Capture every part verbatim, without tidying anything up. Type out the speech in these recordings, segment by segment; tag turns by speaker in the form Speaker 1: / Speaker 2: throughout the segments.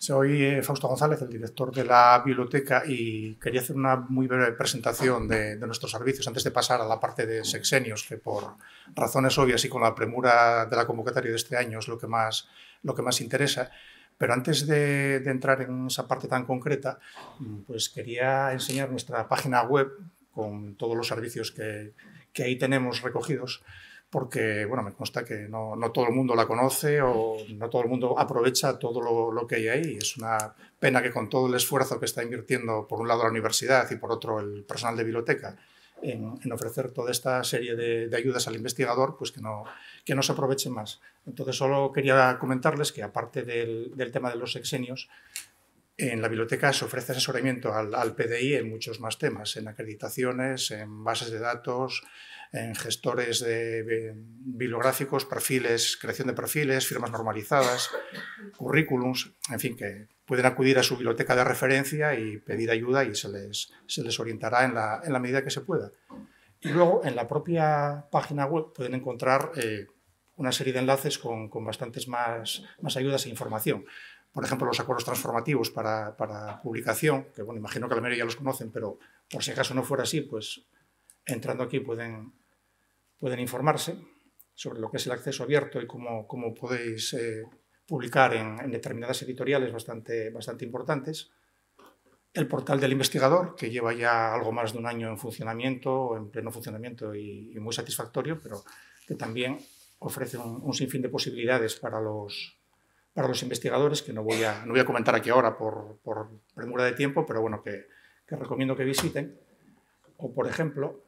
Speaker 1: Soy eh, Fausto González, el director de la biblioteca, y quería hacer una muy breve presentación de, de nuestros servicios antes de pasar a la parte de sexenios, que por razones obvias y con la premura de la convocatoria de este año es lo que más, lo que más interesa. Pero antes de, de entrar en esa parte tan concreta, pues quería enseñar nuestra página web con todos los servicios que, que ahí tenemos recogidos, porque bueno, me consta que no, no todo el mundo la conoce o no todo el mundo aprovecha todo lo, lo que hay ahí. Es una pena que con todo el esfuerzo que está invirtiendo, por un lado la universidad y por otro el personal de biblioteca, en, en ofrecer toda esta serie de, de ayudas al investigador, pues que no, que no se aproveche más. Entonces solo quería comentarles que aparte del, del tema de los sexenios, en la biblioteca se ofrece asesoramiento al, al P D I en muchos más temas, en acreditaciones, en bases de datos, en gestores de, de bibliográficos, perfiles, creación de perfiles, firmas normalizadas, currículums, en fin, que pueden acudir a su biblioteca de referencia y pedir ayuda y se les, se les orientará en la, en la medida que se pueda. Y luego, en la propia página web pueden encontrar eh, una serie de enlaces con, con bastantes más, más ayudas e información. Por ejemplo, los acuerdos transformativos para, para publicación, que bueno, imagino que la mayoría ya los conocen, pero por si acaso no fuera así, pues entrando aquí pueden, pueden informarse sobre lo que es el acceso abierto y cómo, cómo podéis eh, publicar en, en determinadas editoriales bastante, bastante importantes. El portal del investigador, que lleva ya algo más de un año en funcionamiento, en pleno funcionamiento y, y muy satisfactorio, pero que también ofrece un, un sinfín de posibilidades para los, para los investigadores, que no voy a, no voy a comentar aquí ahora por, por premura de tiempo, pero bueno, que, que recomiendo que visiten. O, por ejemplo,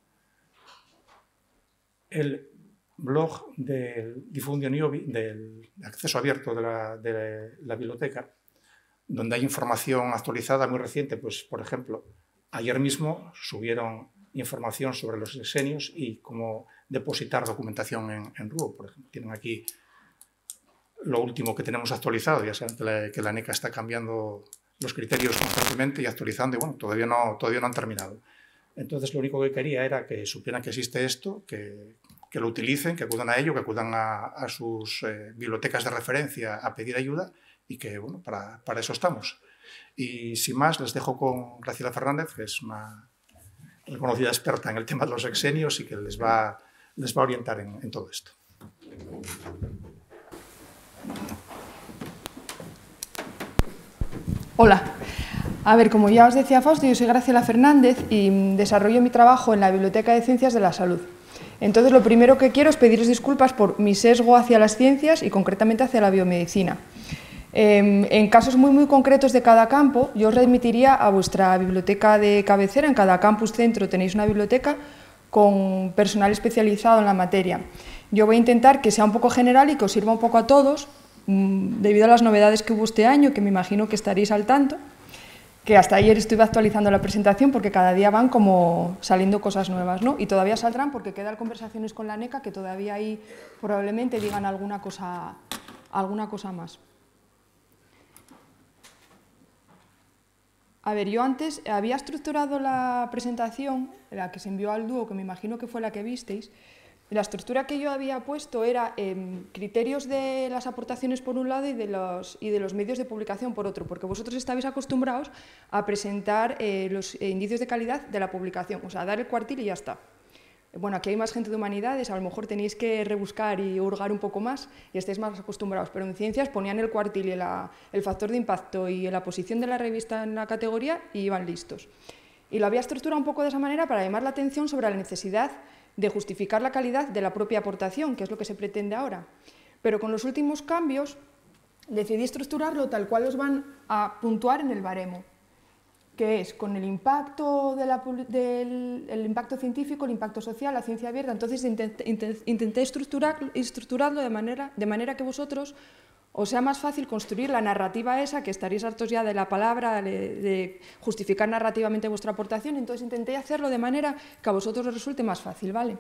Speaker 1: el blog del Diffusion I O B I, del acceso abierto de la, de la biblioteca, donde hay información actualizada muy reciente. Pues, por ejemplo, ayer mismo subieron información sobre los sexenios y cómo depositar documentación en, en R U O. Por ejemplo, tienen aquí lo último que tenemos actualizado. Ya saben que la, que la ANECA está cambiando los criterios constantemente y actualizando, y bueno, todavía no, todavía no han terminado. Entonces, lo único que quería era que supieran que existe esto, que, que lo utilicen, que acudan a ello, que acudan a, a sus eh, bibliotecas de referencia a pedir ayuda, y que, bueno, para, para eso estamos. Y sin más, les dejo con Graciela Fernández, que es una reconocida experta en el tema de los sexenios y que les va, les va a orientar en, en todo esto.
Speaker 2: Hola. A ver, como ya os decía Fausto, yo soy Graciela Fernández y desarrollo mi trabajo en la Biblioteca de Ciencias de la Salud. Entonces, lo primero que quiero es pediros disculpas por mi sesgo hacia las ciencias y concretamente hacia la biomedicina. Eh, en casos muy, muy concretos de cada campo, yo os remitiría a vuestra biblioteca de cabecera. En cada campus centro tenéis una biblioteca con personal especializado en la materia. Yo voy a intentar que sea un poco general y que os sirva un poco a todos, mmm, debido a las novedades que hubo este año, que me imagino que estaréis al tanto, que hasta ayer estuve actualizando la presentación porque cada día van como saliendo cosas nuevas, ¿no? Y todavía saldrán porque quedan conversaciones con la ANECA que todavía ahí probablemente digan alguna cosa, alguna cosa más. A ver, yo antes había estructurado la presentación, la que se envió al dúo, que me imagino que fue la que visteis. La estructura que yo había puesto era eh, criterios de las aportaciones por un lado y de, los, y de los medios de publicación por otro, porque vosotros estabais acostumbrados a presentar eh, los indicios de calidad de la publicación, o sea, dar el cuartil y ya está. Bueno, aquí hay más gente de humanidades, a lo mejor tenéis que rebuscar y hurgar un poco más y estáis más acostumbrados, pero en ciencias ponían el cuartil y la, el factor de impacto y la posición de la revista en la categoría y iban listos. Y lo había estructurado un poco de esa manera para llamar la atención sobre la necesidad de justificar la calidad de la propia aportación, que es lo que se pretende ahora. Pero con los últimos cambios decidí estructurarlo tal cual os van a puntuar en el baremo, que es con el impacto, de la, del el impacto científico, el impacto social, la ciencia abierta. Entonces intenté, intenté estructurar, estructurarlo de manera, de manera que vosotros os sea más fácil construir la narrativa esa, que estaréis hartos ya de la palabra, de, de justificar narrativamente vuestra aportación. Entonces intenté hacerlo de manera que a vosotros os resulte más fácil, ¿vale?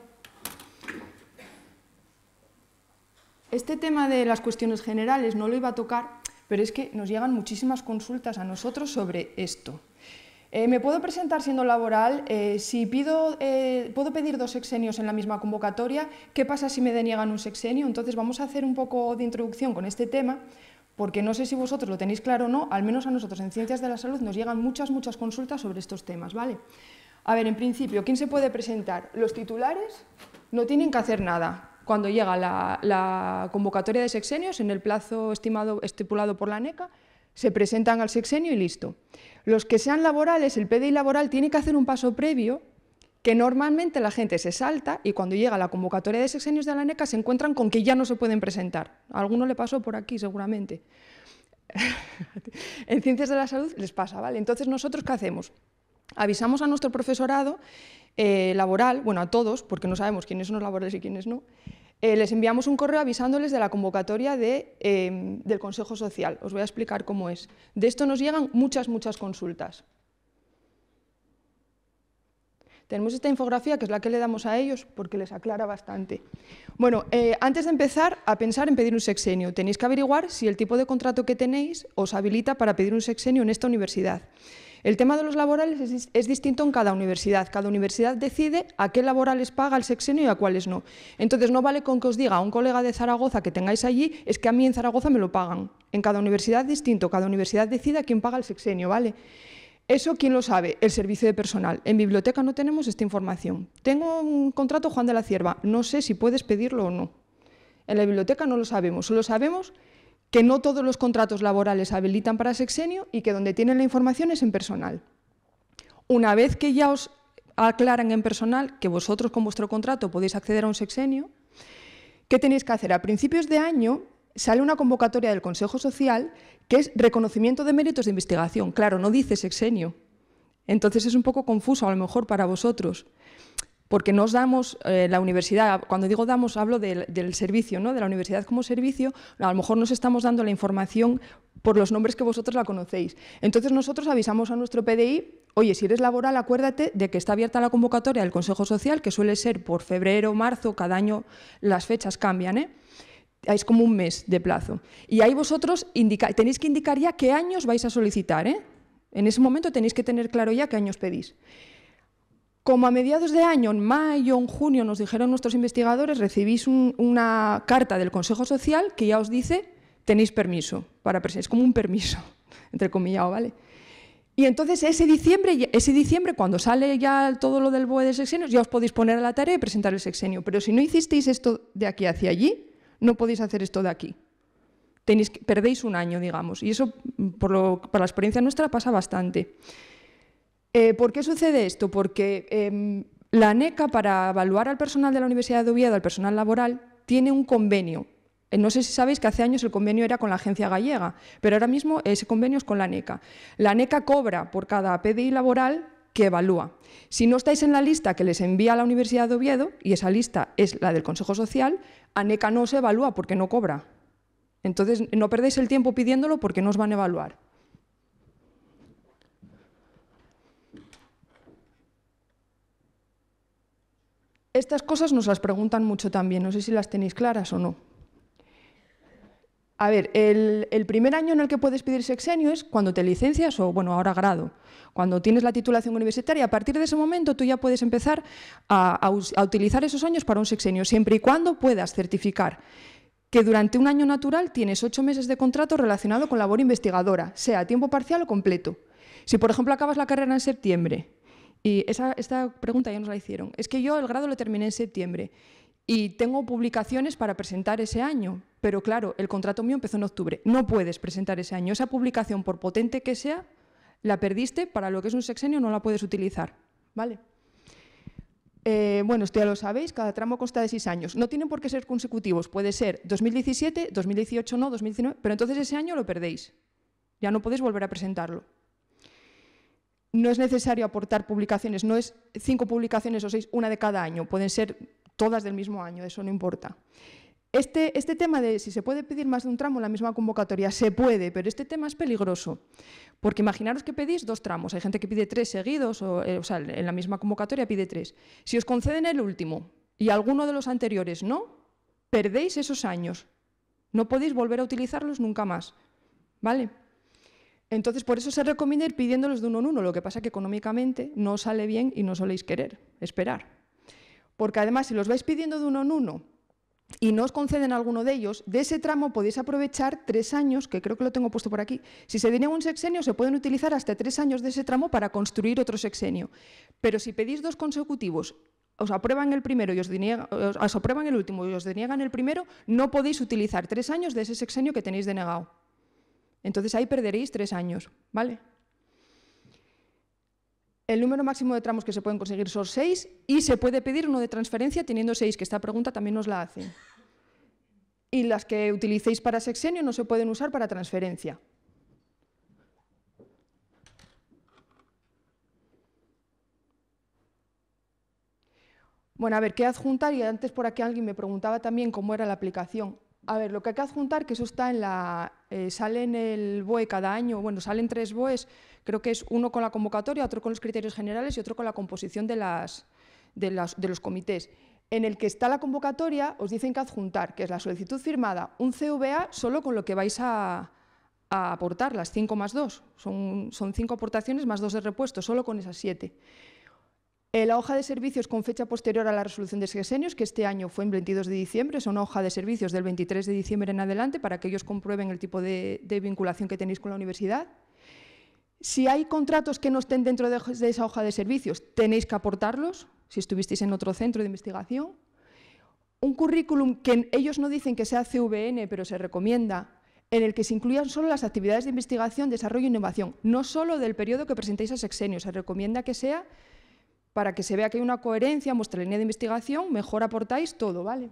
Speaker 2: Este tema de las cuestiones generales no lo iba a tocar, pero es que nos llegan muchísimas consultas a nosotros sobre esto. Eh, ¿Me puedo presentar siendo laboral? Eh, si pido, eh, ¿Puedo pedir dos sexenios en la misma convocatoria? ¿Qué pasa si me deniegan un sexenio? Entonces vamos a hacer un poco de introducción con este tema, porque no sé si vosotros lo tenéis claro o no, al menos a nosotros en Ciencias de la Salud nos llegan muchas, muchas consultas sobre estos temas, ¿vale? A ver, en principio, ¿quién se puede presentar? Los titulares no tienen que hacer nada. Cuando llega la, la convocatoria de sexenios, en el plazo estimado, estipulado por la NECA, se presentan al sexenio y listo. Los que sean laborales, el P D I laboral tiene que hacer un paso previo que normalmente la gente se salta y cuando llega la convocatoria de sexenios de la NECA se encuentran con que ya no se pueden presentar. A alguno le pasó por aquí, seguramente. En Ciencias de la Salud les pasa, ¿vale? Entonces, ¿nosotros qué hacemos? Avisamos a nuestro profesorado eh, laboral, bueno, a todos, porque no sabemos quiénes son los laborales y quiénes no, eh, les enviamos un correo avisándoles de la convocatoria de, eh, del Consejo Social. Os voy a explicar cómo es. De esto nos llegan muchas, muchas consultas. Tenemos esta infografía, que es la que le damos a ellos, porque les aclara bastante. Bueno, eh, antes de empezar a pensar en pedir un sexenio, tenéis que averiguar si el tipo de contrato que tenéis os habilita para pedir un sexenio en esta universidad. El tema de los laborales es, es distinto en cada universidad. Cada universidad decide a qué laborales paga el sexenio y a cuáles no. Entonces, no vale con que os diga a un colega de Zaragoza que tengáis allí, es que a mí en Zaragoza me lo pagan. En cada universidad es distinto, cada universidad decide a quién paga el sexenio, ¿vale? Eso, ¿quién lo sabe? El servicio de personal. En biblioteca no tenemos esta información. Tengo un contrato Juan de la Cierva, no sé si puedes pedirlo o no. En la biblioteca no lo sabemos, solo sabemos que no todos los contratos laborales habilitan para sexenio y que donde tienen la información es en personal. Una vez que ya os aclaran en personal que vosotros con vuestro contrato podéis acceder a un sexenio, ¿qué tenéis que hacer? A principios de año sale una convocatoria del Consejo Social que es reconocimiento de méritos de investigación. Claro, no dice sexenio. Entonces es un poco confuso a lo mejor para vosotros, porque nos damos, eh, la universidad, cuando digo damos hablo del, del servicio, ¿no? De la universidad como servicio, a lo mejor nos estamos dando la información por los nombres que vosotros la conocéis. Entonces nosotros avisamos a nuestro P D I, oye, si eres laboral, acuérdate de que está abierta la convocatoria del Consejo Social, que suele ser por febrero, marzo, cada año las fechas cambian, ¿eh? Es como un mes de plazo. Y ahí vosotros indica, tenéis que indicar ya qué años vais a solicitar, ¿eh? En ese momento tenéis que tener claro ya qué años pedís. Como a mediados de año, en mayo, en junio, nos dijeron nuestros investigadores, recibís un, una carta del Consejo Social que ya os dice, tenéis permiso para presentar. Es como un permiso, entrecomillado, ¿vale? Y entonces ese diciembre, ese diciembre, cuando sale ya todo lo del B O E de sexenios, ya os podéis poner a la tarea y presentar el sexenio. Pero si no hicisteis esto de aquí hacia allí, no podéis hacer esto de aquí. Tenéis que, perdéis un año, digamos. Y eso, por, lo, por la experiencia nuestra, pasa bastante. Eh, ¿Por qué sucede esto? Porque eh, la NECA, para evaluar al personal de la Universidad de Oviedo, al personal laboral, tiene un convenio. Eh, no sé si sabéis que hace años el convenio era con la agencia gallega, pero ahora mismo ese convenio es con la NECA. La NECA cobra por cada P D I laboral que evalúa. Si no estáis en la lista que les envía la Universidad de Oviedo, y esa lista es la del Consejo Social, a NECA no se evalúa porque no cobra. Entonces, no perdéis el tiempo pidiéndolo porque no os van a evaluar. Estas cosas nos las preguntan mucho también, no sé si las tenéis claras o no. A ver, el, el primer año en el que puedes pedir sexenio es cuando te licencias o, bueno, ahora grado. Cuando tienes la titulación universitaria, a partir de ese momento tú ya puedes empezar a, a, a utilizar esos años para un sexenio, siempre y cuando puedas certificar que durante un año natural tienes ocho meses de contrato relacionado con labor investigadora, sea a tiempo parcial o completo. Si, por ejemplo, acabas la carrera en septiembre, y esa, esta pregunta ya nos la hicieron, es que yo el grado lo terminé en septiembre y tengo publicaciones para presentar ese año, pero claro, el contrato mío empezó en octubre. No puedes presentar ese año. Esa publicación, por potente que sea, la perdiste, para lo que es un sexenio no la puedes utilizar, ¿vale? Eh, bueno, esto ya lo sabéis, cada tramo consta de seis años. No tienen por qué ser consecutivos, puede ser dos mil diecisiete, dos mil dieciocho no, dos mil diecinueve, pero entonces ese año lo perdéis. Ya no podéis volver a presentarlo. No es necesario aportar publicaciones, no es cinco publicaciones o seis, una de cada año, pueden ser todas del mismo año, eso no importa. Este, este tema de si se puede pedir más de un tramo en la misma convocatoria, se puede, pero este tema es peligroso, porque imaginaros que pedís dos tramos, hay gente que pide tres seguidos, o, eh, o sea, en la misma convocatoria pide tres. Si os conceden el último y alguno de los anteriores no, perdéis esos años, no podéis volver a utilizarlos nunca más, ¿vale? Entonces, por eso se recomienda ir pidiéndolos de uno en uno, lo que pasa que económicamente no os sale bien y no soléis querer esperar. Porque además, si los vais pidiendo de uno en uno, y no os conceden alguno de ellos, de ese tramo podéis aprovechar tres años, que creo que lo tengo puesto por aquí. Si se deniegan un sexenio, se pueden utilizar hasta tres años de ese tramo para construir otro sexenio. Pero si pedís dos consecutivos, os aprueban el primero y os, deniegan, os aprueban el último y os deniegan el primero, no podéis utilizar tres años de ese sexenio que tenéis denegado. Entonces ahí perderéis tres años, ¿vale? El número máximo de tramos que se pueden conseguir son seis y se puede pedir uno de transferencia teniendo seis, que esta pregunta también nos la hacen. Y las que utilicéis para sexenio no se pueden usar para transferencia. Bueno, a ver, ¿qué adjuntar? Y antes por aquí alguien me preguntaba también cómo era la aplicación. A ver, lo que hay que adjuntar, que eso está en la... Eh, sale en el B O E cada año, bueno, salen tres B O Es, creo que es uno con la convocatoria, otro con los criterios generales y otro con la composición de, las, de, las, de los comités. En el que está la convocatoria, os dicen que adjuntar, que es la solicitud firmada, un C V A solo con lo que vais a, a aportar, las cinco más dos. Son, son cinco aportaciones más dos de repuesto, solo con esas siete. La hoja de servicios con fecha posterior a la resolución de sexenios, que este año fue en veintidós de diciembre, son hoja de servicios del veintitrés de diciembre en adelante para que ellos comprueben el tipo de, de vinculación que tenéis con la universidad. Si hay contratos que no estén dentro de, de esa hoja de servicios, tenéis que aportarlos, si estuvisteis en otro centro de investigación. Un currículum que ellos no dicen que sea C V N, pero se recomienda, en el que se incluyan solo las actividades de investigación, desarrollo e innovación, no solo del periodo que presentéis a sexenio, se recomienda que sea para que se vea que hay una coherencia en vuestra línea de investigación, mejor aportáis todo, ¿vale?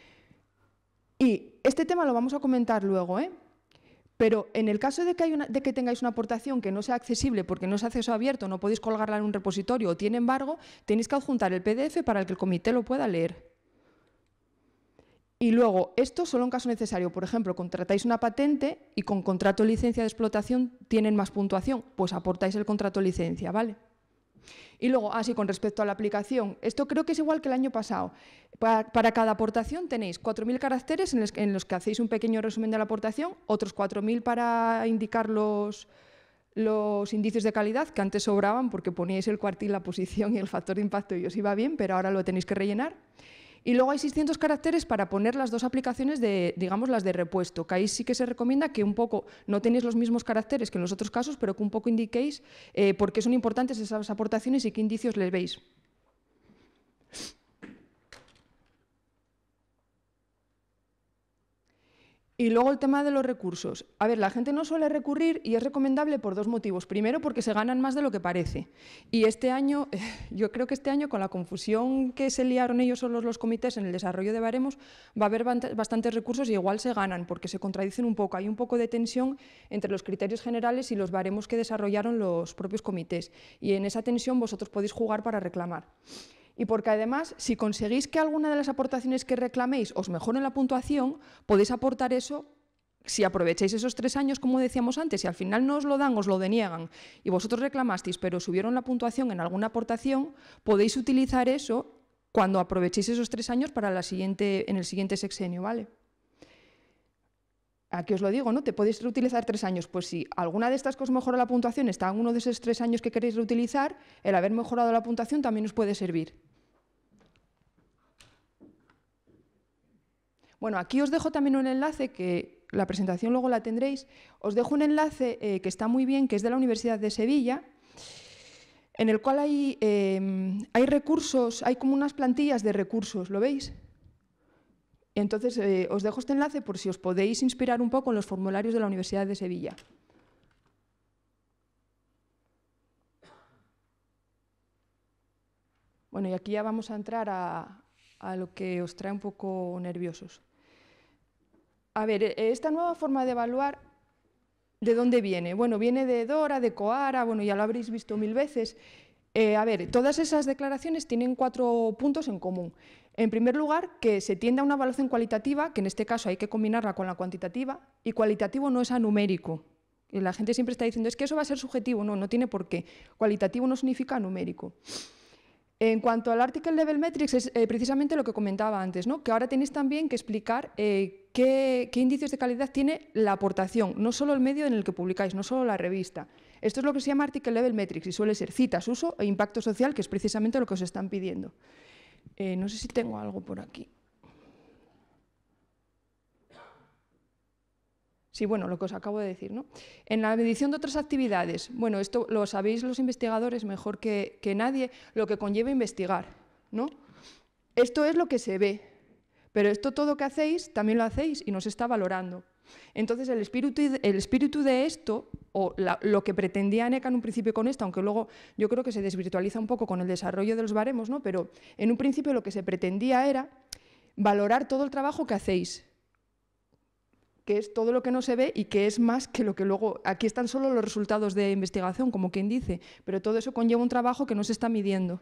Speaker 2: Y este tema lo vamos a comentar luego, ¿eh? Pero en el caso de que, hay una, de que tengáis una aportación que no sea accesible porque no es acceso abierto, no podéis colgarla en un repositorio o tiene embargo, tenéis que adjuntar el P D F para que el comité lo pueda leer. Y luego, esto solo en caso necesario. Por ejemplo, contratáis una patente y con contrato de licencia de explotación tienen más puntuación, pues aportáis el contrato de licencia, ¿vale? Y luego, así, ah, con respecto a la aplicación, esto creo que es igual que el año pasado. Para, para cada aportación tenéis cuatro mil caracteres en los, en los que hacéis un pequeño resumen de la aportación, otros cuatro mil para indicar los, los indicios de calidad, que antes sobraban porque poníais el cuartil, la posición y el factor de impacto y os iba bien, pero ahora lo tenéis que rellenar. Y luego hay seiscientos caracteres para poner las dos aplicaciones de, digamos, las de repuesto, que ahí sí que se recomienda que un poco, no tenéis los mismos caracteres que en los otros casos, pero que un poco indiquéis eh, por qué son importantes esas aportaciones y qué indicios les veis. Y luego el tema de los recursos. A ver, la gente no suele recurrir y es recomendable por dos motivos. Primero, porque se ganan más de lo que parece. Y este año, yo creo que este año, con la confusión que se liaron ellos solos los comités en el desarrollo de baremos, va a haber bastantes recursos y igual se ganan, porque se contradicen un poco. Hay un poco de tensión entre los criterios generales y los baremos que desarrollaron los propios comités. Y en esa tensión vosotros podéis jugar para reclamar. Y porque además, si conseguís que alguna de las aportaciones que reclaméis os mejore la puntuación, podéis aportar eso, si aprovecháis esos tres años, como decíamos antes, y al final no os lo dan, os lo deniegan, y vosotros reclamasteis, pero subieron la puntuación en alguna aportación, podéis utilizar eso cuando aprovechéis esos tres años para la siguiente, en el siguiente sexenio, ¿vale? Aquí os lo digo, ¿no? Te podéis reutilizar tres años. Pues si alguna de estas que os mejora la puntuación está en uno de esos tres años que queréis reutilizar, el haber mejorado la puntuación también os puede servir. Bueno, aquí os dejo también un enlace, que la presentación luego la tendréis. Os dejo un enlace eh, que está muy bien, que es de la Universidad de Sevilla, en el cual hay, eh, hay recursos, hay como unas plantillas de recursos, ¿lo veis? Entonces, eh, os dejo este enlace por si os podéis inspirar un poco en los formularios de la Universidad de Sevilla. Bueno, y aquí ya vamos a entrar a, a lo que os trae un poco nerviosos. A ver, esta nueva forma de evaluar, ¿de dónde viene? Bueno, viene de Dora, de Coara, bueno, ya lo habréis visto mil veces. Eh, a ver, todas esas declaraciones tienen cuatro puntos en común. En primer lugar, que se tiende a una evaluación cualitativa, que en este caso hay que combinarla con la cuantitativa, y cualitativo no es anumérico. Y la gente siempre está diciendo, es que eso va a ser subjetivo. No, no tiene por qué. Cualitativo no significa numérico. En cuanto al Article Level Metrics, es eh, precisamente lo que comentaba antes, ¿no? Que ahora tenéis también que explicar eh, qué, qué indicios de calidad tiene la aportación, no solo el medio en el que publicáis, no solo la revista. Esto es lo que se llama Article Level Metrics y suele ser citas, uso e impacto social, que es precisamente lo que os están pidiendo. Eh, no sé si tengo algo por aquí. Sí, bueno, lo que os acabo de decir, ¿no? En la medición de otras actividades, bueno, esto lo sabéis los investigadores mejor que, que nadie, lo que conlleva investigar, ¿no? Esto es lo que se ve, pero esto todo que hacéis, también lo hacéis y no se está valorando. Entonces, el espíritu, el espíritu de esto, o la, lo que pretendía NECA en un principio con esto, aunque luego yo creo que se desvirtualiza un poco con el desarrollo de los baremos, ¿no? Pero en un principio lo que se pretendía era valorar todo el trabajo que hacéis, que es todo lo que no se ve y que es más que lo que luego... Aquí están solo los resultados de investigación, como quien dice, pero todo eso conlleva un trabajo que no se está midiendo.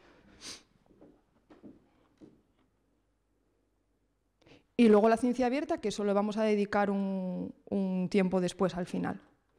Speaker 2: Y luego la ciencia abierta, que eso le vamos a dedicar un, un tiempo después, al final.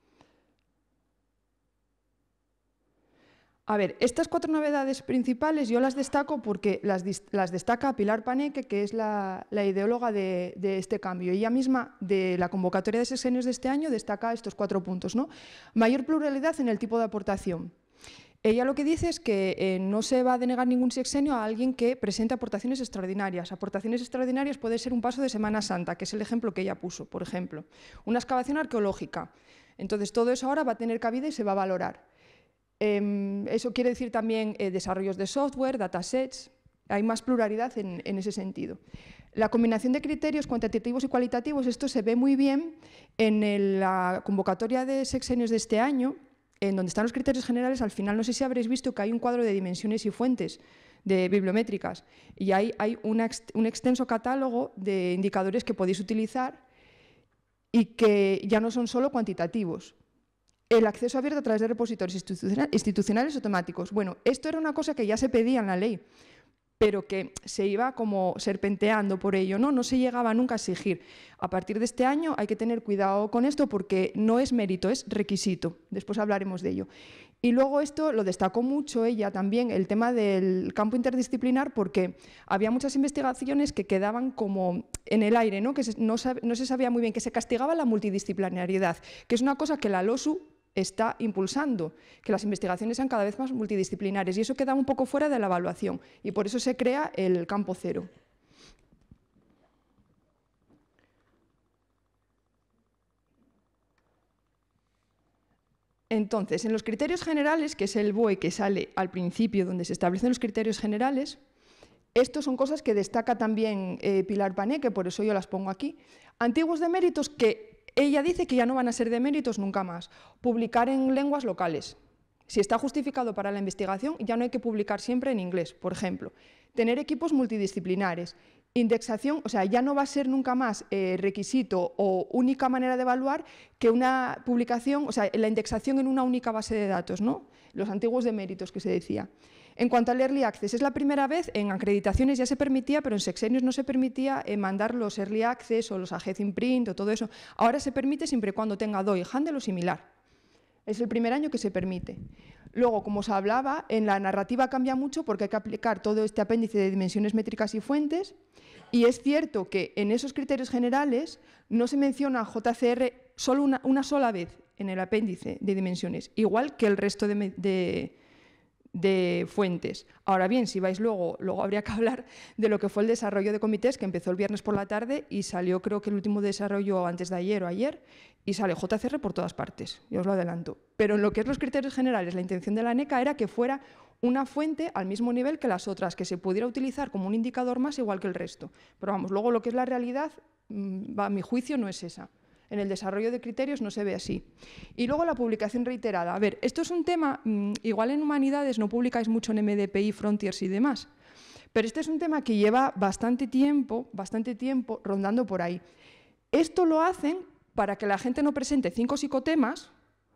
Speaker 2: A ver, estas cuatro novedades principales yo las destaco porque las, las destaca Pilar Paneque, que es la, la ideóloga de, de este cambio. Ella misma, de la convocatoria de sexenios de este año, destaca estos cuatro puntos, ¿no? Mayor pluralidad en el tipo de aportación. Ella lo que dice es que eh, no se va a denegar ningún sexenio a alguien que presente aportaciones extraordinarias. Aportaciones extraordinarias puede ser un paso de Semana Santa, que es el ejemplo que ella puso, por ejemplo. Una excavación arqueológica. Entonces, todo eso ahora va a tener cabida y se va a valorar. Eh, eso quiere decir también eh, desarrollos de software, datasets. Hay más pluralidad en, en ese sentido. La combinación de criterios cuantitativos y cualitativos, esto se ve muy bien en el, la convocatoria de sexenios de este año, en donde están los criterios generales. Al final, no sé si habréis visto que hay un cuadro de dimensiones y fuentes de bibliométricas y hay, hay una, un extenso catálogo de indicadores que podéis utilizar y que ya no son solo cuantitativos. El acceso abierto a través de repositorios institucionales automáticos. Bueno, esto era una cosa que ya se pedía en la ley, pero que se iba como serpenteando por ello, ¿no? No se llegaba nunca a exigir. A partir de este año hay que tener cuidado con esto porque no es mérito, es requisito. Después hablaremos de ello. Y luego esto lo destacó mucho ella también, el tema del campo interdisciplinar, porque había muchas investigaciones que quedaban como en el aire, ¿no? Que se, no, no se sabía muy bien, que se castigaba la multidisciplinariedad, que es una cosa que la LOSU está impulsando, que las investigaciones sean cada vez más multidisciplinares, y eso queda un poco fuera de la evaluación, y por eso se crea el campo cero. Entonces, en los criterios generales, que es el B O E que sale al principio, donde se establecen los criterios generales, estos son cosas que destaca también eh, Pilar Paneque, por eso yo las pongo aquí. Antiguos deméritos que ella dice que ya no van a ser deméritos nunca más. Publicar en lenguas locales. Si está justificado para la investigación, ya no hay que publicar siempre en inglés, por ejemplo. Tener equipos multidisciplinares. Indexación, o sea, ya no va a ser nunca más eh, requisito o única manera de evaluar que una publicación, o sea, la indexación en una única base de datos, ¿no? Los antiguos deméritos que se decía. En cuanto al Early Access, es la primera vez, en acreditaciones ya se permitía, pero en sexenios no se permitía eh, mandar los Early Access o los A G E Imprint o todo eso. Ahora se permite siempre y cuando tenga D O I, Handle o similar. Es el primer año que se permite. Luego, como os hablaba, en la narrativa cambia mucho porque hay que aplicar todo este apéndice de dimensiones métricas y fuentes, y es cierto que en esos criterios generales no se menciona J C R solo una, una sola vez en el apéndice de dimensiones, igual que el resto de, de, de fuentes. Ahora bien, si vais luego, luego habría que hablar de lo que fue el desarrollo de comités, que empezó el viernes por la tarde y salió, creo que el último desarrollo antes de ayer o ayer, y sale J C R por todas partes, ya os lo adelanto. Pero en lo que es los criterios generales, la intención de la NECA era que fuera una fuente al mismo nivel que las otras, que se pudiera utilizar como un indicador más igual que el resto. Pero vamos, luego lo que es la realidad, a mi juicio, no es esa. En el desarrollo de criterios no se ve así. Y luego la publicación reiterada. A ver, esto es un tema, igual en humanidades no publicáis mucho en M D P I, Frontiers y demás, pero este es un tema que lleva bastante tiempo, bastante tiempo rondando por ahí. Esto lo hacen para que la gente no presente cinco psicotemas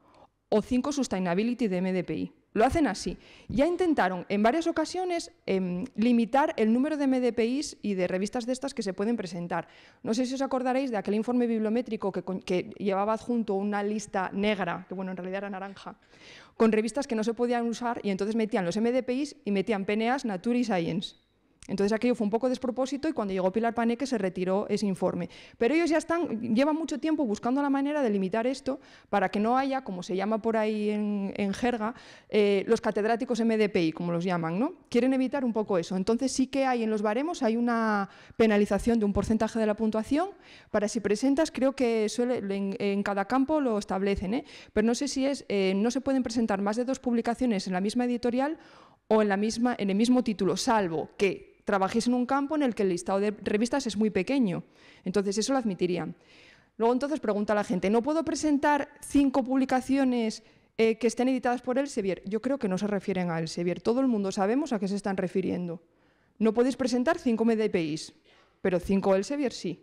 Speaker 2: o cinco sustainability de M D P I. Lo hacen así. Ya intentaron en varias ocasiones eh, limitar el número de M D P Is y de revistas de estas que se pueden presentar. No sé si os acordaréis de aquel informe bibliométrico que, que llevaba adjunto una lista negra, que bueno, en realidad era naranja, con revistas que no se podían usar, y entonces metían los M D P Is y metían P N As, Nature y Science. Entonces aquello fue un poco despropósito y cuando llegó Pilar Paneque se retiró ese informe. Pero ellos ya están, llevan mucho tiempo buscando la manera de limitar esto para que no haya, como se llama por ahí en, en jerga, eh, los catedráticos M D P I, como los llaman, ¿no? Quieren evitar un poco eso. Entonces sí que hay en los baremos, hay una penalización de un porcentaje de la puntuación para si presentas, creo que suele, en, en cada campo lo establecen, ¿eh? Pero no sé si es, eh, no se pueden presentar más de dos publicaciones en la misma editorial o en, la misma, en el mismo título, salvo que trabajéis en un campo en el que el listado de revistas es muy pequeño. Entonces, eso lo admitirían. Luego, entonces, pregunta a la gente, ¿no puedo presentar cinco publicaciones eh, que estén editadas por Elsevier? Yo creo que no se refieren a Elsevier. Todo el mundo sabemos a qué se están refiriendo. No podéis presentar cinco M D P Is, pero cinco Elsevier sí.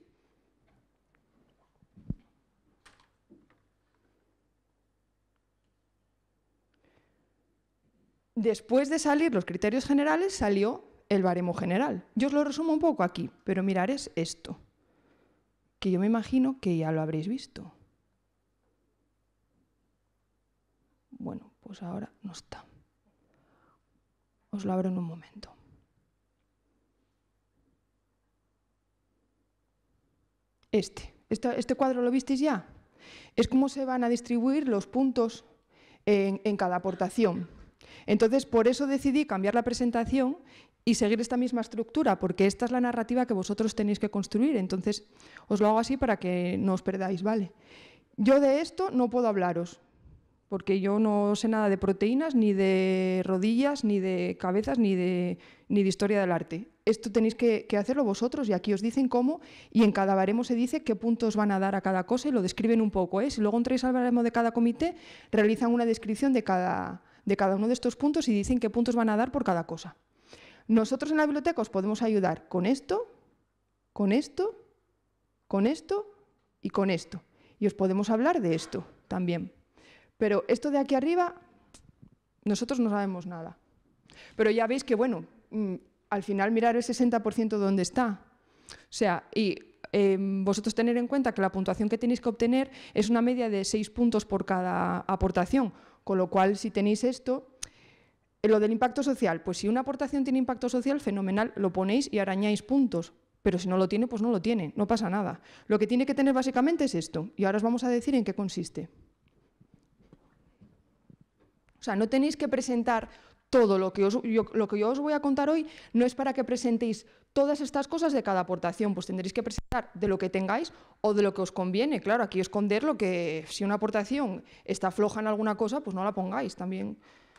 Speaker 2: Después de salir los criterios generales, salió el baremo general. Yo os lo resumo un poco aquí, pero mirar es esto, que yo me imagino que ya lo habréis visto. Bueno, pues ahora no está. Os lo abro en un momento. Este, este, este cuadro lo visteis ya. Es cómo se van a distribuir los puntos en, en cada aportación. Entonces, por eso decidí cambiar la presentación y seguir esta misma estructura, porque esta es la narrativa que vosotros tenéis que construir. Entonces, os lo hago así para que no os perdáis, ¿vale? Yo de esto no puedo hablaros, porque yo no sé nada de proteínas, ni de rodillas, ni de cabezas, ni de, ni de historia del arte. Esto tenéis que, que hacerlo vosotros y aquí os dicen cómo y en cada baremo se dice qué puntos van a dar a cada cosa y lo describen un poco, ¿eh? Si luego entráis al baremo de cada comité, realizan una descripción de cada, de cada uno de estos puntos y dicen qué puntos van a dar por cada cosa. Nosotros en la biblioteca os podemos ayudar con esto, con esto, con esto y con esto. Y os podemos hablar de esto también. Pero esto de aquí arriba, nosotros no sabemos nada. Pero ya veis que, bueno, al final mirar el sesenta por ciento dónde está. O sea, y eh, vosotros tener en cuenta que la puntuación que tenéis que obtener es una media de seis puntos por cada aportación. Con lo cual, si tenéis esto... Lo del impacto social, pues si una aportación tiene impacto social, fenomenal, lo ponéis y arañáis puntos. Pero si no lo tiene, pues no lo tiene, no pasa nada. Lo que tiene que tener básicamente es esto. Y ahora os vamos a decir en qué consiste. O sea, no tenéis que presentar todo lo que, os, yo, lo que yo os voy a contar hoy, no es para que presentéis todas estas cosas de cada aportación, pues tendréis que presentar de lo que tengáis o de lo que os conviene. Claro, aquí esconder lo que, si una aportación está floja en alguna cosa, pues no la pongáis también.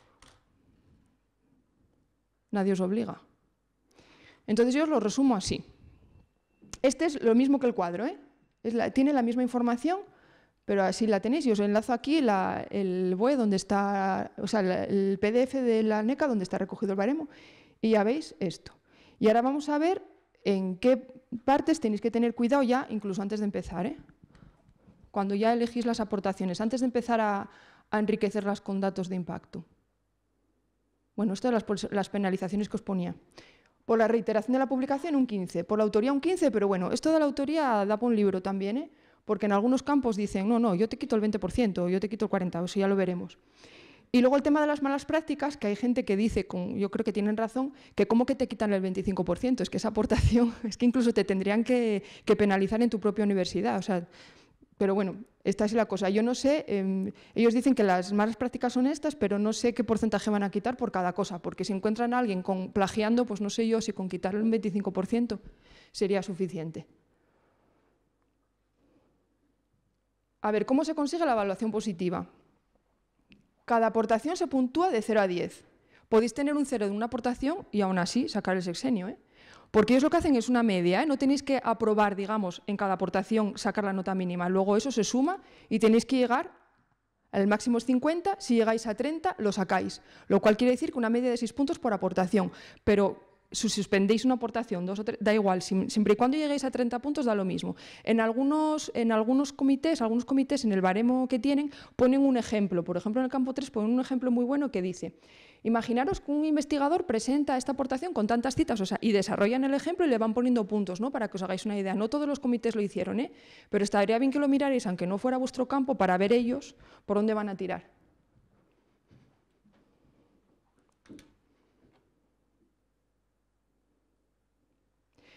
Speaker 2: Nadie os obliga. Entonces yo os lo resumo así. Este es lo mismo que el cuadro, ¿eh? Es la, tiene la misma información, pero así la tenéis. Y os enlazo aquí la, el B O E donde está, o sea, el P D F de la NECA donde está recogido el baremo. Y ya veis esto. Y ahora vamos a ver en qué partes tenéis que tener cuidado ya, incluso antes de empezar, ¿eh? Cuando ya elegís las aportaciones, antes de empezar a, a enriquecerlas con datos de impacto. Bueno, esto de las, las penalizaciones que os ponía. Por la reiteración de la publicación, un quince. Por la autoría, un quince, pero bueno, esto de la autoría da por un libro también, ¿eh? Porque en algunos campos dicen, no, no, yo te quito el veinte por ciento, o yo te quito el cuarenta por ciento, eso ya lo veremos. Y luego el tema de las malas prácticas, que hay gente que dice, con, yo creo que tienen razón, que cómo que te quitan el veinticinco por ciento, es que esa aportación, es que incluso te tendrían que, que penalizar en tu propia universidad, o sea... Pero bueno, esta es la cosa. Yo no sé, eh, ellos dicen que las malas prácticas son estas, pero no sé qué porcentaje van a quitar por cada cosa, porque si encuentran a alguien con, plagiando, pues no sé yo si con quitarle un veinticinco por ciento sería suficiente. A ver, ¿cómo se consigue la evaluación positiva? Cada aportación se puntúa de cero a diez. Podéis tener un cero de una aportación y aún así sacar el sexenio, ¿eh? Porque ellos lo que hacen es una media, ¿eh? No tenéis que aprobar, digamos, en cada aportación sacar la nota mínima. Luego eso se suma y tenéis que llegar, el máximo es cincuenta, si llegáis a treinta lo sacáis. Lo cual quiere decir que una media de seis puntos por aportación. Pero si suspendéis una aportación, dos o tres, da igual, siempre y cuando lleguéis a treinta puntos da lo mismo. En algunos, en algunos comités, algunos comités en el baremo que tienen, ponen un ejemplo. Por ejemplo, en el campo tres ponen un ejemplo muy bueno que dice, imaginaros que un investigador presenta esta aportación con tantas citas, o sea, y desarrollan el ejemplo y le van poniendo puntos, ¿no? Para que os hagáis una idea. No todos los comités lo hicieron, ¿eh? Pero estaría bien que lo mirarais, aunque no fuera vuestro campo, para ver ellos por dónde van a tirar.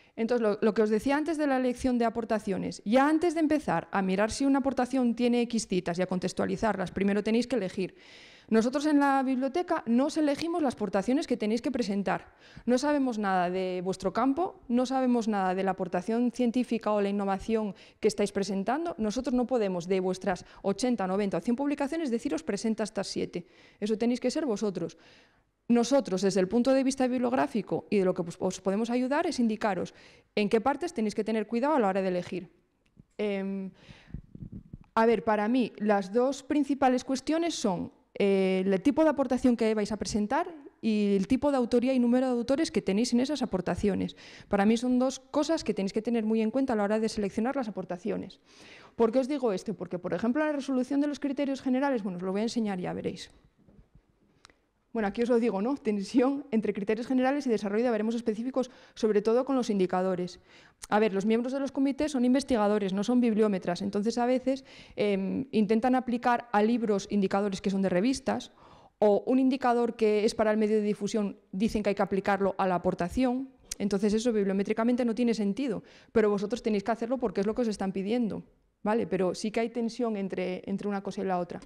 Speaker 2: Entonces, lo, lo que os decía antes de la elección de aportaciones, ya antes de empezar a mirar si una aportación tiene X citas y a contextualizarlas, primero tenéis que elegir. Nosotros en la biblioteca no os elegimos las aportaciones que tenéis que presentar. No sabemos nada de vuestro campo, no sabemos nada de la aportación científica o la innovación que estáis presentando. Nosotros no podemos, de vuestras ochenta, noventa o cien publicaciones, deciros presenta estas siete. Eso tenéis que ser vosotros. Nosotros, desde el punto de vista bibliográfico y de lo que os podemos ayudar, es indicaros en qué partes tenéis que tener cuidado a la hora de elegir. Eh, a ver, para mí, las dos principales cuestiones son eh, el tipo de aportación que vais a presentar y el tipo de autoría y número de autores que tenéis en esas aportaciones. Para mí son dos cosas que tenéis que tener muy en cuenta a la hora de seleccionar las aportaciones. ¿Por qué os digo esto? Porque, por ejemplo, la resolución de los criterios generales, bueno, os lo voy a enseñar, ya veréis. Bueno, aquí os lo digo, ¿no? Tensión entre criterios generales y desarrollo de baremos específicos, sobre todo con los indicadores. A ver, los miembros de los comités son investigadores, no son bibliómetras, entonces a veces eh, intentan aplicar a libros indicadores que son de revistas, o un indicador que es para el medio de difusión dicen que hay que aplicarlo a la aportación, entonces eso bibliométricamente no tiene sentido, pero vosotros tenéis que hacerlo porque es lo que os están pidiendo, ¿vale? Pero sí que hay tensión entre, entre una cosa y la otra.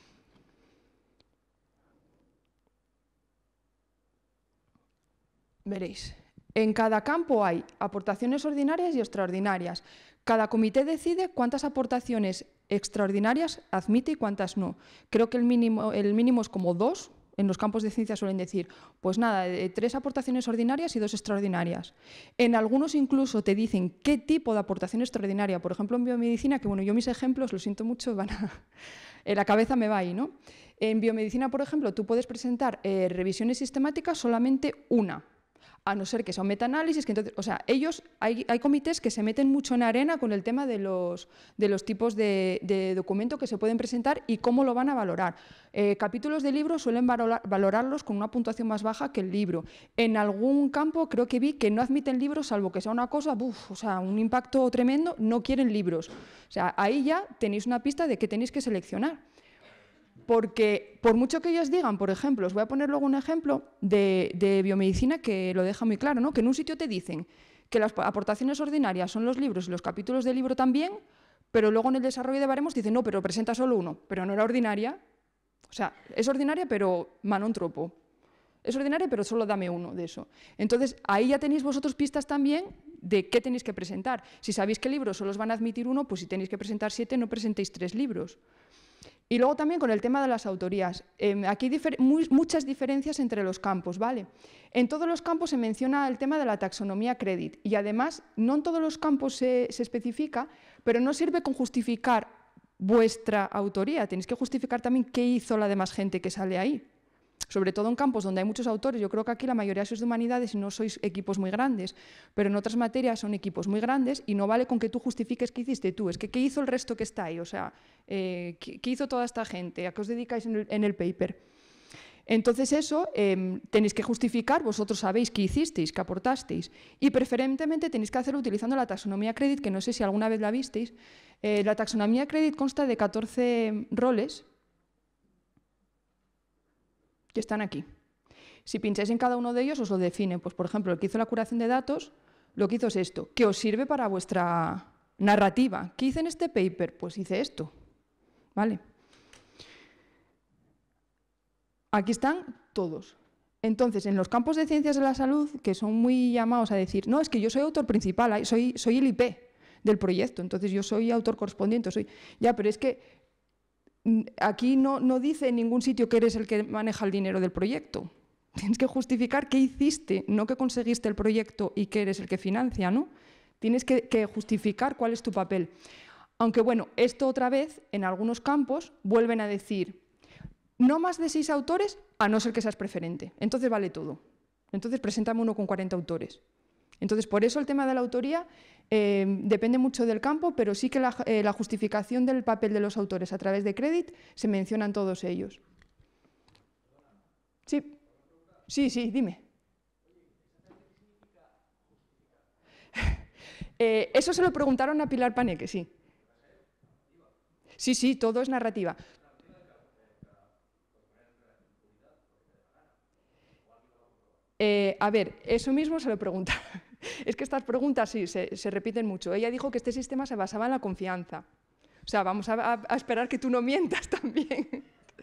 Speaker 2: Veréis, en cada campo hay aportaciones ordinarias y extraordinarias. Cada comité decide cuántas aportaciones extraordinarias admite y cuántas no. Creo que el mínimo, el mínimo es como dos. En los campos de ciencia suelen decir, pues nada, tres aportaciones ordinarias y dos extraordinarias. En algunos incluso te dicen qué tipo de aportación extraordinaria. Por ejemplo, en biomedicina, que bueno, yo mis ejemplos, lo siento mucho, van a... en la cabeza me va ahí, ¿no? En biomedicina, por ejemplo, tú puedes presentar eh, revisiones sistemáticas solamente una. A no ser que sea un metaanálisis, que entonces, o sea, ellos, hay, hay comités que se meten mucho en arena con el tema de los, de los tipos de, de documento que se pueden presentar y cómo lo van a valorar. Eh, capítulos de libros suelen valorar, valorarlos con una puntuación más baja que el libro. En algún campo creo que vi que no admiten libros, salvo que sea una cosa, uf, o sea, un impacto tremendo, no quieren libros. O sea, ahí ya tenéis una pista de que tenéis que seleccionar. Porque por mucho que ellos digan, por ejemplo, os voy a poner luego un ejemplo de, de biomedicina que lo deja muy claro, ¿no? Que en un sitio te dicen que las aportaciones ordinarias son los libros y los capítulos del libro también, pero luego en el desarrollo de baremos dicen, no, pero presenta solo uno, pero no era ordinaria. O sea, es ordinaria, pero mano un tropo. Es ordinaria, pero solo dame uno de eso. Entonces, ahí ya tenéis vosotros pistas también de qué tenéis que presentar. Si sabéis que libros solo os van a admitir uno, pues si tenéis que presentar siete, no presentéis tres libros. Y luego también con el tema de las autorías. Eh, aquí hay muy, muchas diferencias entre los campos, ¿vale? En todos los campos se menciona el tema de la taxonomía credit y además no en todos los campos se, se especifica, pero no sirve con justificar vuestra autoría, tenéis que justificar también qué hizo la demás gente que sale ahí. Sobre todo en campos donde hay muchos autores, yo creo que aquí la mayoría sois de humanidades y no sois equipos muy grandes, pero en otras materias son equipos muy grandes y no vale con que tú justifiques qué hiciste tú, es que qué hizo el resto que está ahí, o sea, eh, ¿qué, qué hizo toda esta gente, a qué os dedicáis en el, en el paper. Entonces eso eh, tenéis que justificar, vosotros sabéis qué hicisteis, qué aportasteis, y preferentemente tenéis que hacerlo utilizando la taxonomía credit, que no sé si alguna vez la visteis. Eh, la taxonomía credit consta de catorce roles, que están aquí. Si pincháis en cada uno de ellos, os lo define. Pues, por ejemplo, el que hizo la curación de datos, lo que hizo es esto, que os sirve para vuestra narrativa. ¿Qué hice en este paper? Pues hice esto. ¿Vale? Aquí están todos. Entonces, en los campos de ciencias de la salud, que son muy llamados a decir, no, es que yo soy autor principal, soy, soy el I P del proyecto, entonces yo soy autor correspondiente, soy... Ya, pero es que aquí no, no dice en ningún sitio que eres el que maneja el dinero del proyecto. Tienes que justificar qué hiciste, no que conseguiste el proyecto y que eres el que financia, ¿no? Tienes que, que justificar cuál es tu papel. Aunque, bueno, esto otra vez, en algunos campos, vuelven a decir, no más de seis autores, a no ser que seas preferente. Entonces vale todo. Entonces preséntame uno con cuarenta autores. Entonces, por eso el tema de la autoría eh, depende mucho del campo, pero sí que la, eh, la justificación del papel de los autores a través de Credit se mencionan todos ellos. Sí, sí, sí, dime. eh, eso se lo preguntaron a Pilar Paneque, sí. Sí, sí, todo es narrativa. Eh, a ver, eso mismo se lo preguntaron. Es que estas preguntas sí, se, se repiten mucho. Ella dijo que este sistema se basaba en la confianza. O sea, vamos a, a, a esperar que tú no mientas también.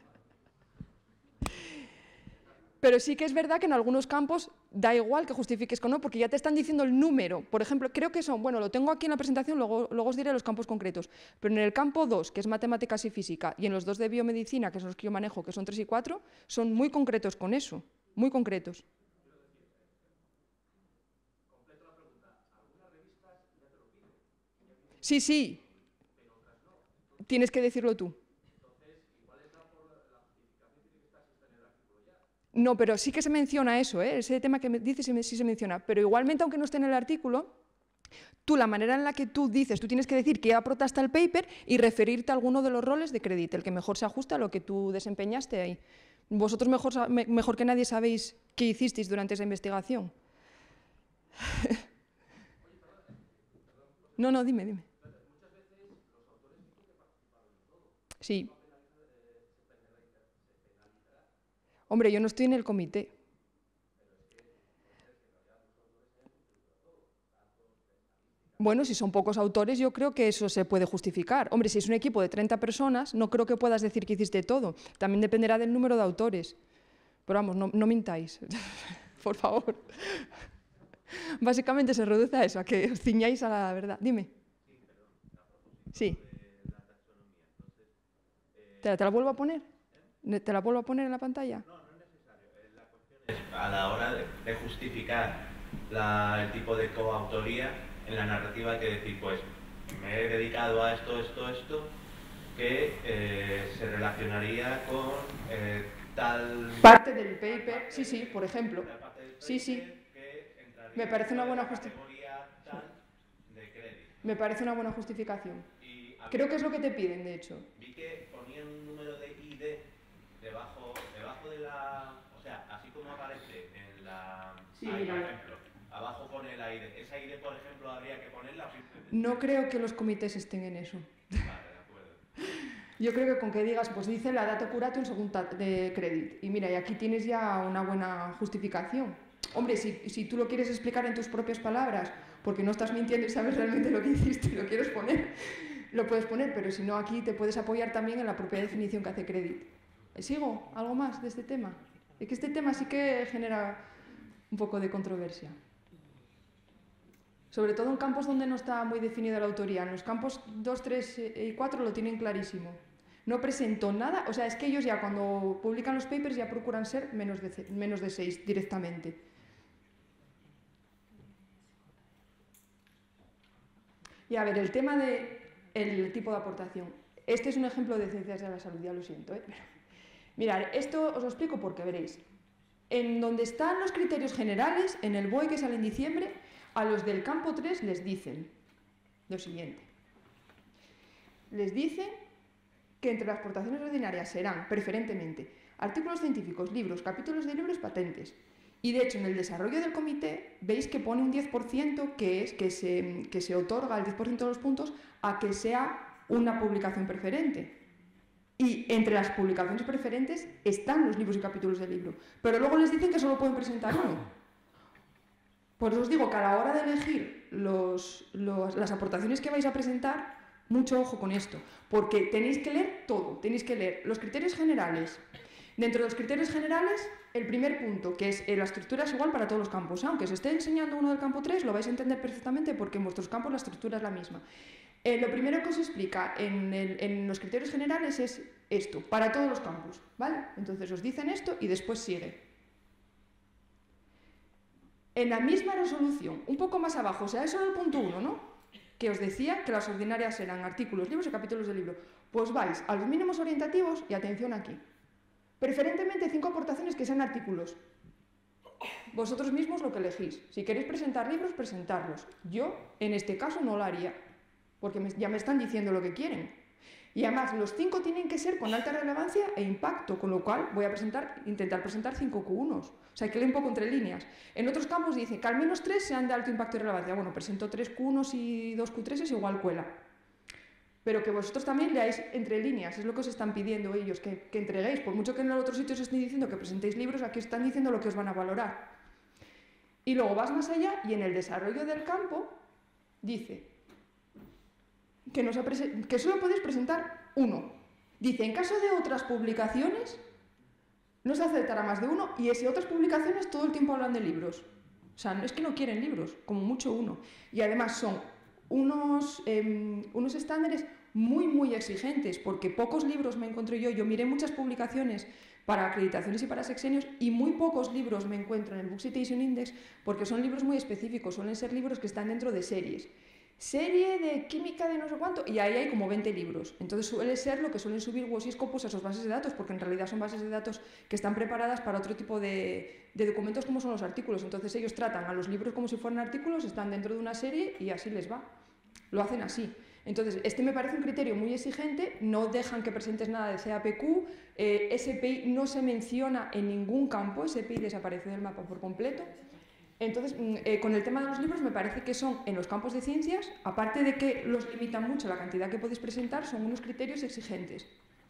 Speaker 2: Pero sí que es verdad que en algunos campos da igual que justifiques con no, porque ya te están diciendo el número. Por ejemplo, creo que son, bueno, lo tengo aquí en la presentación, luego, luego os diré los campos concretos, pero en el campo dos, que es matemáticas y física, y en los dos de biomedicina, que son los que yo manejo, que son tres y cuatro, son muy concretos con eso, muy concretos. Sí, sí, tienes que decirlo tú. No, pero sí que se menciona eso, ¿eh? Ese tema que me dices sí se menciona, pero igualmente, aunque no esté en el artículo, tú, la manera en la que tú dices, tú tienes que decir que ya aportaste el paper y referirte a alguno de los roles de crédito, el que mejor se ajusta a lo que tú desempeñaste ahí. Vosotros mejor, mejor que nadie sabéis qué hicisteis durante esa investigación. No, no, dime, dime. Sí. Hombre, yo no estoy en el comité. Bueno, si son pocos autores, yo creo que eso se puede justificar. Hombre, si es un equipo de treinta personas, no creo que puedas decir que hiciste todo. También dependerá del número de autores. Pero vamos, no, no mintáis, por favor. Básicamente se reduce a eso, a que os ciñáis a la verdad. Dime. Sí. ¿Te la, te la vuelvo a poner? ¿Te la vuelvo a poner en la pantalla?
Speaker 3: No, no es necesario. La cuestión es, a la hora de, de justificar la, el tipo de coautoría, en la narrativa hay que decir, pues, me he dedicado a esto, esto, esto, que eh, se relacionaría con eh, tal...
Speaker 2: Parte del paper, sí, sí, por ejemplo. Sí, sí. Me parece una buena justificación. Me parece una buena justificación. Creo que es lo que te piden, de hecho.
Speaker 3: Vi que ponían un número de I D debajo, debajo de la... O sea, así como aparece en la...
Speaker 2: Sí,
Speaker 3: ahí, por
Speaker 2: mira.
Speaker 3: ejemplo, abajo pone la I D. ¿Esa I D, por ejemplo, habría que ponerla?
Speaker 2: No creo que los comités estén en eso.
Speaker 3: Vale, de acuerdo.
Speaker 2: Yo creo que con que digas, pues dice la dato curatum según de crédito. Y mira, y aquí tienes ya una buena justificación. Hombre, si, si tú lo quieres explicar en tus propias palabras, porque no estás mintiendo y sabes realmente lo que hiciste y lo quieres poner, lo puedes poner, pero si no, aquí te puedes apoyar también en la propia definición que hace crédito. ¿Sigo? ¿Algo más de este tema? Es que este tema sí que genera un poco de controversia. Sobre todo en campos donde no está muy definida la autoría. En los campos dos, tres y cuatro lo tienen clarísimo. No presento nada, o sea, es que ellos ya cuando publican los papers ya procuran ser menos de, menos de seis directamente. Y a ver, el tema del tipo de aportación. Este es un ejemplo de ciencias de la salud, ya lo siento, ¿eh? Pero, mirad, esto os lo explico porque veréis. En donde están los criterios generales, en el B O E que sale en diciembre, a los del campo tres les dicen lo siguiente. Les dicen que entre las aportaciones ordinarias serán, preferentemente, artículos científicos, libros, capítulos de libros, patentes. Y de hecho, en el desarrollo del comité, veis que pone un diez por ciento que, es, que, se, que se otorga el diez por ciento de los puntos a que sea una publicación preferente. Y entre las publicaciones preferentes están los libros y capítulos del libro. Pero luego les dicen que solo pueden presentar uno. Por eso os digo que a la hora de elegir los, los, las aportaciones que vais a presentar, mucho ojo con esto, porque tenéis que leer todo, tenéis que leer los criterios generales. Dentro de los criterios generales, el primer punto, que es eh, la estructura es igual para todos los campos. Aunque os esté enseñando uno del campo tres, lo vais a entender perfectamente porque en vuestros campos la estructura es la misma. Eh, lo primero que os explica en, el, en los criterios generales es esto, para todos los campos, ¿vale? Entonces os dicen esto y después sigue. En la misma resolución, un poco más abajo, o sea, eso era el punto uno, ¿no? Que os decía que las ordinarias eran artículos, libros y capítulos del libro. Pues vais a los mínimos orientativos y atención aquí. Preferentemente cinco aportaciones que sean artículos. Vosotros mismos lo que elegís. Si queréis presentar libros, presentarlos. Yo, en este caso, no lo haría, porque me, ya me están diciendo lo que quieren. Y además, los cinco tienen que ser con alta relevancia e impacto, con lo cual voy a presentar, intentar presentar cinco Q unos. O sea, hay que leer un poco entre líneas. En otros campos dice que al menos tres sean de alto impacto y relevancia. Bueno, presento tres Q unos y dos Q tres es igual cuela. Pero que vosotros también leáis entre líneas, es lo que os están pidiendo ellos, que, que entreguéis. Por mucho que en el otro sitio os estén diciendo que presentéis libros, aquí os están diciendo lo que os van a valorar. Y luego vas más allá y en el desarrollo del campo dice que, no se que solo podéis presentar uno. Dice, en caso de otras publicaciones, no se aceptará más de uno, y ese otras publicaciones todo el tiempo hablan de libros. O sea, no es que no quieren libros, como mucho uno. Y además son unos, eh, unos estándares muy, muy exigentes, porque pocos libros me encuentro yo. Yo miré muchas publicaciones para acreditaciones y para sexenios, y muy pocos libros me encuentro en el Book Citation Index, porque son libros muy específicos, suelen ser libros que están dentro de series. Serie de química de no sé cuánto, y ahí hay como veinte libros. Entonces suele ser lo que suelen subir W O S y Scopus a sus bases de datos, porque en realidad son bases de datos que están preparadas para otro tipo de, de documentos como son los artículos. Entonces ellos tratan a los libros como si fueran artículos, están dentro de una serie y así les va. Lo hacen así. Entonces, este me parece un criterio muy exigente, no dejan que presentes nada de C A P Q, eh, S P I no se menciona en ningún campo, S P I desaparece del mapa por completo. Entonces, eh, con el tema de los libros me parece que son, en los campos de ciencias, aparte de que los limitan mucho la cantidad que podéis presentar, son unos criterios exigentes.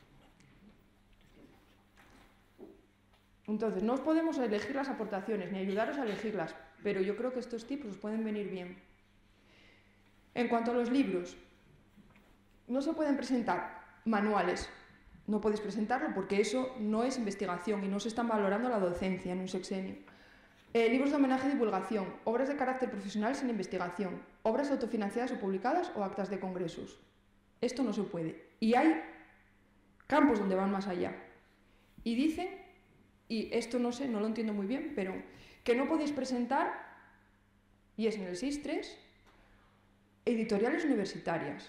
Speaker 2: Entonces, no os podemos elegir las aportaciones, ni ayudaros a elegirlas, pero yo creo que estos tips os pueden venir bien. En cuanto a los libros, no se pueden presentar manuales, no podéis presentarlo porque eso no es investigación y no se están valorando la docencia en un sexenio. Eh, libros de homenaje y divulgación, obras de carácter profesional sin investigación, obras autofinanciadas o publicadas o actas de congresos. Esto no se puede. Y hay campos donde van más allá. Y dicen, y esto no sé, no lo entiendo muy bien, pero que no podéis presentar, y es en el seis tres, editoriales universitarias.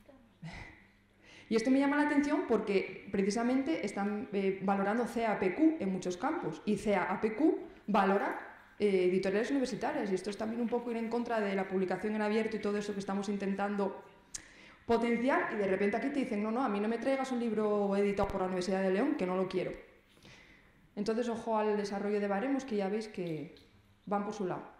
Speaker 2: Y esto me llama la atención porque precisamente están eh, valorando C A P Q en muchos campos, y C A P Q valora eh, editoriales universitarias, y esto es también un poco ir en contra de la publicación en abierto y todo eso que estamos intentando potenciar, y de repente aquí te dicen, no, no, a mí no me traigas un libro editado por la Universidad de León, que no lo quiero. Entonces, ojo al desarrollo de baremos, que ya veis que van por su lado.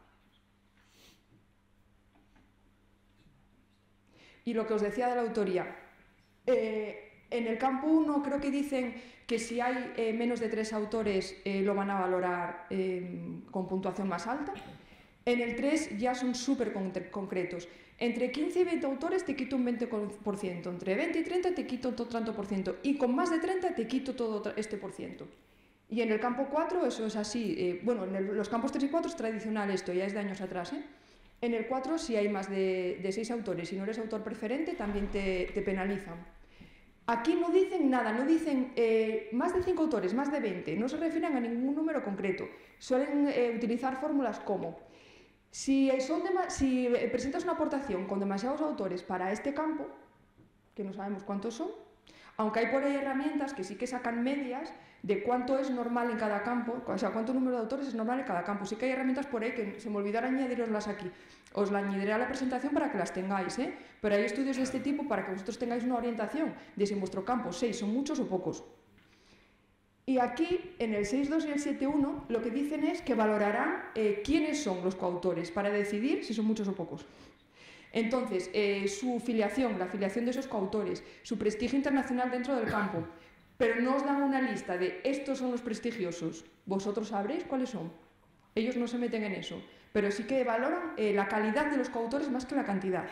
Speaker 2: Y lo que os decía de la autoría, eh, en el campo uno creo que dicen que si hay eh, menos de tres autores eh, lo van a valorar eh, con puntuación más alta. En el tres ya son súper concretos. Entre quince y veinte autores te quito un veinte por ciento, entre veinte y treinta te quito otro tanto por ciento, y con más de treinta te quito todo este por ciento. Y en el campo cuatro eso es así. Eh, bueno, en el, los campos tres y cuatro es tradicional esto, ya es de años atrás, ¿eh? En el cuatro, si hay más de, de seis autores y no eres autor preferente, también te, te penalizan. Aquí no dicen nada, no dicen eh, más de cinco autores, más de veinte, no se refieren a ningún número concreto. Suelen eh, utilizar fórmulas como, si, son si presentas una aportación con demasiados autores para este campo, que no sabemos cuántos son, aunque hay por ahí herramientas que sí que sacan medias de cuánto es normal en cada campo, o sea, cuánto número de autores es normal en cada campo. Sí que hay herramientas por ahí que se me olvidará añadiroslas aquí. Os la añadiré a la presentación para que las tengáis, ¿eh? Pero hay estudios de este tipo para que vosotros tengáis una orientación de si en vuestro campo seis son muchos o pocos. Y aquí, en el seis dos y el siete uno, lo que dicen es que valorarán eh, quiénes son los coautores para decidir si son muchos o pocos. Entonces, eh, su filiación, la filiación de esos coautores, su prestigio internacional dentro del campo, pero no os dan una lista de estos son los prestigiosos, vosotros sabréis cuáles son. Ellos no se meten en eso, pero sí que valoran eh, la calidad de los coautores más que la cantidad.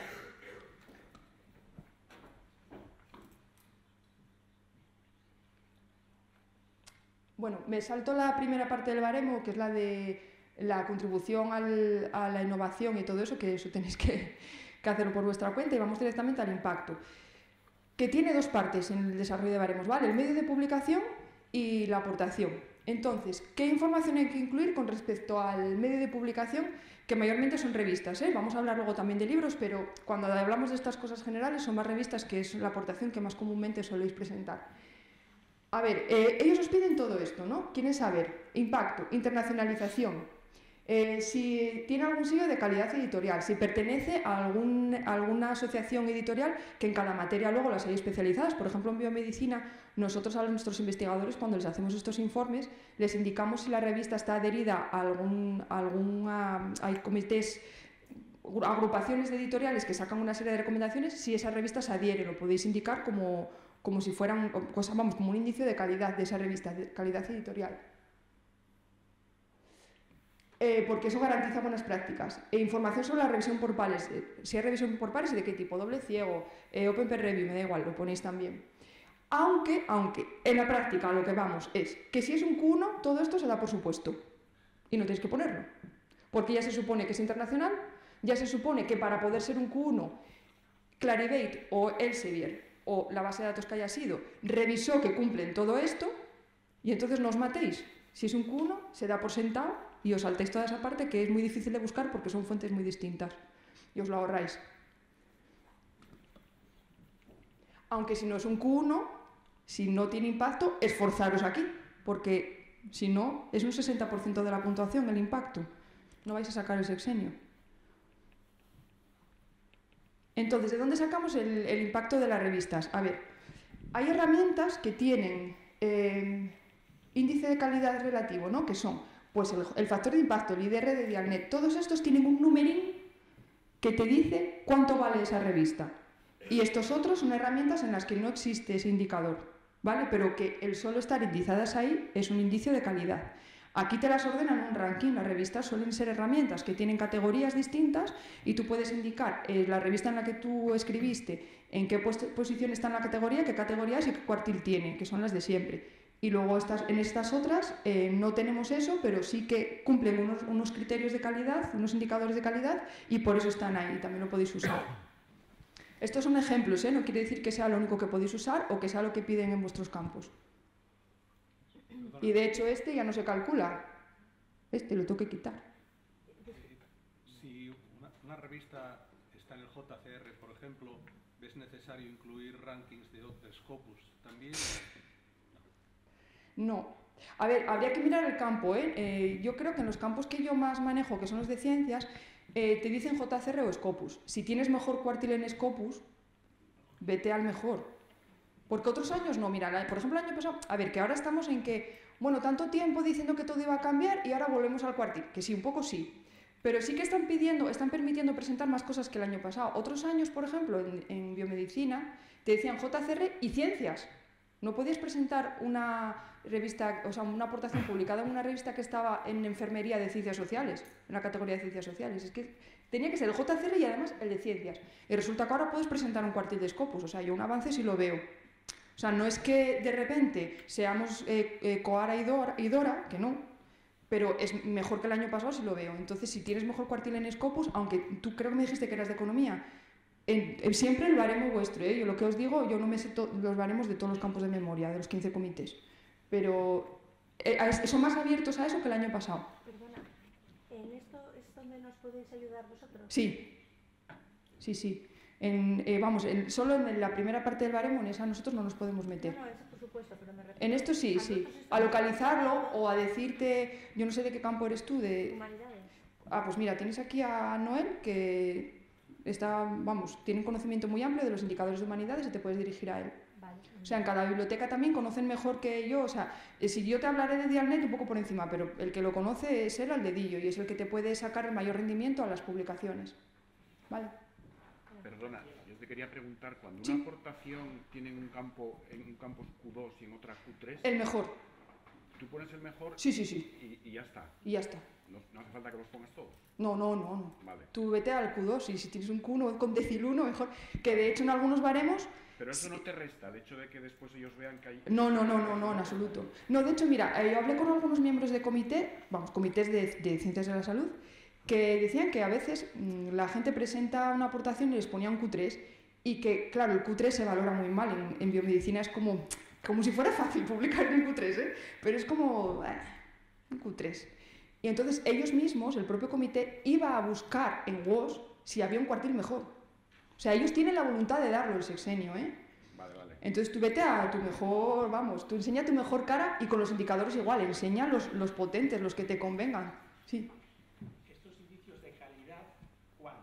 Speaker 2: Bueno, me salto la primera parte del baremo, que es la de la contribución al, a la innovación y todo eso, que eso tenéis que, que hacerlo por vuestra cuenta, y vamos directamente al impacto, que tiene dos partes en el desarrollo de baremos, ¿vale? El medio de publicación y la aportación. Entonces, ¿qué información hay que incluir con respecto al medio de publicación? Que mayormente son revistas, ¿eh? Vamos a hablar luego también de libros, pero cuando hablamos de estas cosas generales son más revistas, que es la aportación que más comúnmente soléis presentar. A ver, eh, ellos os piden todo esto, ¿no? Quieren saber impacto, internacionalización, eh, si tiene algún sello de calidad editorial, si pertenece a, algún, a alguna asociación editorial, que en cada materia luego las hay especializadas. Por ejemplo, en biomedicina, nosotros a nuestros investigadores, cuando les hacemos estos informes, les indicamos si la revista está adherida a algún, a alguna, hay comités, agrupaciones de editoriales que sacan una serie de recomendaciones. Si esa revista se adhiere, lo podéis indicar como, como si fuera un, cosa, vamos, como un indicio de calidad de esa revista, de calidad editorial. eh, porque eso garantiza buenas prácticas. E información sobre la revisión por pares, eh, si hay revisión por pares y de qué tipo, doble ciego, eh, Open Peer Review, me da igual, lo ponéis también. Aunque, aunque, en la práctica lo que vamos es que si es un Q uno, todo esto se da por supuesto. Y no tienes que ponerlo. Porque ya se supone que es internacional, ya se supone que para poder ser un Q uno, Clarivate o Elsevier o la base de datos que haya sido, revisó que cumplen todo esto, y entonces no os matéis. Si es un Q uno, se da por sentado y os saltáis toda esa parte que es muy difícil de buscar porque son fuentes muy distintas. Y os lo ahorráis. Aunque si no es un Q uno, si no tiene impacto, esforzaros aquí, porque si no, es un sesenta por ciento de la puntuación el impacto. No vais a sacar el sexenio. Entonces, ¿de dónde sacamos el, el impacto de las revistas? A ver, hay herramientas que tienen eh, índice de calidad relativo, ¿no? Que son pues el, el factor de impacto, el I D R de Dialnet. Todos estos tienen un numerín que te dice cuánto vale esa revista. Y estos otros son herramientas en las que no existe ese indicador, ¿vale? Pero que el solo estar indizadas ahí es un indicio de calidad. Aquí te las ordenan en un ranking. Las revistas suelen ser herramientas que tienen categorías distintas y tú puedes indicar eh, la revista en la que tú escribiste, en qué posición está en la categoría, qué categorías y qué cuartil tiene, que son las de siempre. Y luego estas, en estas otras eh, no tenemos eso, pero sí que cumplen unos, unos criterios de calidad, unos indicadores de calidad, y por eso están ahí, también lo podéis usar. Estos son ejemplos, ¿eh? No quiere decir que sea lo único que podéis usar o que sea lo que piden en vuestros campos. Y de hecho este ya no se calcula. Este lo tengo que quitar.
Speaker 4: Si una, una revista está en el J C R, por ejemplo, ¿es necesario incluir rankings de, de Scopus también?
Speaker 2: No. A ver, habría que mirar el campo, ¿eh? Eh, yo creo que en los campos que yo más manejo, que son los de ciencias, eh, te dicen J C R o Scopus. Si tienes mejor cuartil en Scopus, vete al mejor. Porque otros años no, mira, por ejemplo el año pasado, a ver, que ahora estamos en que, bueno, tanto tiempo diciendo que todo iba a cambiar y ahora volvemos al cuartil, que sí, un poco sí, pero sí que están pidiendo, están permitiendo presentar más cosas que el año pasado. Otros años, por ejemplo, en, en biomedicina, te decían J C R y ciencias. No podías presentar una revista, o sea, una aportación publicada en una revista que estaba en enfermería de ciencias sociales, en la categoría de ciencias sociales. Es que tenía que ser el J C R y además el de ciencias. Y resulta que ahora puedes presentar un cuartil de Scopus, o sea, yo un avance sí lo veo. O sea, no es que de repente seamos eh, eh, Coara y Dora, y Dora, que no, pero es mejor que el año pasado si lo veo. Entonces, si tienes mejor cuartil en Scopus, aunque tú creo que me dijiste que eras de economía, en, en, siempre el baremo vuestro, ¿eh? Yo lo que os digo, yo no me sé los baremos de todos los campos de memoria, de los quince comités, pero eh, son más abiertos a eso que el año pasado.
Speaker 5: Perdona, ¿en esto es donde nos podéis ayudar vosotros?
Speaker 2: Sí, sí, sí. En, eh, vamos, en, solo en la primera parte del baremo, en esa nosotros no nos podemos meter.
Speaker 5: No, no, eso por supuesto, pero me refiero...
Speaker 2: En esto sí, sí. A localizarlo o a decirte, yo no sé de qué campo eres tú, de...
Speaker 5: Humanidades.
Speaker 2: Ah, pues mira, tienes aquí a Noel, que está, vamos, tiene un conocimiento muy amplio de los indicadores de humanidades y te puedes dirigir a él.
Speaker 5: Vale.
Speaker 2: O sea, en cada biblioteca también conocen mejor que yo, o sea, si yo te hablaré de Dialnet un poco por encima, pero el que lo conoce es él al dedillo y es el que te puede sacar el mayor rendimiento a las publicaciones. ¿Vale?
Speaker 6: Perdona, yo te quería preguntar, cuando
Speaker 2: ¿Sí?
Speaker 6: una aportación tiene un campo, en un campo Q dos y en otra Q tres,
Speaker 2: El mejor.
Speaker 6: tú pones el mejor
Speaker 2: Sí, sí, sí.
Speaker 6: Y, y ya está.
Speaker 2: Y ya está.
Speaker 6: No, no hace falta que los pongas todos.
Speaker 2: No, no, no, no.
Speaker 6: Vale.
Speaker 2: Tú vete al Q dos y si tienes un Q uno con decil uno, mejor. Que de hecho en algunos baremos...
Speaker 6: Pero eso no te resta, el hecho de que después ellos vean que hay...
Speaker 2: No, no, no, no, no, en absoluto. No, de hecho, mira, yo hablé con algunos miembros de comité, vamos, comités de, de ciencias de la salud, que decían que a veces mmm, la gente presenta una aportación y les ponía un Q tres y que, claro, el Q tres se valora muy mal. En, en biomedicina es como, como si fuera fácil publicar en Q tres, ¿eh? Pero es como eh, un Q tres. Y entonces ellos mismos, el propio comité, iba a buscar en W O S si había un cuartil mejor. O sea, ellos tienen la voluntad de darlo el sexenio, ¿eh?
Speaker 6: Vale, vale.
Speaker 2: Entonces tú vete a tu mejor, vamos, tú enseña tu mejor cara y con los indicadores igual, enseña los, los potentes, los que te convengan. Sí.
Speaker 7: Estos indicios de calidad, ¿cuándo?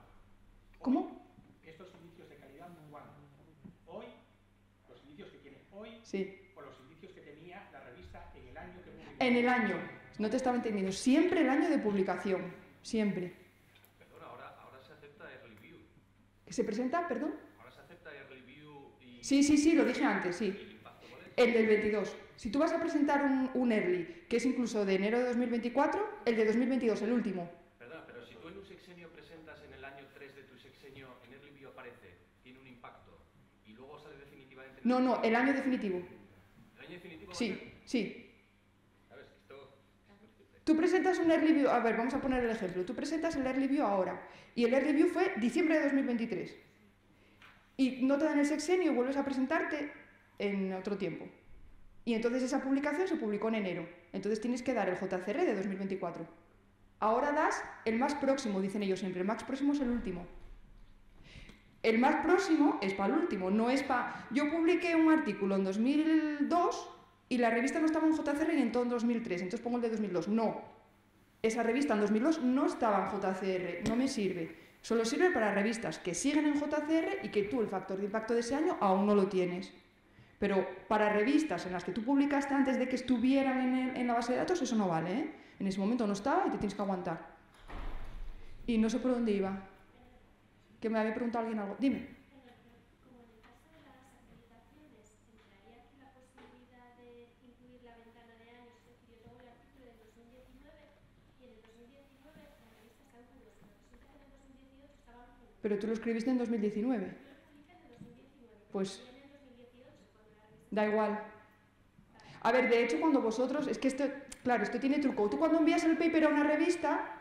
Speaker 2: ¿Cómo?
Speaker 7: Estos indicios de calidad, ¿cuándo? Hoy, los indicios que tiene hoy,
Speaker 2: Sí.
Speaker 7: o los indicios que tenía la revista en el año que publicó.
Speaker 2: En el año, no te estaba entendiendo, siempre el año de publicación, siempre.
Speaker 8: Perdona, ahora, ahora se acepta Early View.
Speaker 2: ¿Que se presenta, perdón?
Speaker 8: Ahora se acepta Early View y...
Speaker 2: Sí, sí, sí, lo dije antes,
Speaker 8: ¿El
Speaker 2: sí.
Speaker 8: impacto cuál es?
Speaker 2: El del veintidós. Si tú vas a presentar un, un early, que es incluso de enero de dos mil veinticuatro, el de dos mil veintidós, el último.
Speaker 8: Perdón, pero si tú en un sexenio presentas en el año tres de tu sexenio, en Early View aparece, tiene un impacto, y luego sale definitivamente...
Speaker 2: No, no, el año definitivo.
Speaker 8: ¿El año definitivo?
Speaker 2: Sí, sí.
Speaker 8: ¿Sabes? Esto...
Speaker 2: Tú presentas un early view, a ver, vamos a poner el ejemplo. Tú presentas el early view ahora, y el early view fue diciembre de dos mil veintitrés. Y no te dan el sexenio y vuelves a presentarte en otro tiempo. Y entonces esa publicación se publicó en enero. Entonces tienes que dar el J C R de dos mil veinticuatro. Ahora das el más próximo, dicen ellos siempre. El más próximo es el último. El más próximo es para el último, no es para... Yo publiqué un artículo en dos mil dos y la revista no estaba en J C R y en todo en dos mil tres, entonces pongo el de dos mil dos. No. Esa revista en dos mil dos no estaba en J C R, no me sirve. Solo sirve para revistas que siguen en J C R y que tú el factor de impacto de ese año aún no lo tienes. Pero para revistas en las que tú publicaste antes de que estuvieran en, el, en la base de datos, eso no vale, ¿eh? En ese momento no estaba y te tienes que aguantar. Y no sé por dónde iba. Que me había preguntado alguien algo. Dime.
Speaker 5: Como en el caso de las acreditaciones, ¿entraría aquí la posibilidad de incluir la ventana de años? Es decir, yo tengo el artículo del dos mil diecinueve y en el dos mil diecinueve la revista está en Q dos, pero resulta que en el dos mil dieciocho estaba en Q uno.
Speaker 2: Pero tú lo escribiste en dos mil diecinueve.
Speaker 5: Yo lo publiqué en el dos mil diecinueve, pero
Speaker 2: Pues...
Speaker 5: en el dos mil dieciocho, cuando la revista...
Speaker 2: Da igual. A ver, de hecho, cuando vosotros... Es que esto... Claro, esto tiene truco. Tú cuando envías el paper a una revista...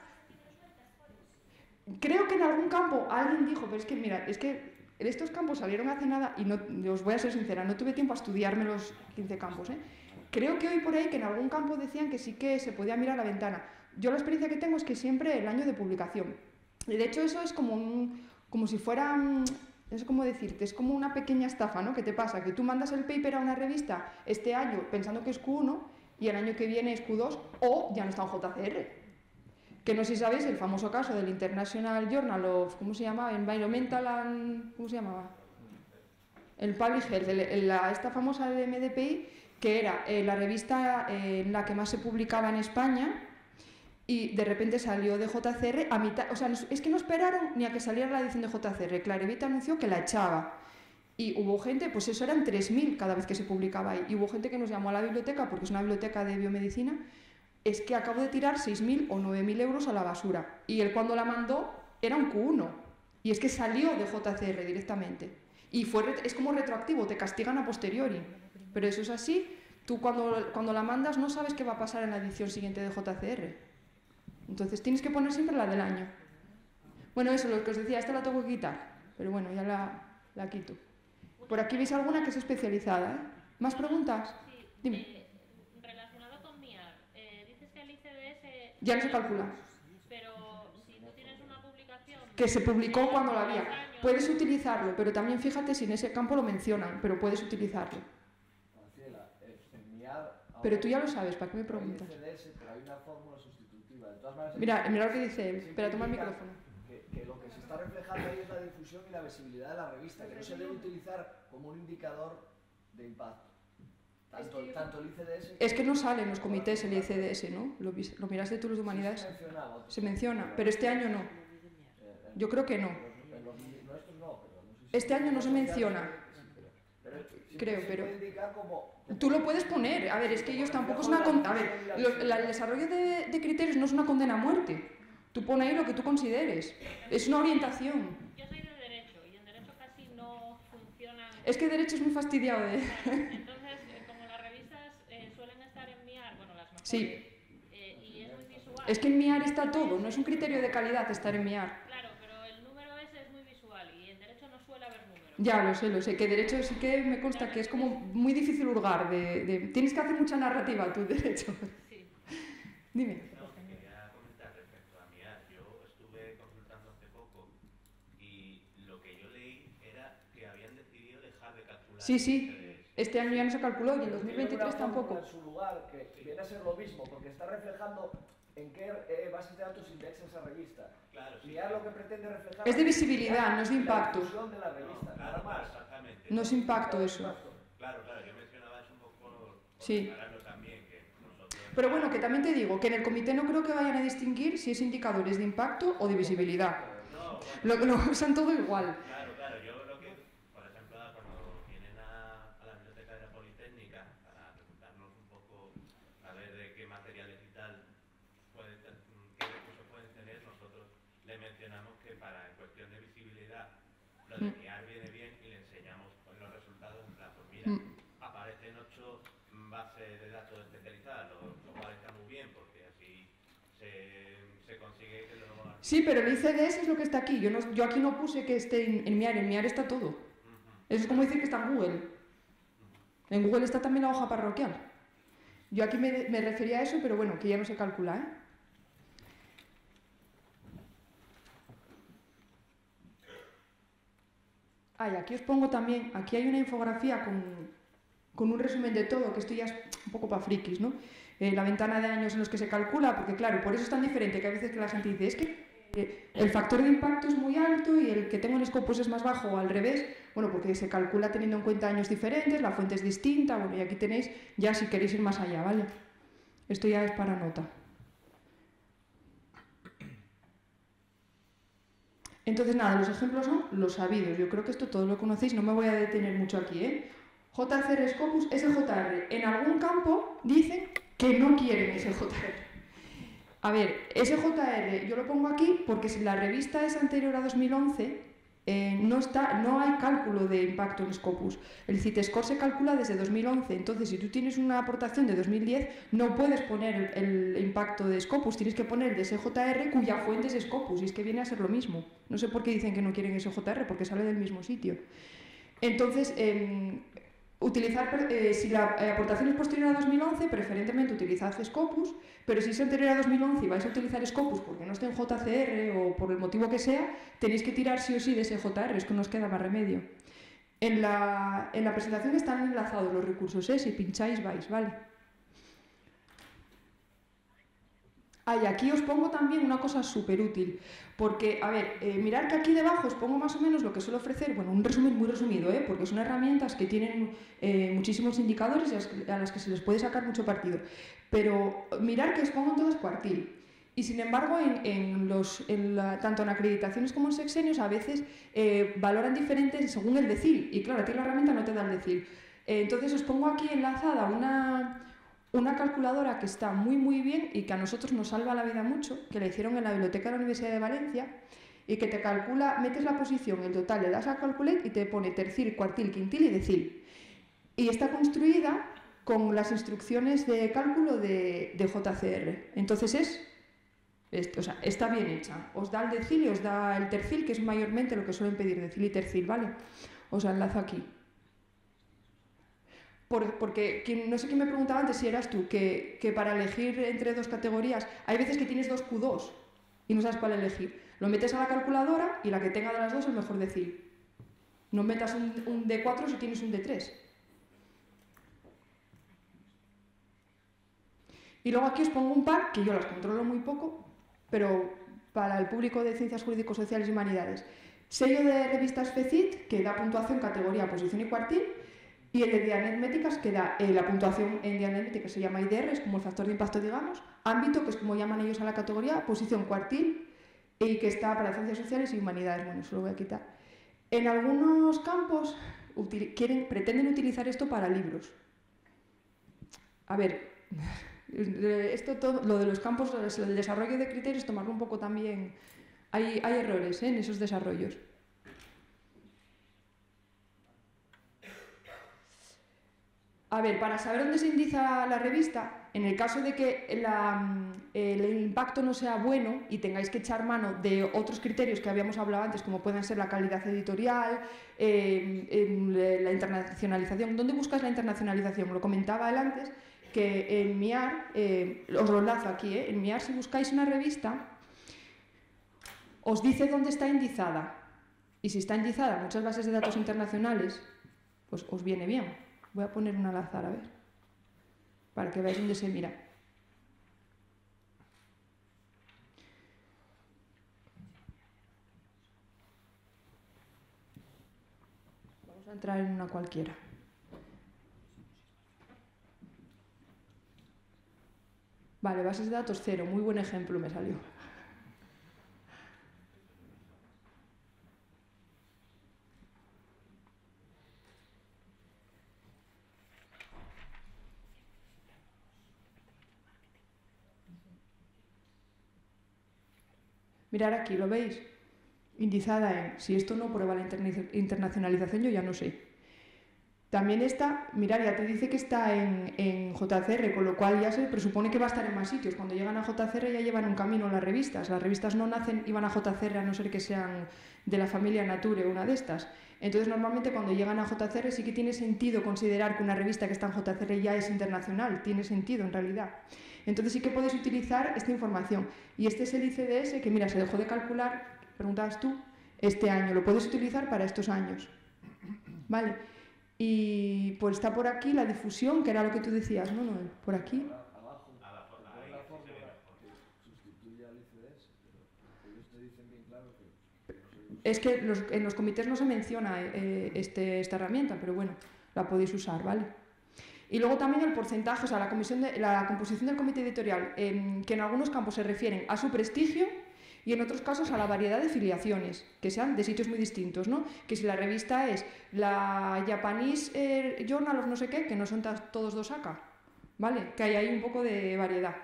Speaker 2: Creo que en algún campo alguien dijo, pero es que, mira, es que estos campos salieron hace nada y no, os voy a ser sincera, no tuve tiempo a estudiarme los quince campos, ¿eh? Creo que hoy por ahí que en algún campo decían que sí que se podía mirar la ventana. Yo la experiencia que tengo es que siempre el año de publicación. Y de hecho eso es como un... como si fuera... Es como decirte, es como una pequeña estafa, ¿no? ¿Qué te pasa? Que tú mandas el paper a una revista este año pensando que es Q uno y el año que viene es Q dos o ya no está en J C R. Que no sé si sabéis el famoso caso del International Journal of, ¿cómo se llamaba? Environmental and... ¿cómo se llamaba? El Public Health, el, el, la, esta famosa de M D P I, que era eh, la revista eh, en la que más se publicaba en España y de repente salió de J C R a mitad, o sea, es que no esperaron ni a que saliera la edición de J C R, Clarivita anunció que la echaba. Y hubo gente, pues eso eran tres mil cada vez que se publicaba ahí, y hubo gente que nos llamó a la biblioteca, porque es una biblioteca de biomedicina, es que acabo de tirar seis mil o nueve mil euros a la basura. Y él cuando la mandó era un Q uno. Y es que salió de J C R directamente. Y fue, es como retroactivo, te castigan a posteriori. Pero eso es así. Tú cuando, cuando la mandas no sabes qué va a pasar en la edición siguiente de J C R. Entonces tienes que poner siempre la del año. Bueno, eso, lo que os decía, esta la tengo que quitar. Pero bueno, ya la, la quito. Por aquí veis alguna que es especializada, ¿eh? ¿Más preguntas?
Speaker 9: Sí.
Speaker 2: Dime.
Speaker 9: Eh, relacionado con MIAR, eh, dices que el I C D S...
Speaker 2: Ya no se calcula.
Speaker 9: Pero si tú tienes una publicación...
Speaker 2: Que se publicó cuando la había. Puedes utilizarlo, pero también fíjate si en ese campo lo mencionan, pero puedes utilizarlo.
Speaker 10: Marcela, en MIAR...
Speaker 2: Pero tú ya lo sabes, ¿para qué me preguntas?
Speaker 10: I C D S, pero hay una fórmula sustitutiva. De todas maneras,
Speaker 2: Mira, mira lo que dice él. Espera, toma el micrófono.
Speaker 10: Que, que lo que se está reflejando ahí es la difusión y la visibilidad de la revista, que no se debe utilizar como un indicador de impacto. Tanto, es que tanto el I C D S...
Speaker 2: Es que no sale en los comités el I C D S, ¿no? ¿Lo, lo miraste tú los de humanidades?
Speaker 10: Sí, se, menciona,
Speaker 2: se menciona, pero este año no. Yo creo que no.
Speaker 10: En los nuestros no, pero no sé si
Speaker 2: este año no se menciona.
Speaker 10: Pero, sí,
Speaker 2: creo,
Speaker 10: se
Speaker 2: pero...
Speaker 10: puede indicar como, como...
Speaker 2: Tú lo puedes poner. A ver, es que ellos tampoco es una... Con... A ver, lo, la, el desarrollo de, de criterios no es una condena a muerte. Tú pones ahí lo que tú consideres. Es una orientación.
Speaker 9: Yo soy de Derecho y en Derecho casi no funciona...
Speaker 2: Es que Derecho es muy fastidiado de...
Speaker 9: Entonces, eh, como las revistas eh, suelen estar en MIAR, bueno, las mejores,
Speaker 2: sí.
Speaker 9: eh, y es muy visual...
Speaker 2: Es que en MIAR está todo, no es un criterio de calidad estar en MIAR.
Speaker 9: Claro, pero el número ese es muy visual y en Derecho no suele haber números.
Speaker 2: Ya, lo sé, lo sé, que Derecho sí que me consta que es como muy difícil hurgar, de, de... tienes que hacer mucha narrativa tu Derecho.
Speaker 9: Sí.
Speaker 2: Dime.
Speaker 3: No, quería comentar respecto a MIAR. Yo estuve consultando hace poco y lo que yo leí era que habían decidido dejar de calcular...
Speaker 2: Sí, sí, este año ya no se calculó y en dos mil veintitrés tampoco.
Speaker 10: En su lugar, que viene a ser lo mismo, porque está reflejando en qué eh, bases de datos indexa esa revista.
Speaker 3: Claro, sí.
Speaker 10: MIAR lo que pretende reflejar...
Speaker 2: Es de visibilidad, no es de impacto.
Speaker 10: La difusión de la revista,
Speaker 3: No,
Speaker 10: nada
Speaker 3: claro,
Speaker 10: más.
Speaker 3: exactamente.
Speaker 2: No es impacto eso.
Speaker 3: Claro, claro, yo mencionaba eso un poco por
Speaker 2: sí.
Speaker 3: aclararlo también, que nosotros...
Speaker 2: Pero bueno, que también te digo, que en el comité no creo que vayan a distinguir si es indicadores de impacto o de visibilidad.
Speaker 3: No, bueno,
Speaker 2: lo, lo usan todo igual.
Speaker 3: Claro, claro, yo lo que, por ejemplo, cuando vienen a, a la biblioteca de la Politécnica para preguntarnos le mencionamos que para en cuestión de visibilidad lo de miar viene bien y le enseñamos pues, los resultados en plan, pues mira, mm. aparecen ocho bases de datos especializadas, lo, lo cual está muy bien porque así se, se consigue que lo...
Speaker 2: Sí, pero el I C D S es lo que está aquí, yo, no, yo aquí no puse que esté en, en miar, en miar está todo. Uh-huh. Eso es como decir que está en Google. Uh-huh. En Google está también la hoja parroquial. Yo aquí me, me refería a eso, pero bueno, que ya no se calcula, ¿eh? Ah, y aquí os pongo también, aquí hay una infografía con, con un resumen de todo, que esto ya es un poco para frikis, ¿no? Eh, la ventana de años en los que se calcula, porque claro, por eso es tan diferente que a veces que la gente dice, es que eh, el factor de impacto es muy alto y el que tengo en Scopus es más bajo, o al revés, bueno, porque se calcula teniendo en cuenta años diferentes, la fuente es distinta, bueno, y aquí tenéis ya si queréis ir más allá, ¿vale? Esto ya es para nota. Entonces, nada, los ejemplos son los sabidos. Yo creo que esto todos lo conocéis, no me voy a detener mucho aquí, ¿eh? J C R Scopus, S J R. En algún campo dicen que no quieren S J R. A ver, S J R yo lo pongo aquí porque si la revista es anterior a dos mil once, eh, no, está, no hay cálculo de impacto en Scopus. El CITESCOR se calcula desde dos mil once, entonces si tú tienes una aportación de dos mil diez, no puedes poner el, el impacto de Scopus, tienes que poner el de S J R cuya fuente es Scopus, y es que viene a ser lo mismo. No sé por qué dicen que no quieren S J R, porque sale del mismo sitio. Entonces, eh, utilizar, eh, si la aportación es posterior a dos mil once, preferentemente utilizad Scopus, pero si es anterior a dos mil once y vais a utilizar Scopus porque no está en J C R o por el motivo que sea, tenéis que tirar sí o sí de S J R, es que no os queda más remedio. En la, en la presentación están enlazados los recursos, ¿eh? Si pincháis vais, ¿vale? Ah, y aquí os pongo también una cosa súper útil, porque, a ver, eh, mirad que aquí debajo os pongo más o menos lo que suelo ofrecer, bueno, un resumen muy resumido, ¿eh? Porque son herramientas que tienen eh, muchísimos indicadores y a las, que, a las que se les puede sacar mucho partido, pero mirad que os pongo en todos cuartil. Y sin embargo, en, en los, en la, tanto en acreditaciones como en sexenios, a veces eh, valoran diferentes según el decil, y claro, a ti la herramienta no te da el decil. Eh, entonces os pongo aquí enlazada una... Una calculadora que está muy muy bien y que a nosotros nos salva la vida mucho, que la hicieron en la biblioteca de la Universidad de Valencia y que te calcula, metes la posición, el total, le das a Calculate y te pone tercil, cuartil, quintil y decil. Y está construida con las instrucciones de cálculo de, de J C R. Entonces es, es, o sea, está bien hecha. Os da el decil y os da el tercil, que es mayormente lo que suelen pedir, decil y tercil, ¿vale? Os enlazo aquí. Porque no sé quién me preguntaba antes si eras tú, que, que para elegir entre dos categorías hay veces que tienes dos Q dos y no sabes cuál elegir. Lo metes a la calculadora y la que tenga de las dos es mejor decir. No metas un, un D cuatro si tienes un D tres. Y luego aquí os pongo un par, que yo las controlo muy poco, pero para el público de Ciencias Jurídico-Sociales y Humanidades. Sello de revistas FECIT, que da puntuación, categoría, posición y cuartil. Y el de dianéticas que da eh, la puntuación en dianética, se llama I D R, es como el factor de impacto, digamos. Ámbito, que es como llaman ellos a la categoría. Posición cuartil, y que está para ciencias sociales y humanidades. Bueno, eso lo voy a quitar. En algunos campos quieren, pretenden utilizar esto para libros. A ver, esto todo, lo de los campos, el desarrollo de criterios, tomarlo un poco también. Hay, hay errores ¿eh? en esos desarrollos. A ver, para saber dónde se indica la revista, en el caso de que la, el impacto no sea bueno y tengáis que echar mano de otros criterios que habíamos hablado antes, como pueden ser la calidad editorial, eh, la internacionalización. ¿Dónde buscas la internacionalización? Lo comentaba él antes, que en miar, eh, os lo enlazo aquí, eh, en miar si buscáis una revista, os dice dónde está indizada. Y si está indizada en muchas bases de datos internacionales, pues os viene bien. Voy a poner una al azar, a ver, para que veáis dónde se mira. Vamos a entrar en una cualquiera. Vale, bases de datos cero, muy buen ejemplo me salió. Mirar aquí, ¿lo veis? Indizada en, si esto no prueba la internacionalización, yo ya no sé. También está, mirar, ya te dice que está en, en J C R, con lo cual ya se presupone que va a estar en más sitios. Cuando llegan a J C R ya llevan un camino las revistas. Las revistas no nacen y van a J C R a no ser que sean de la familia Nature, una de estas. Entonces, normalmente cuando llegan a J C R sí que tiene sentido considerar que una revista que está en J C R ya es internacional. Tiene sentido, en realidad. Entonces sí que podéis utilizar esta información. Y este es el I C D S que, mira, se dejó de calcular, preguntabas tú, este año. Lo puedes utilizar para estos años. ¿Vale? Y pues está por aquí la difusión, que era lo que tú decías, ¿no, Noel? Por aquí.
Speaker 10: Abajo, la fórmula que sustituye al I C D S, pero ellos te dicen bien claro que...
Speaker 2: Es que los, en los comités no se menciona eh, este, esta herramienta, pero bueno, la podéis usar, ¿vale? Y luego también el porcentaje, o sea, la, comisión de, la composición del comité editorial, eh, que en algunos campos se refieren a su prestigio y en otros casos a la variedad de filiaciones, que sean de sitios muy distintos, ¿no? Que si la revista es la Japanese eh, Journal of no sé qué, que no son todos dos A K, ¿vale? Que hay ahí un poco de variedad.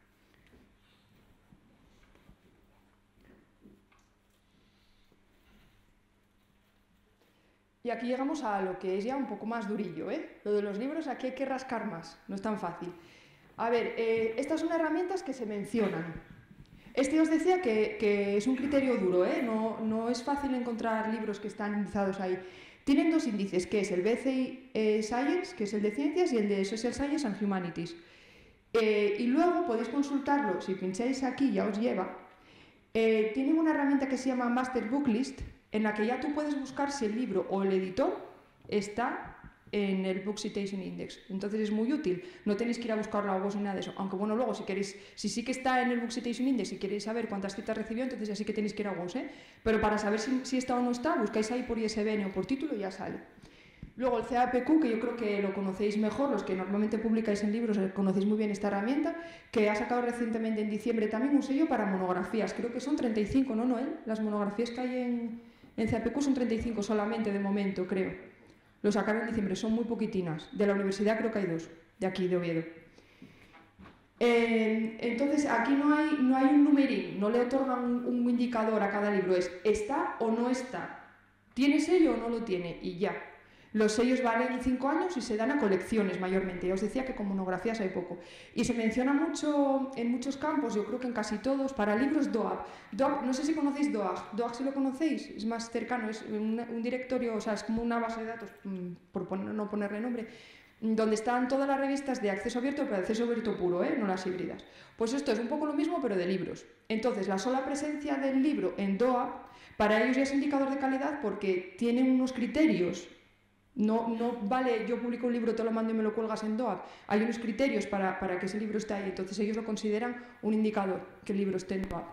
Speaker 2: Y aquí llegamos a lo que es ya un poco más durillo, ¿eh? Lo de los libros, aquí hay que rascar más, no es tan fácil. A ver, eh, estas son herramientas que se mencionan. Este os decía que, que es un criterio duro, ¿eh? No, no es fácil encontrar libros que están indizados ahí. Tienen dos índices, que es el B C I eh, Science, que es el de Ciencias, y el de Social Science and Humanities. Eh, y luego podéis consultarlo, si pincháis aquí ya os lleva. Eh, tienen una herramienta que se llama Master Booklist, en la que ya tú puedes buscar si el libro o el editor está en el Book Citation Index. Entonces es muy útil. No tenéis que ir a buscarlo a vos ni nada de eso. Aunque bueno, luego si queréis, si sí que está en el Book Citation Index y queréis saber cuántas citas recibió, entonces ya sí que tenéis que ir a vos, ¿eh? Pero para saber si, si está o no está, buscáis ahí por I S B N o por título y ya sale. Luego el C A P Q, que yo creo que lo conocéis mejor, los que normalmente publicáis en libros, conocéis muy bien esta herramienta, que ha sacado recientemente en diciembre también un sello para monografías. Creo que son treinta y cinco, ¿no, Noel? Las monografías que hay en, en C A P Q son treinta y cinco solamente de momento, creo. Lo sacaron en diciembre, son muy poquitinas. De la universidad creo que hay dos, de aquí, de Oviedo. Eh, entonces, aquí no hay, no hay un numerín, no le otorgan un, un indicador a cada libro, es ¿está o no está? ¿Tiene sello o no lo tiene? Y ya. Los sellos valen cinco años y se dan a colecciones mayormente. Ya os decía que con monografías hay poco. Y se menciona mucho en muchos campos, yo creo que en casi todos, para libros D O A G. D O A G, no sé si conocéis D O A G. D O A G si lo conocéis, es más cercano, es un, un directorio, o sea, es como una base de datos, por poner, no ponerle nombre, donde están todas las revistas de acceso abierto, pero de acceso abierto puro, ¿eh? No las híbridas. Pues esto es un poco lo mismo, pero de libros. Entonces, la sola presencia del libro en D O A G, para ellos ya es indicador de calidad porque tienen unos criterios. No, no vale, yo publico un libro, te lo mando y me lo cuelgas en D O A G. Hay unos criterios para, para que ese libro esté ahí, entonces ellos lo consideran un indicador, que el libro esté en D O A G.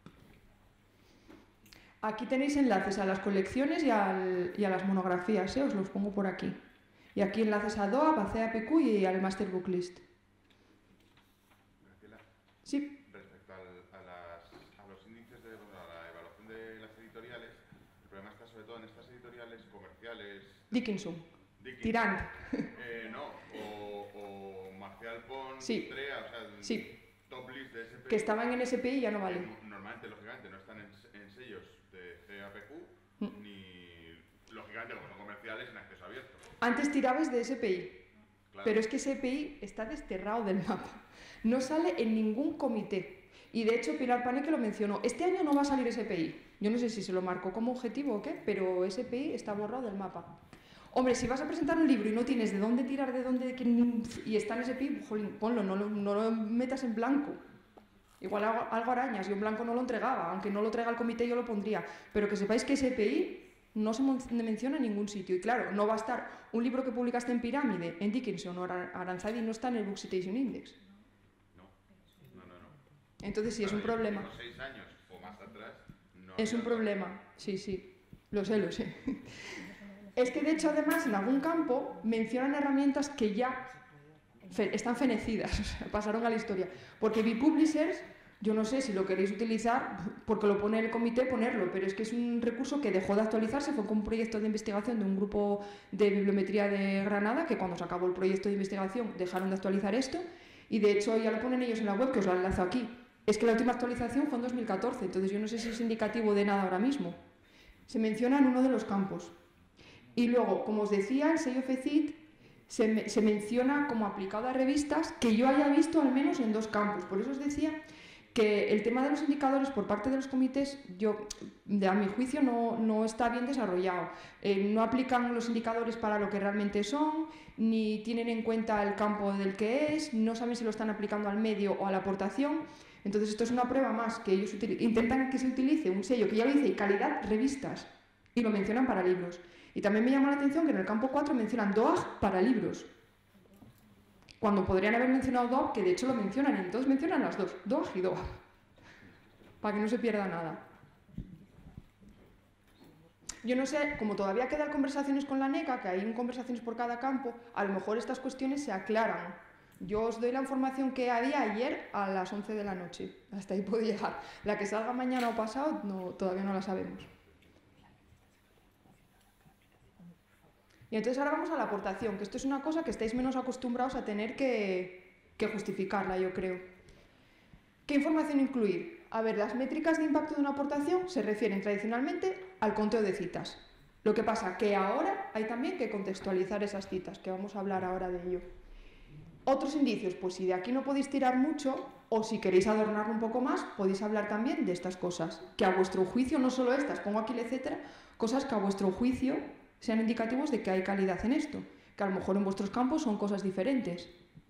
Speaker 2: Aquí tenéis enlaces a las colecciones y, al, y a las monografías, ¿eh? Os los pongo por aquí. Y aquí enlaces a D O A G, a C A P Q y al Master Booklist.
Speaker 11: Graciela.
Speaker 2: Sí.
Speaker 11: Respecto al, a, las, a los índices de bueno, a la evaluación de las editoriales, el problema está sobre todo en estas editoriales comerciales.
Speaker 2: Dickinson.
Speaker 11: Dickinson.
Speaker 2: Tirant.
Speaker 11: Eh, no, o, o Marcial Pons,
Speaker 2: sí.
Speaker 11: Trea, o sea,
Speaker 2: sí.
Speaker 11: top list de S P I.
Speaker 2: Que estaban en S P I y ya no valen.
Speaker 11: Normalmente, lógicamente, no están en, en sellos de C A P Q, mm. ni, lógicamente, como son comerciales, en acceso abierto.
Speaker 2: Antes tirabas de S P I,
Speaker 11: claro. Pero
Speaker 2: es que S P I está desterrado del mapa. No sale en ningún comité. Y de hecho, Pilar Paneque lo mencionó. Este año no va a salir S P I. Yo no sé si se lo marcó como objetivo o qué, pero S P I está borrado del mapa. Hombre, si vas a presentar un libro y no tienes de dónde tirar, de dónde y está en S P I, jolín, ponlo, no lo, no lo metas en blanco. Igual algo, algo arañas, yo en blanco no lo entregaba, aunque no lo traiga el comité yo lo pondría. Pero que sepáis que S P I no se menciona en ningún sitio. Y claro, no va a estar un libro que publicaste en Pirámide, en Dickinson o Aranzadi, no está en el Book Citation Index.
Speaker 11: No, no, no. no.
Speaker 2: Entonces sí, es un problema.
Speaker 11: Unos seis años o más atrás, no
Speaker 2: es un problema, sí, sí. Lo sé, lo sé. Es que de hecho, además, en algún campo mencionan herramientas que ya fe están fenecidas, o sea, pasaron a la historia. Porque B-Publishers, yo no sé si lo queréis utilizar, porque lo pone el comité, ponerlo, pero es que es un recurso que dejó de actualizarse, fue con un proyecto de investigación de un grupo de bibliometría de Granada, que cuando se acabó el proyecto de investigación dejaron de actualizar esto, y de hecho ya lo ponen ellos en la web, que os lo enlazo aquí. Es que la última actualización fue en dos mil catorce, entonces yo no sé si es indicativo de nada ahora mismo. Se menciona en uno de los campos. Y luego, como os decía, el sello F E C I T se, me, se menciona como aplicado a revistas que yo haya visto al menos en dos campos. Por eso os decía que el tema de los indicadores por parte de los comités, yo, de, a mi juicio, no, no está bien desarrollado. Eh, no aplican los indicadores para lo que realmente son, ni tienen en cuenta el campo del que es, no saben si lo están aplicando al medio o a la aportación. Entonces esto es una prueba más, que ellos intentan que se utilice un sello que ya lo dice, calidad revistas, y lo mencionan para libros. Y también me llama la atención que en el campo cuatro mencionan D O A G para libros, cuando podrían haber mencionado D O A G, que de hecho lo mencionan, y entonces mencionan las dos, D O A G y D O A G, para que no se pierda nada. Yo no sé, como todavía quedan conversaciones con la NECA, que hay conversaciones por cada campo, a lo mejor estas cuestiones se aclaran. Yo os doy la información que había ayer a las once de la noche, hasta ahí puedo llegar. La que salga mañana o pasado, no, todavía no la sabemos. Y entonces ahora vamos a la aportación, que esto es una cosa que estáis menos acostumbrados a tener que, que justificarla, yo creo. ¿Qué información incluir? A ver, las métricas de impacto de una aportación se refieren tradicionalmente al conteo de citas. Lo que pasa que ahora hay también que contextualizar esas citas, que vamos a hablar ahora de ello. Otros indicios, pues si de aquí no podéis tirar mucho, o si queréis adornarlo un poco más, podéis hablar también de estas cosas, que a vuestro juicio, no solo estas, pongo aquí el etcétera, cosas que a vuestro juicio sean indicativos de que hay calidad en esto, que a lo mejor en vuestros campos son cosas diferentes.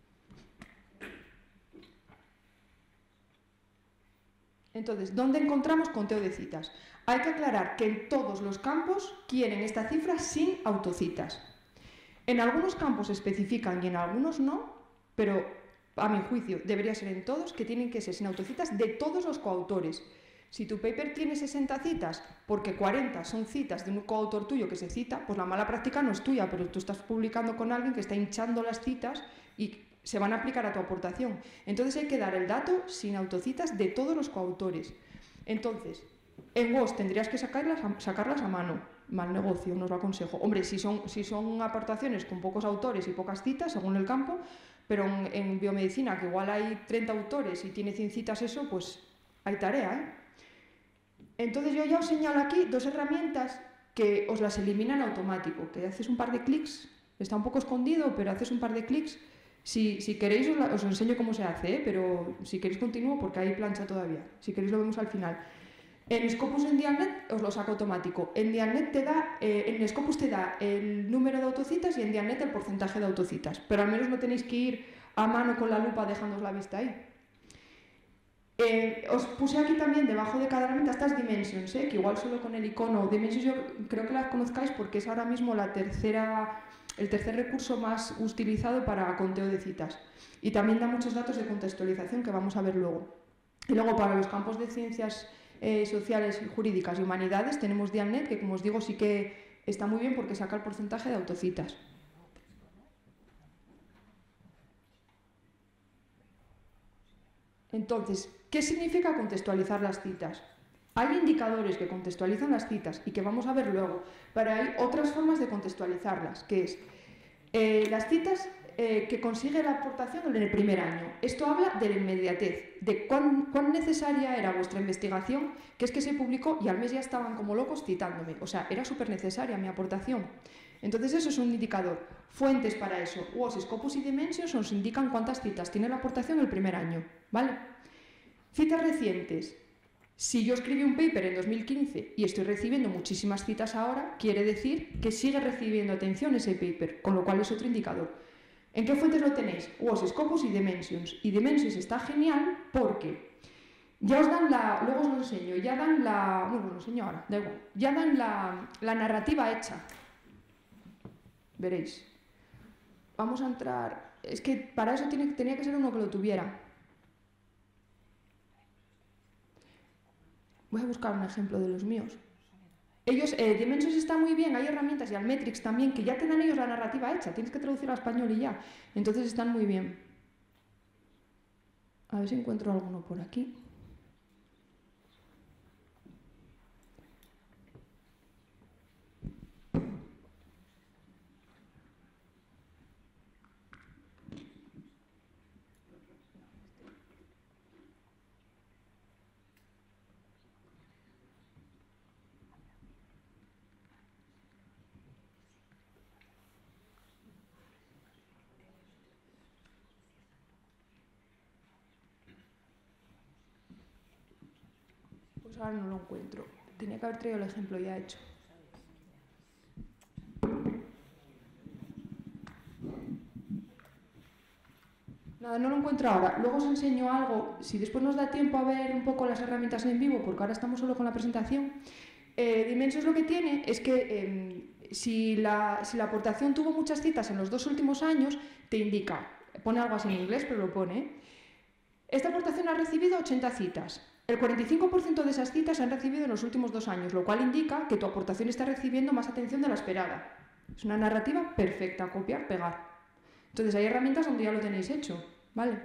Speaker 2: Entonces, ¿dónde encontramos conteo de citas? Hay que aclarar que en todos los campos quieren esta cifra sin autocitas. En algunos campos se especifican y en algunos no, pero a mi juicio debería ser en todos que tienen que ser sin autocitas de todos los coautores. Si tu paper tiene sesenta citas, porque cuarenta son citas de un coautor tuyo que se cita, pues la mala práctica no es tuya, pero tú estás publicando con alguien que está hinchando las citas y se van a aplicar a tu aportación. Entonces hay que dar el dato sin autocitas de todos los coautores. Entonces, en W O S tendrías que sacarlas a, sacarlas a mano. Mal negocio, no os lo aconsejo. Hombre, si son, si son aportaciones con pocos autores y pocas citas, según el campo, pero en, en biomedicina, que igual hay treinta autores y tiene cien citas eso, pues hay tarea, ¿eh? Entonces yo ya os señalo aquí dos herramientas que os las eliminan automático, que haces un par de clics, está un poco escondido, pero haces un par de clics. Si, si queréis os, la, os enseño cómo se hace, ¿eh? Pero si queréis continúo porque hay plancha todavía. Si queréis lo vemos al final. En Scopus en Dialnet os lo saca automático. En Dialnet te da, eh, en Scopus te da el número de autocitas y en Dialnet el porcentaje de autocitas. Pero al menos no tenéis que ir a mano con la lupa dejándoos la vista ahí. Eh, os puse aquí también debajo de cada herramienta estas dimensions, ¿eh? Que igual solo con el icono dimensions yo creo que las conozcáis porque es ahora mismo la tercera, el tercer recurso más utilizado para conteo de citas. Y también da muchos datos de contextualización que vamos a ver luego. Y luego para los campos de ciencias eh, sociales, jurídicas y humanidades tenemos Dialnet, que como os digo sí que está muy bien porque saca el porcentaje de autocitas. Entonces, ¿qué significa contextualizar las citas? Hay indicadores que contextualizan las citas y que vamos a ver luego, pero hay otras formas de contextualizarlas, que es eh, las citas eh, que consigue la aportación en el primer año. Esto habla de la inmediatez, de cuán, cuán necesaria era vuestra investigación, que es que se publicó y al mes ya estaban como locos citándome. O sea, era súper necesaria mi aportación. Entonces eso es un indicador. Fuentes para eso, W O S, Scopus y Dimensions os indican cuántas citas tiene la aportación el primer año, ¿vale? Citas recientes. Si yo escribí un paper en dos mil quince y estoy recibiendo muchísimas citas ahora, quiere decir que sigue recibiendo atención ese paper, con lo cual es otro indicador. ¿En qué fuentes lo tenéis? W O S, Scopus y Dimensions. Y Dimensions está genial porque ya os dan la, luego os lo enseño, ya dan la, bueno, os lo enseño ahora, da igual, ya dan la, la narrativa hecha. Veréis. Vamos a entrar... Es que para eso tiene, tenía que ser uno que lo tuviera. Voy a buscar un ejemplo de los míos. Ellos, eh, Dimensions está muy bien, hay herramientas y Almetrics también, que ya te dan ellos la narrativa hecha, tienes que traducir al español y ya. Entonces están muy bien. A ver si encuentro alguno por aquí. Pues ahora no lo encuentro. Tenía que haber traído el ejemplo ya hecho. Nada, no lo encuentro ahora. Luego os enseño algo, si después nos da tiempo a ver un poco las herramientas en vivo, porque ahora estamos solo con la presentación. Eh, Dimensions lo que tiene es que eh, si, la, si la aportación tuvo muchas citas en los dos últimos años, te indica, pone algo así en inglés, pero lo pone, ¿eh? Esta aportación ha recibido ochenta citas. El cuarenta y cinco por ciento de esas citas se han recibido en los últimos dos años, lo cual indica que tu aportación está recibiendo más atención de la esperada. Es una narrativa perfecta, copiar, pegar. Entonces hay herramientas donde ya lo tenéis hecho, ¿vale?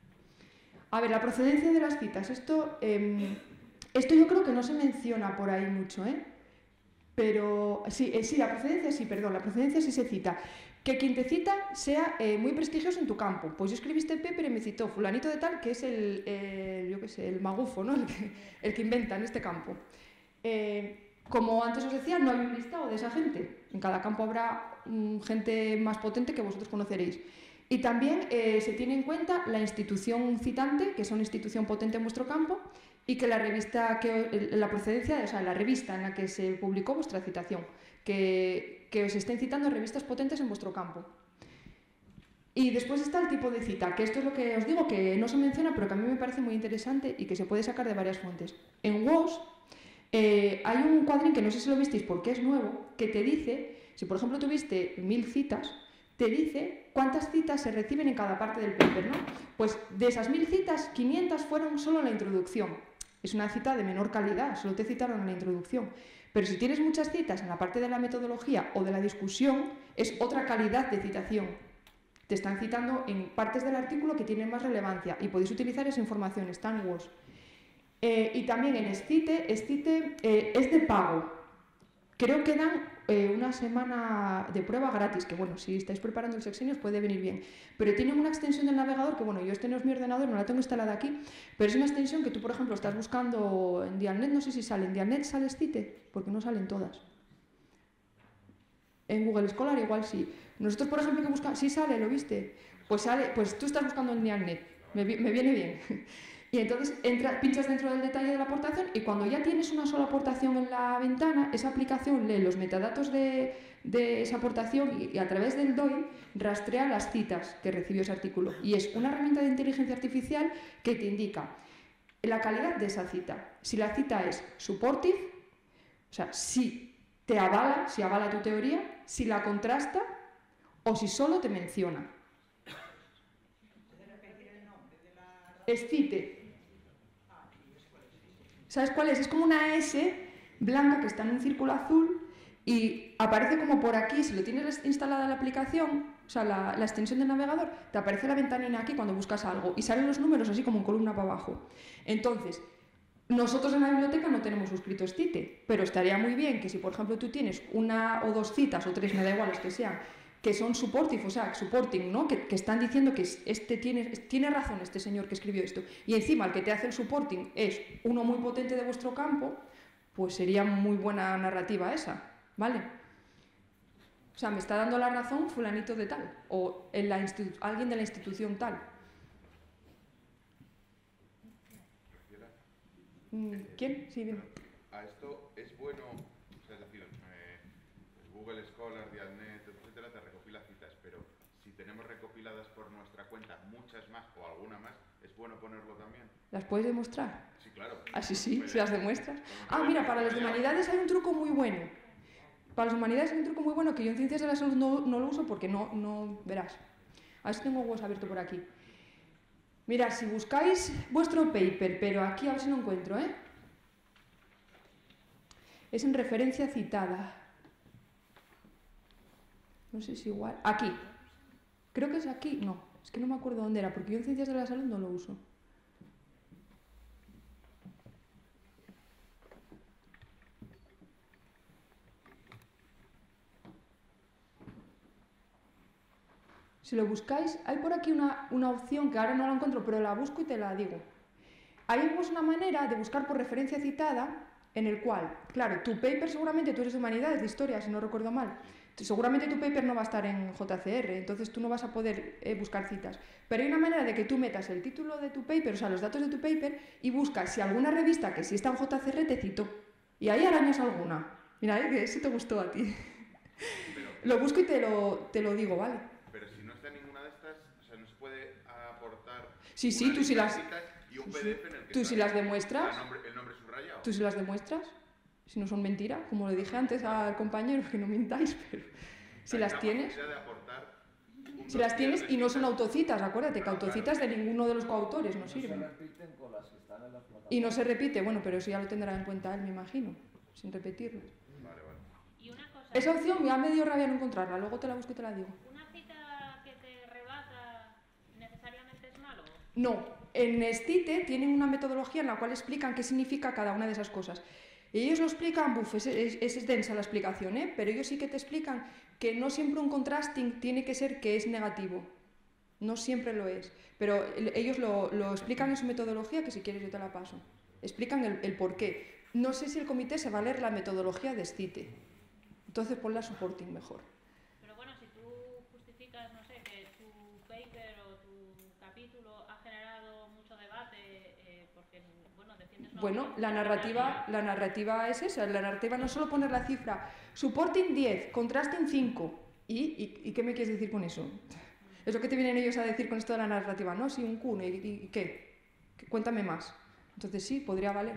Speaker 2: A ver, la procedencia de las citas. Esto, eh, esto yo creo que no se menciona por ahí mucho, ¿eh? Pero sí, eh, sí, la procedencia sí, perdón, la procedencia sí se cita. Que quien te cita sea eh, muy prestigioso en tu campo. Pues yo escribí este paper y me citó fulanito de tal, que es el, el yo qué sé, el magufo, ¿no? El que, el que inventa en este campo. Eh, como antes os decía, no hay un listado de esa gente. En cada campo habrá um, gente más potente que vosotros conoceréis. Y también eh, se tiene en cuenta la institución citante, que es una institución potente en vuestro campo, y que la revista, que la procedencia, o sea, la revista en la que se publicó vuestra citación, que, que os estén citando revistas potentes en vuestro campo. Y después está el tipo de cita, que esto es lo que os digo, que no se menciona, pero que a mí me parece muy interesante y que se puede sacar de varias fuentes. En W O S eh, hay un cuadrín que no sé si lo visteis porque es nuevo, que te dice, si por ejemplo tuviste mil citas, te dice cuántas citas se reciben en cada parte del paper, ¿no? Pues de esas mil citas, quinientas fueron solo en la introducción. Es una cita de menor calidad, solo te citaron en la introducción. Pero si tienes muchas citas en la parte de la metodología o de la discusión, es otra calidad de citación. Te están citando en partes del artículo que tienen más relevancia y podéis utilizar esa información, está en W O S. Eh, y también en Scite, Scite eh, es de pago. Creo que dan eh, una semana de prueba gratis, que bueno, si estáis preparando el sexenio os puede venir bien. Pero tienen una extensión del navegador, que bueno, yo este no es mi ordenador, no la tengo instalada aquí, pero es una extensión que tú, por ejemplo, estás buscando en Dialnet, no sé si sale, en Dialnet sale Scite, porque no salen todas. En Google Scholar igual sí. Nosotros, por ejemplo, que buscamos, sí sale, ¿lo viste? Pues sale, pues tú estás buscando en Dialnet, me, me viene bien. Y entonces entra, pinchas dentro del detalle de la aportación y cuando ya tienes una sola aportación en la ventana, esa aplicación lee los metadatos de, de esa aportación y, y a través del D O I rastrea las citas que recibió ese artículo. Y es una herramienta de inteligencia artificial que te indica la calidad de esa cita. Si la cita es supportive, o sea, si te avala, si avala tu teoría, si la contrasta o si solo te menciona. Scite. ¿Sabes cuál es? Es como una S blanca que está en un círculo azul y aparece como por aquí, si lo tienes instalada la aplicación, o sea, la, la extensión del navegador, te aparece la ventanina aquí cuando buscas algo y salen los números así como en columna para abajo. Entonces, nosotros en la biblioteca no tenemos suscrito Scite, pero estaría muy bien que si, por ejemplo, tú tienes una o dos citas o tres, me da igual las que sean, que son supportive, o sea, supporting, ¿no? Que, que están diciendo que este tiene, tiene razón este señor que escribió esto, y encima el que te hace el supporting es uno muy potente de vuestro campo, pues sería muy buena narrativa esa, ¿vale? O sea, me está dando la razón fulanito de tal, o en la alguien de la institución tal. ¿Quién? Sí, dime.
Speaker 11: A esto es bueno, o sea, es decir, eh, Google Scholar, Dialnet, etcétera, te recopila citas, pero si tenemos recopiladas por nuestra cuenta muchas más o alguna más, ¿es bueno ponerlo también?
Speaker 2: ¿Las puedes demostrar?
Speaker 11: Sí, claro.
Speaker 2: Ah, sí, sí, si las demuestras. Ah, mira, para las humanidades hay un truco muy bueno. Para las humanidades hay un truco muy bueno que yo en Ciencias de la Salud no, no lo uso porque no, no, verás. A ver si tengo huevos abierto por aquí. Mirad, si buscáis vuestro paper, pero aquí a ver si lo encuentro, ¿eh? Es en referencia citada. No sé si igual... Aquí. Creo que es aquí. No, es que no me acuerdo dónde era, porque yo en Ciencias de la Salud no lo uso. Si lo buscáis, hay por aquí una, una opción que ahora no la encuentro, pero la busco y te la digo. Hay pues una manera de buscar por referencia citada en el cual, claro, tu paper seguramente tú eres de humanidades, de historia, si no recuerdo mal, Seguramente tu paper no va a estar en J C R, entonces tú no vas a poder eh, buscar citas. Pero hay una manera de que tú metas el título de tu paper, o sea, los datos de tu paper, y buscas si alguna revista que sí está en J C R te citó. Y ahí arañas alguna. Mira, eh, que eso te gustó a ti.
Speaker 11: Pero,
Speaker 2: lo busco y te lo, te lo digo, ¿vale?
Speaker 11: Pero si no está en ninguna de estas, o sea, no se puede aportar.
Speaker 2: Sí, sí, tú si las.
Speaker 11: Y un P D F en el que
Speaker 2: tú si las demuestras.
Speaker 11: El nombre, el nombre subrayado.
Speaker 2: Tú si las demuestras. Si no son mentira, como le dije antes al compañero, que no mintáis, pero si las tienes. Si las tienes y no son autocitas, acuérdate que autocitas de ninguno de los coautores no sirven. Y no se repite, bueno, pero eso ya lo tendrá en cuenta él, me imagino, sin repetirlo.
Speaker 11: Vale, vale.
Speaker 9: Y una cosa,
Speaker 2: esa opción me ha medio rabia no encontrarla, luego te la busco y te la digo.
Speaker 9: ¿Una cita que te rebata necesariamente es malo?
Speaker 2: No, en Stite tienen una metodología en la cual explican qué significa cada una de esas cosas. Y ellos lo explican, buf, es, es, es densa la explicación, ¿eh? Pero ellos sí que te explican que no siempre un contrasting tiene que ser que es negativo. No siempre lo es. Pero el, ellos lo, lo explican en su metodología, que si quieres yo te la paso. Explican el, el por qué. No sé si el comité se va a leer la metodología de Stite. Entonces ponla supporting mejor.
Speaker 9: Pero bueno, si tú justificas, no sé, que tu paper o tu capítulo ha generado mucho debate, eh, porque, bueno, defiendes...
Speaker 2: Bueno, la narrativa, la narrativa es esa. La narrativa no es solo poner la cifra supporting diez, contrasting cinco. ¿Y, y, ¿Y qué me quieres decir con eso? Es lo que te vienen ellos a decir con esto de la narrativa, ¿no? Sí, un Q, ¿y, y qué? Cuéntame más. Entonces sí, podría valer.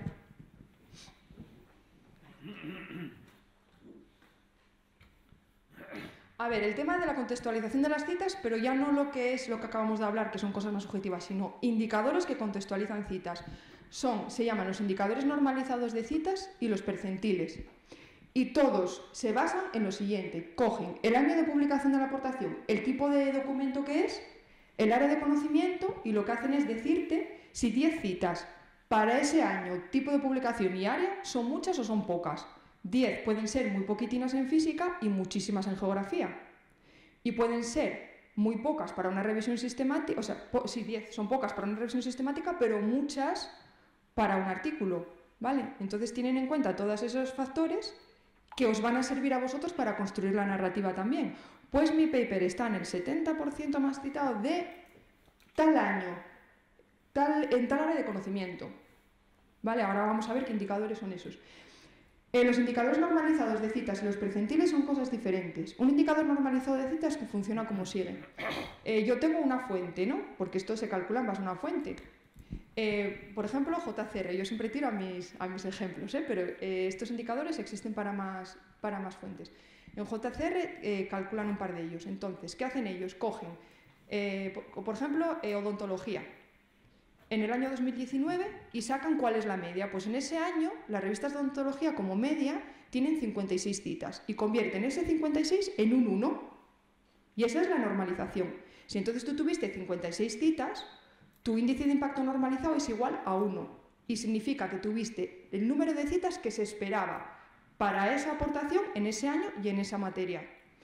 Speaker 2: A ver, el tema de la contextualización de las citas, pero ya no lo que es lo que acabamos de hablar, que son cosas más objetivas, sino indicadores que contextualizan citas. Son, se llaman los indicadores normalizados de citas y los percentiles. Y todos se basan en lo siguiente. Cogen el año de publicación de la aportación, el tipo de documento que es, el área de conocimiento, y lo que hacen es decirte si diez citas para ese año, tipo de publicación y área, son muchas o son pocas. diez pueden ser muy poquitinas en física y muchísimas en geografía. Y pueden ser muy pocas para una revisión sistemática, o sea, po sí, diez son pocas para una revisión sistemática, pero muchas para un artículo, ¿vale? Entonces tienen en cuenta todos esos factores que os van a servir a vosotros para construir la narrativa también. Pues mi paper está en el setenta por ciento más citado de tal año, tal, en tal área de conocimiento. ¿Vale? Ahora vamos a ver qué indicadores son esos. Eh, los indicadores normalizados de citas y los percentiles son cosas diferentes. Un indicador normalizado de citas que funciona como sigue. Eh, yo tengo una fuente, ¿no? Porque esto se calcula en base a una fuente. Eh, por ejemplo, J C R, yo siempre tiro a mis, a mis ejemplos, ¿eh? Pero eh, estos indicadores existen para más, para más fuentes. En J C R eh, calculan un par de ellos. Entonces, ¿qué hacen ellos? Cogen, eh, por, por ejemplo, eh, odontología, en el año dos mil diecinueve y sacan cuál es la media. Pues en ese año, las revistas de odontología como media tienen cincuenta y seis citas y convierten ese cincuenta y seis en un uno. Y esa es la normalización. Si entonces tú tuviste cincuenta y seis citas, tu índice de impacto normalizado es igual a uno y significa que tuviste el número de citas que se esperaba para esa aportación en ese año y en esa materia.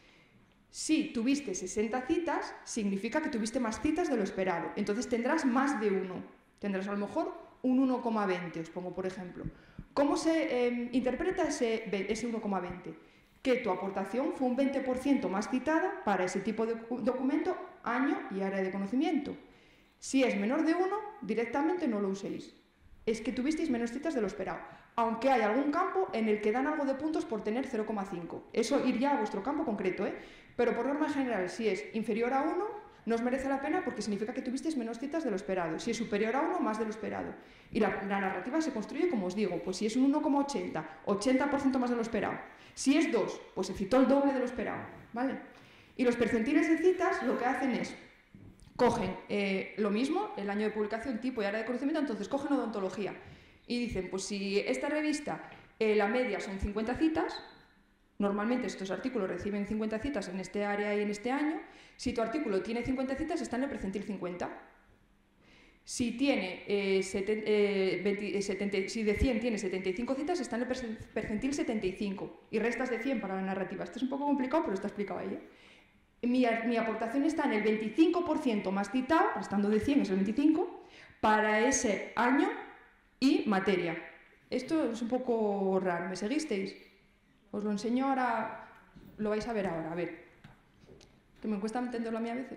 Speaker 2: Si tuviste sesenta citas, significa que tuviste más citas de lo esperado. Entonces tendrás más de uno. Tendrás a lo mejor un uno coma veinte, os pongo por ejemplo. ¿Cómo se eh, interpreta ese, ese uno coma veinte? Que tu aportación fue un veinte por ciento más citada para ese tipo de documento, año y área de conocimiento. Si es menor de uno, directamente no lo uséis. Es que tuvisteis menos citas de lo esperado. Aunque hay algún campo en el que dan algo de puntos por tener cero coma cinco. Eso iría a vuestro campo concreto, ¿eh? Pero por norma general, si es inferior a uno, no os merece la pena porque significa que tuvisteis menos citas de lo esperado. Si es superior a uno, más de lo esperado. Y la, la narrativa se construye como os digo. Pues si es un uno coma ochenta, ochenta por ciento más de lo esperado. Si es dos, pues se citó el doble de lo esperado, ¿vale? Y los percentiles de citas lo que hacen es cogen eh, lo mismo, el año de publicación, tipo y área de conocimiento, entonces cogen odontología y dicen, pues si esta revista, eh, la media son cincuenta citas, normalmente estos artículos reciben cincuenta citas en este área y en este año, si tu artículo tiene cincuenta citas está en el percentil cincuenta. Si, tiene, eh, seten, eh, veinte, setenta, si de cien tiene setenta y cinco citas está en el percentil setenta y cinco y restas de cien para la narrativa. Esto es un poco complicado, pero está explicado ahí, ¿eh? Mi, mi aportación está en el veinticinco por ciento más citado, restando de cien es el veinticinco, para ese año y materia. Esto es un poco raro, ¿me seguisteis? Os lo enseño ahora, lo vais a ver ahora, a ver. Que me cuesta entenderlo a mí a veces.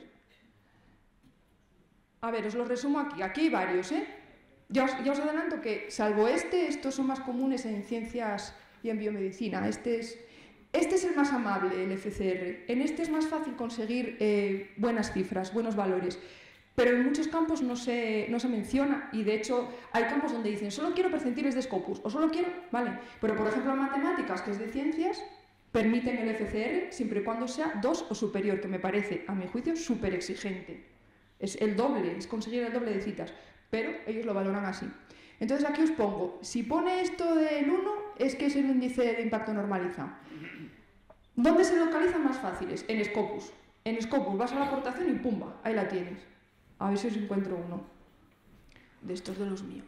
Speaker 2: A ver, os lo resumo aquí. Aquí hay varios, ¿eh? Ya os, ya os adelanto que, salvo este, estos son más comunes en ciencias y en biomedicina. Este es, este es el más amable, el F C R. En este es más fácil conseguir eh, buenas cifras, buenos valores. Pero en muchos campos no se, no se menciona, y de hecho hay campos donde dicen solo quiero percentiles de Scopus, o solo quiero, vale, pero por ejemplo en matemáticas, que es de ciencias, permiten el F C R siempre y cuando sea dos o superior, que me parece, a mi juicio, súper exigente. Es el doble, es conseguir el doble de citas, pero ellos lo valoran así. Entonces aquí os pongo, si pone esto del uno, es que es el índice de impacto normalizado. ¿Dónde se localizan más fáciles? En Scopus. En Scopus vas a la aportación y pumba, ahí la tienes. A ver si os encuentro uno de estos de los míos.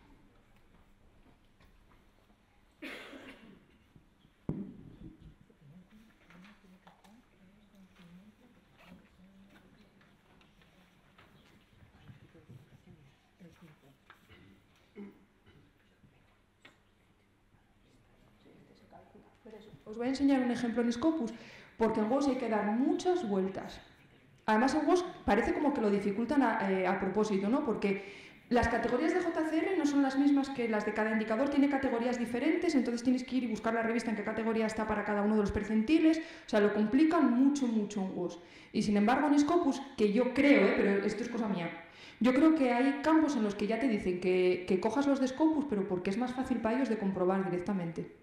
Speaker 2: Os voy a enseñar un ejemplo en Scopus, porque en W O S hay que dar muchas vueltas. Además, en W O S parece como que lo dificultan a, eh, a propósito, ¿no? Porque las categorías de J C R no son las mismas que las de cada indicador, tiene categorías diferentes, entonces tienes que ir y buscar la revista en qué categoría está para cada uno de los percentiles, o sea, lo complican mucho, mucho en W O S. Y sin embargo, en Scopus, que yo creo, ¿eh? Pero esto es cosa mía, yo creo que hay campos en los que ya te dicen que, que cojas los de Scopus, pero porque es más fácil para ellos de comprobar directamente.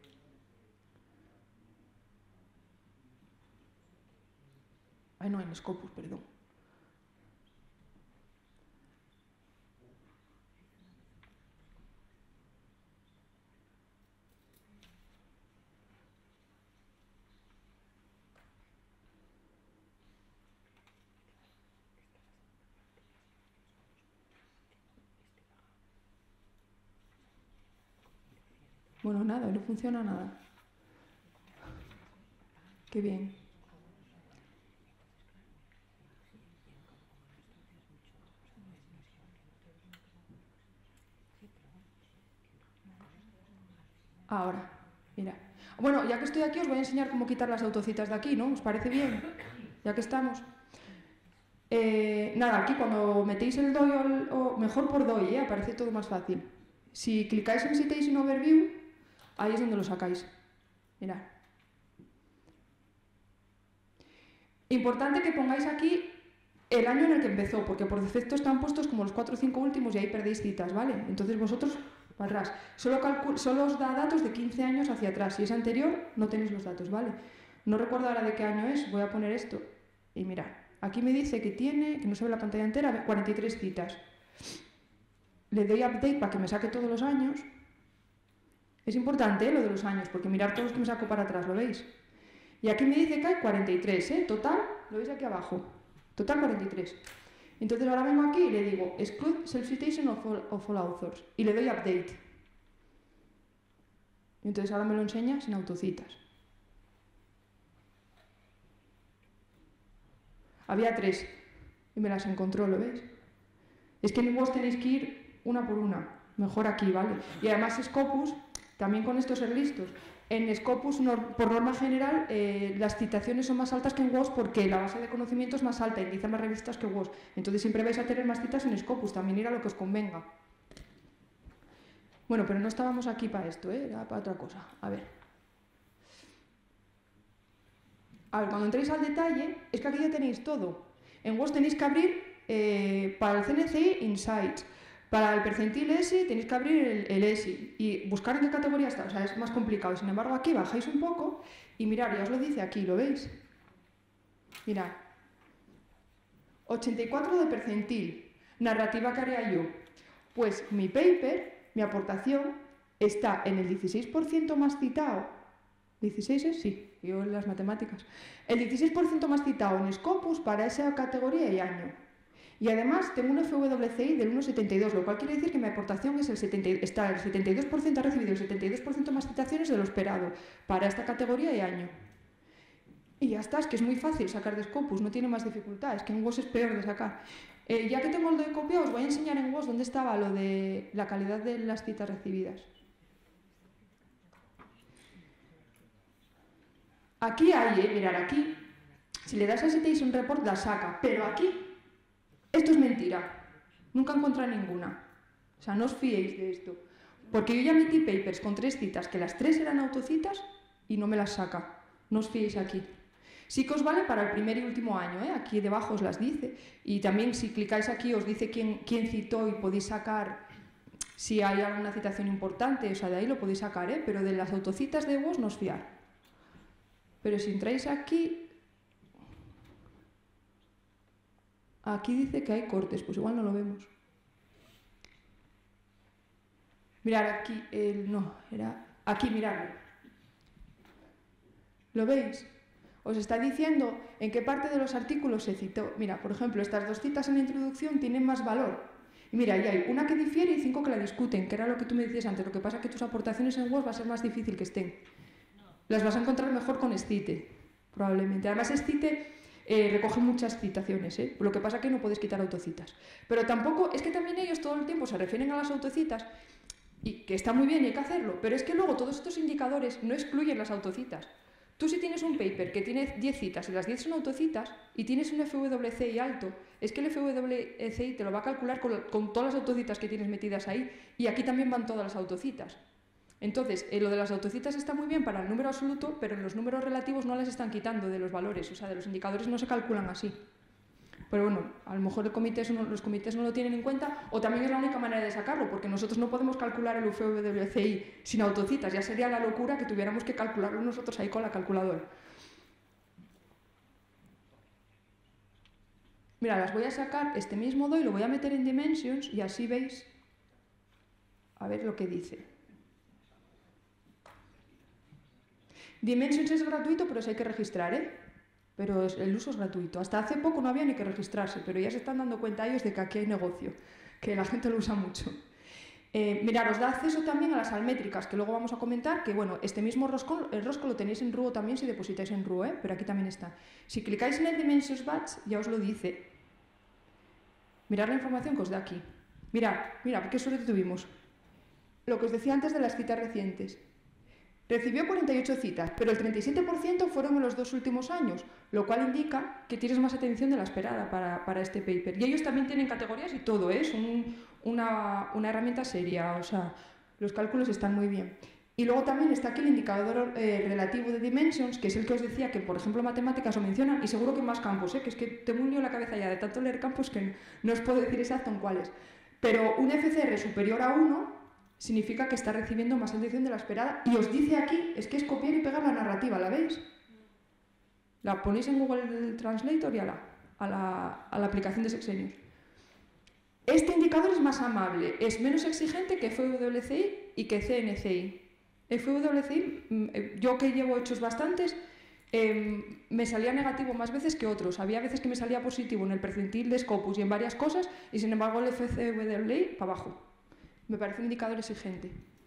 Speaker 2: Ay, no, en Scopus, perdón. Bueno, nada, no funciona nada. Qué bien. Ahora, mira. Bueno, ya que estoy aquí os voy a enseñar cómo quitar las autocitas de aquí, ¿no? ¿Os parece bien? Ya que estamos. Eh, nada, aquí cuando metéis el D O I, o, el, o mejor por D O I, ¿eh? Aparece todo más fácil. Si clicáis en Citation Overview, ahí es donde lo sacáis. Mirad. Importante que pongáis aquí el año en el que empezó, porque por defecto están puestos como los cuatro o cinco últimos y ahí perdéis citas, ¿vale? Entonces vosotros para atrás. Solo, solo os da datos de quince años hacia atrás. Si es anterior, no tenéis los datos, ¿vale? No recuerdo ahora de qué año es, voy a poner esto. Y mirad, aquí me dice que tiene, que no se ve la pantalla entera, cuarenta y tres citas. Le doy update para que me saque todos los años. Es importante, ¿eh? Lo de los años, porque mirad todos los que me saco para atrás, ¿lo veis? Y aquí me dice que hay cuarenta y tres, ¿eh? Total, lo veis aquí abajo. Total cuarenta y tres. Entonces ahora vengo aquí y le digo exclude self-citation of all, of all authors y le doy update. Y entonces ahora me lo enseña sin autocitas. Había tres y me las encontró, ¿lo veis? Es que en vos tenéis que ir una por una. Mejor aquí, ¿vale? Y además Scopus, también con esto ser listos. En Scopus, por norma general, eh, las citaciones son más altas que en W O S porque la base de conocimiento es más alta, indica más revistas que W O S. Entonces siempre vais a tener más citas en Scopus, también ir a lo que os convenga. Bueno, pero no estábamos aquí para esto, ¿eh? Era para otra cosa. A ver. A ver, cuando entréis al detalle, es que aquí ya tenéis todo. En W O S tenéis que abrir eh, para el C N C I Insights. Para el percentil E S I tenéis que abrir el, el E S I y buscar en qué categoría está, o sea, es más complicado. Sin embargo, aquí bajáis un poco y mirad, ya os lo dice aquí, ¿lo veis? Mirad. ochenta y cuatro de percentil. Narrativa que haría yo. Pues mi paper, mi aportación, está en el dieciséis por ciento más citado. ¿dieciséis es? Sí, yo en las matemáticas. El dieciséis por ciento más citado en Scopus para esa categoría y año. Y además tengo un F W C I del uno coma setenta y dos, lo cual quiere decir que mi aportación es el setenta, está el setenta y dos por ciento, ha recibido el setenta y dos por ciento más citaciones de lo esperado para esta categoría y año. Y ya está, es que es muy fácil sacar de Scopus, no tiene más dificultad, es que en W O S es peor de sacar. Eh, ya que tengo el D O I copiado, os voy a enseñar en W O S dónde estaba lo de la calidad de las citas recibidas. Aquí hay, eh, mirad, aquí, si le das a Citation Report la saca, pero aquí, esto es mentira, nunca encontré ninguna. O sea, no os fiéis de esto. Porque yo ya metí papers con tres citas, que las tres eran autocitas, y no me las saca. No os fiéis aquí. Sí que os vale para el primer y último año, ¿eh? Aquí debajo os las dice. Y también si clicáis aquí os dice quién, quién citó y podéis sacar si hay alguna citación importante, o sea, de ahí lo podéis sacar, ¿eh? Pero de las autocitas de W O S no os fiar. Pero si entráis aquí, aquí dice que hay cortes, pues igual no lo vemos. Mirad aquí, el, no, era aquí, miradlo. ¿Lo veis? Os está diciendo en qué parte de los artículos se citó. Mira, por ejemplo, estas dos citas en la introducción tienen más valor. Y mira, ahí hay una que difiere y cinco que la discuten, que era lo que tú me decías antes. Lo que pasa es que tus aportaciones en W O S va a ser más difícil que estén. Las vas a encontrar mejor con Scite, probablemente. Además, Scite eh, recoge muchas citaciones, ¿eh? Lo que pasa es que no puedes quitar autocitas. Pero tampoco, es que también ellos todo el tiempo se refieren a las autocitas, y que está muy bien y hay que hacerlo, pero es que luego todos estos indicadores no excluyen las autocitas. Tú si tienes un paper que tiene diez citas y las diez son autocitas y tienes un F W C I alto, es que el F W C I te lo va a calcular con, con todas las autocitas que tienes metidas ahí y aquí también van todas las autocitas. Entonces, eh, lo de las autocitas está muy bien para el número absoluto, pero en los números relativos no las están quitando de los valores, o sea, de los indicadores no se calculan así. Pero bueno, a lo mejor el comité, los comités no lo tienen en cuenta, o también es la única manera de sacarlo, porque nosotros no podemos calcular el F W C I sin autocitas, ya sería la locura que tuviéramos que calcularlo nosotros ahí con la calculadora. Mira, las voy a sacar este mismo D O I, lo voy a meter en Dimensions y así veis, a ver lo que dice. Dimensions es gratuito, pero sí hay que registrar, ¿eh? Pero el uso es gratuito. Hasta hace poco no había ni que registrarse, pero ya se están dando cuenta ellos de que aquí hay negocio, que la gente lo usa mucho. Eh, mirad, os da acceso también a las almétricas, que luego vamos a comentar, que bueno, este mismo rosco, el rosco lo tenéis en R U O también si depositáis en R U O, ¿eh? Pero aquí también está. Si clicáis en el Dimensions Batch, ya os lo dice. Mirad la información que os da aquí. Mirad, mirad, qué suerte tuvimos. Lo que os decía antes de las citas recientes. Recibió cuarenta y ocho citas, pero el treinta y siete por ciento fueron en los dos últimos años, lo cual indica que tienes más atención de la esperada para, para este paper. Y ellos también tienen categorías y todo, ¿eh? Es un, una, una herramienta seria, o sea, los cálculos están muy bien. Y luego también está aquí el indicador eh, relativo de Dimensions, que es el que os decía que, por ejemplo, matemáticas lo mencionan, y seguro que en más campos, ¿eh? Que es que tengo un lío en la cabeza ya de tanto leer campos que no os puedo decir exacto en cuáles. Pero un F C R superior a uno significa que está recibiendo más atención de la esperada. Y os dice aquí, es que es copiar y pegar la narrativa, ¿la veis? La ponéis en Google Translator y a la, a la, a la aplicación de Sexenius. Este indicador es más amable, es menos exigente que F W C I y que C N C I. F W C I, yo que llevo hechos bastantes, eh, me salía negativo más veces que otros. Había veces que me salía positivo en el percentil de Scopus y en varias cosas, y sin embargo el F C W I para abajo. Me parece un indicador exigente.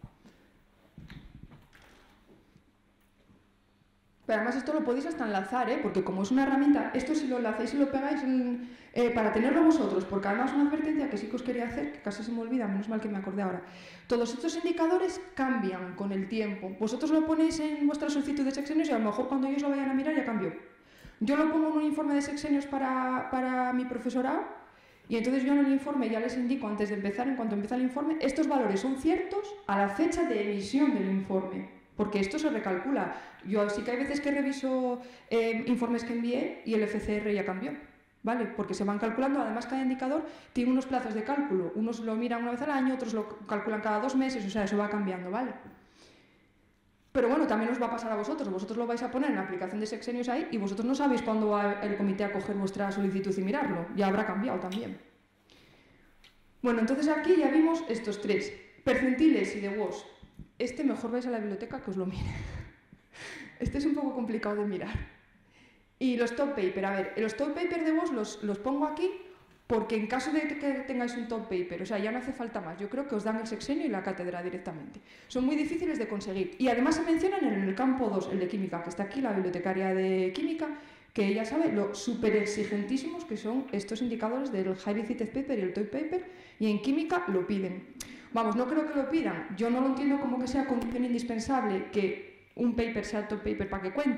Speaker 2: Pero además esto lo podéis hasta enlazar, ¿eh? Porque como es una herramienta, esto si lo enlazáis y lo pegáis en, eh, para tenerlo vosotros, porque además una advertencia que sí que os quería hacer, que casi se me olvida, menos mal que me acordé ahora. Todos estos indicadores cambian con el tiempo. Vosotros lo ponéis en vuestra solicitud de Sexenius y a lo mejor cuando ellos lo vayan a mirar ya cambió. Yo lo pongo en un informe de Sexenius para, para mi profesorado. Y entonces yo en el informe ya les indico antes de empezar, en cuanto empieza el informe, estos valores son ciertos a la fecha de emisión del informe, porque esto se recalcula. Yo sí que hay veces que reviso eh, informes que envié y el F C R ya cambió, ¿vale? Porque se van calculando, además cada indicador tiene unos plazos de cálculo, unos lo miran una vez al año, otros lo calculan cada dos meses, o sea, eso va cambiando, ¿vale? Pero bueno, también os va a pasar a vosotros, vosotros lo vais a poner en la aplicación de Sexenius ahí y vosotros no sabéis cuándo va el comité a coger vuestra solicitud y mirarlo, ya habrá cambiado también. Bueno, entonces aquí ya vimos estos tres, percentiles y de W O S. Este mejor vais a la biblioteca que os lo mire. Este es un poco complicado de mirar. Y los top paper, a ver, los top paper de W O S los, los pongo aquí porque en caso de que tengáis un top paper, o sea, ya no hace falta más, yo creo que os dan el sexenio y la cátedra directamente. Son muy difíciles de conseguir. Y además se mencionan en el campo dos, el de química, que está aquí, la bibliotecaria de química, que ella sabe lo súper exigentísimos que son estos indicadores del Highly Cited Paper y el top paper, y en química lo piden. Vamos, no creo que lo pidan, yo no lo entiendo como que sea condición indispensable que un paper sea el top paper para que cuente,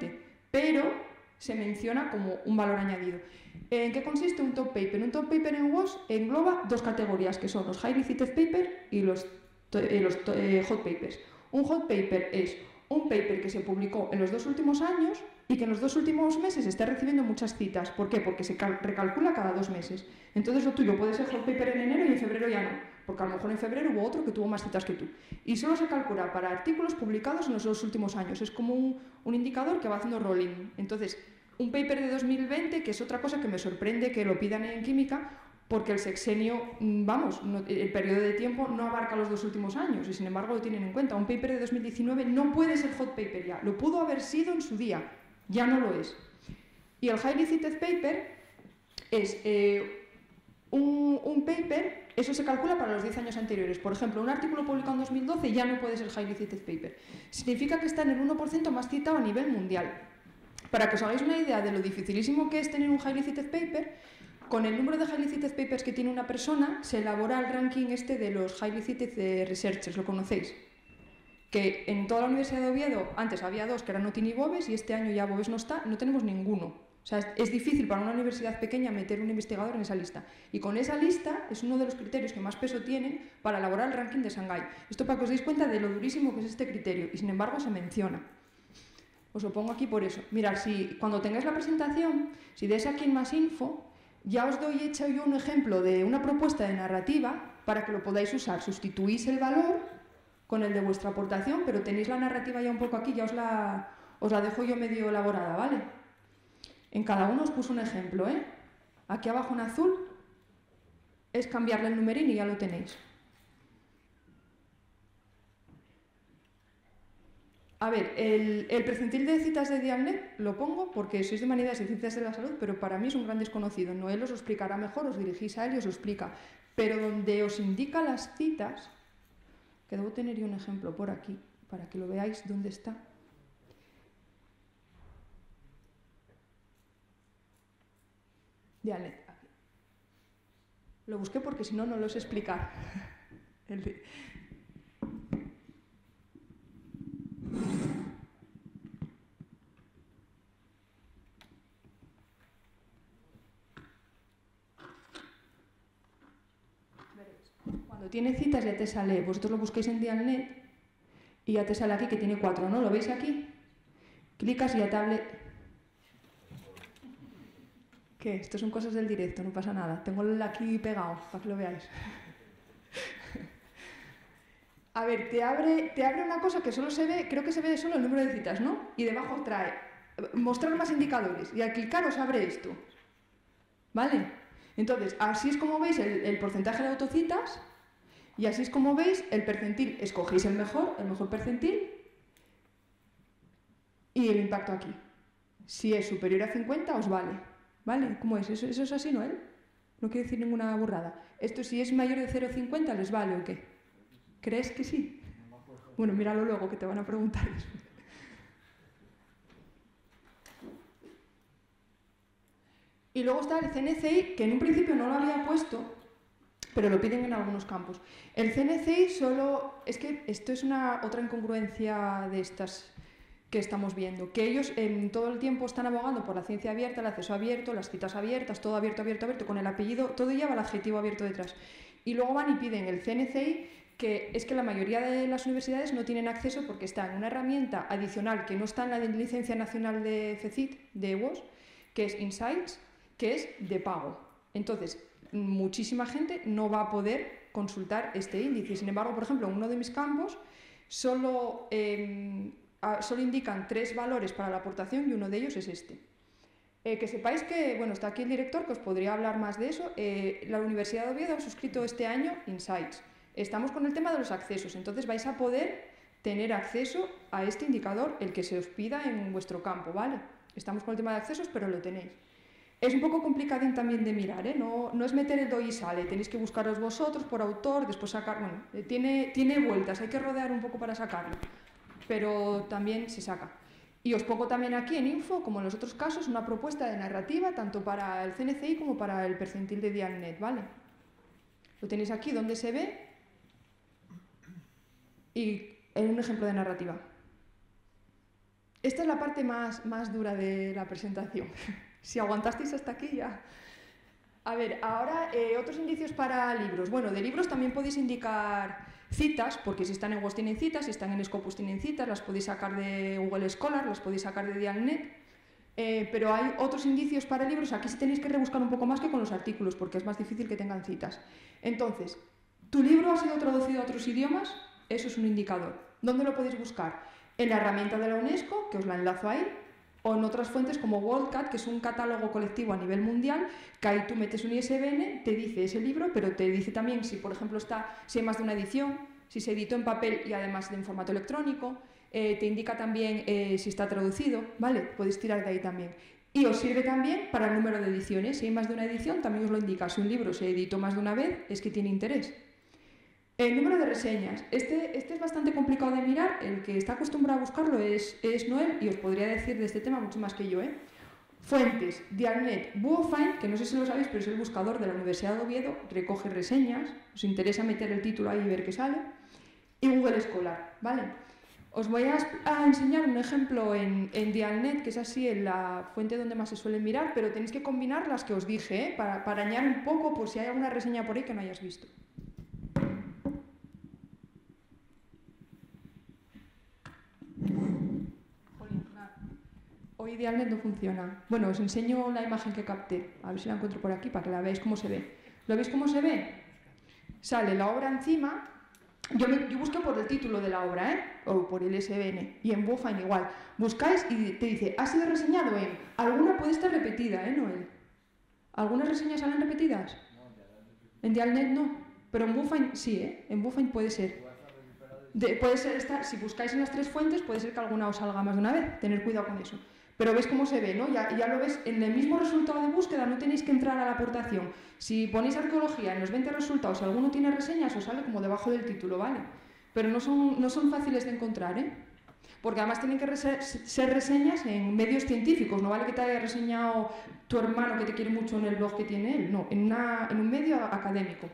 Speaker 2: pero se menciona como un valor añadido. ¿En qué consiste un top paper? Un top paper en W O S engloba dos categorías, que son los highly cited paper y los, eh, los eh, hot papers. Un hot paper es un paper que se publicó en los dos últimos años y que en los dos últimos meses está recibiendo muchas citas. ¿Por qué? Porque se recalcula cada dos meses. Entonces lo tuyo puede ser hot paper en enero y en febrero ya no, porque a lo mejor en febrero hubo otro que tuvo más citas que tú. Y solo se calcula para artículos publicados en los dos últimos años. Es como un, un indicador que va haciendo rolling. Entonces, un paper de dos mil veinte, que es otra cosa que me sorprende que lo pidan en química, porque el sexenio, vamos, no, el periodo de tiempo no abarca los dos últimos años y sin embargo lo tienen en cuenta. Un paper de dos mil diecinueve no puede ser hot paper ya, lo pudo haber sido en su día, ya no lo es. Y el highly cited paper es eh, un, un paper, eso se calcula para los diez años anteriores. Por ejemplo, un artículo publicado en dos mil doce ya no puede ser highly cited paper. Significa que está en el uno por ciento más citado a nivel mundial. Para que os hagáis una idea de lo dificilísimo que es tener un highly cited paper, con el número de highly cited papers que tiene una persona, se elabora el ranking este de los highly cited researchers, ¿lo conocéis? Que en toda la Universidad de Oviedo, antes había dos que eran Notin y Boves, y este año ya Boves no está, no tenemos ninguno. O sea, es, es difícil para una universidad pequeña meter un investigador en esa lista. Y con esa lista es uno de los criterios que más peso tienen para elaborar el ranking de Shanghái. Esto para que os deis cuenta de lo durísimo que es este criterio, y sin embargo se menciona. Os lo pongo aquí por eso. Mirad, si cuando tengáis la presentación, si deis aquí en más info, ya os doy hecho yo un ejemplo de una propuesta de narrativa para que lo podáis usar. Sustituís el valor con el de vuestra aportación, pero tenéis la narrativa ya un poco aquí, ya os la, os la dejo yo medio elaborada, ¿vale? En cada uno os puse un ejemplo, ¿eh? Aquí abajo en azul es cambiarle el numerín y ya lo tenéis. A ver, el, el percentil de citas de Dialnet lo pongo porque sois de Humanidades y Ciencias de la Salud, pero para mí es un gran desconocido. Noel os lo explicará mejor, os dirigís a él y os lo explica. Pero donde os indica las citas, que debo tener yo un ejemplo por aquí, para que lo veáis dónde está. Dialnet, aquí. Lo busqué porque si no, no lo sé explicar. El de... Cuando tiene citas ya te sale, vosotros lo busquéis en Dialnet y ya te sale aquí que tiene cuatro, ¿no? ¿Lo veis aquí? Clicas y ya te hable... ¿Qué? Esto son cosas del directo, no pasa nada. Tengo el aquí pegado para que lo veáis. A ver, te abre, te abre una cosa que solo se ve, creo que se ve solo el número de citas, ¿no? Y debajo trae mostrar más indicadores y al clicar os abre esto. ¿Vale? Entonces, así es como veis el, el porcentaje de autocitas y así es como veis el percentil. Escogéis el mejor, el mejor percentil y el impacto aquí. Si es superior a cincuenta, os vale. ¿Vale? ¿Cómo es? ¿Eso, eso es así, no? ¿Eh? No quiere decir ninguna burrada. Esto, si es mayor de cero coma cincuenta, ¿les vale o qué? ¿Crees que sí? Bueno, míralo luego, que te van a preguntar eso. Y luego está el C N C I, que en un principio no lo había puesto, pero lo piden en algunos campos. El C N C I solo... Es que esto es una otra incongruencia de estas que estamos viendo, que ellos en todo el tiempo están abogando por la ciencia abierta, el acceso abierto, las citas abiertas, todo abierto, abierto, abierto, con el apellido, todo lleva el adjetivo abierto detrás. Y luego van y piden el C N C I, que es que la mayoría de las universidades no tienen acceso porque está en una herramienta adicional que no está en la licencia nacional de CECIT, de W O S, que es Insights, que es de pago. Entonces, muchísima gente no va a poder consultar este índice. Sin embargo, por ejemplo, en uno de mis campos solo, eh, solo indican tres valores para la aportación y uno de ellos es este. Eh, que sepáis que, bueno, está aquí el director que os podría hablar más de eso. Eh, la Universidad de Oviedo ha suscrito este año Insights. Estamos con el tema de los accesos, entonces vais a poder tener acceso a este indicador, el que se os pida en vuestro campo, ¿vale? Estamos con el tema de accesos, pero lo tenéis. Es un poco complicadín también de mirar, ¿eh? No, no es meter el doy y sale, tenéis que buscaros vosotros por autor, después sacar... Bueno, eh, tiene, tiene vueltas, hay que rodear un poco para sacarlo, pero también se saca. Y os pongo también aquí en info, como en los otros casos, una propuesta de narrativa, tanto para el C N C I como para el percentil de Dialnet, ¿vale? Lo tenéis aquí donde se ve y en un ejemplo de narrativa. Esta es la parte más, más dura de la presentación. Si aguantasteis hasta aquí ya... A ver, ahora eh, otros indicios para libros. Bueno, de libros también podéis indicar citas, porque si están en WOS tienen citas, si están en Scopus tienen citas, las podéis sacar de Google Scholar, las podéis sacar de Dialnet, eh, pero hay otros indicios para libros. Aquí sí tenéis que rebuscar un poco más que con los artículos, porque es más difícil que tengan citas. Entonces, ¿tu libro ha sido traducido a otros idiomas? Eso es un indicador. ¿Dónde lo podéis buscar? En la herramienta de la UNESCO, que os la enlazo ahí, o en otras fuentes como WorldCat, que es un catálogo colectivo a nivel mundial, que ahí tú metes un I S B N, te dice ese libro, pero te dice también si, por ejemplo, está, si hay más de una edición, si se editó en papel y además en formato electrónico, eh, te indica también eh, si está traducido, ¿vale? Podéis tirar de ahí también. Y os sirve también para el número de ediciones. Si hay más de una edición, también os lo indica. Si un libro se editó más de una vez, es que tiene interés. El número de reseñas. Este, este es bastante complicado de mirar. El que está acostumbrado a buscarlo es, es Noel, y os podría decir de este tema mucho más que yo, ¿eh? Fuentes, Dialnet, BuoFind, que no sé si lo sabéis, pero es el buscador de la Universidad de Oviedo, recoge reseñas, os interesa meter el título ahí y ver qué sale, y Google Scholar, ¿vale? Os voy a, a enseñar un ejemplo en, en Dialnet, que es así en la fuente donde más se suele mirar, pero tenéis que combinar las que os dije, ¿eh? Para, para añadir un poco por si hay alguna reseña por ahí que no hayas visto. Hoy Dialnet no funciona. Bueno, os enseño la imagen que capté. A ver si la encuentro por aquí para que la veáis cómo se ve. ¿Lo veis cómo se ve? Sale la obra encima. Yo, me, yo busqué por el título de la obra, ¿eh? O por el I S B N. Y en BuoFind igual. Buscáis y te dice, ha sido reseñado en... Alguna puede estar repetida, ¿eh, Noel? ¿Algunas reseñas salen repetidas? En Dialnet no. Pero en BuoFind sí, ¿eh? En BuoFind puede ser. De, puede ser estar, si buscáis en las tres fuentes, puede ser que alguna os salga más de una vez. Tener cuidado con eso. Pero ves cómo se ve, ¿no? Ya, ya lo ves en el mismo resultado de búsqueda, no tenéis que entrar a la aportación. Si ponéis arqueología en los veinte resultados, si alguno tiene reseñas, os sale como debajo del título, ¿vale? Pero no son, no son fáciles de encontrar, ¿eh? Porque además tienen que ser, ser reseñas en medios científicos, no vale que te haya reseñado tu hermano que te quiere mucho en el blog que tiene él, no, en, una, en un medio académico.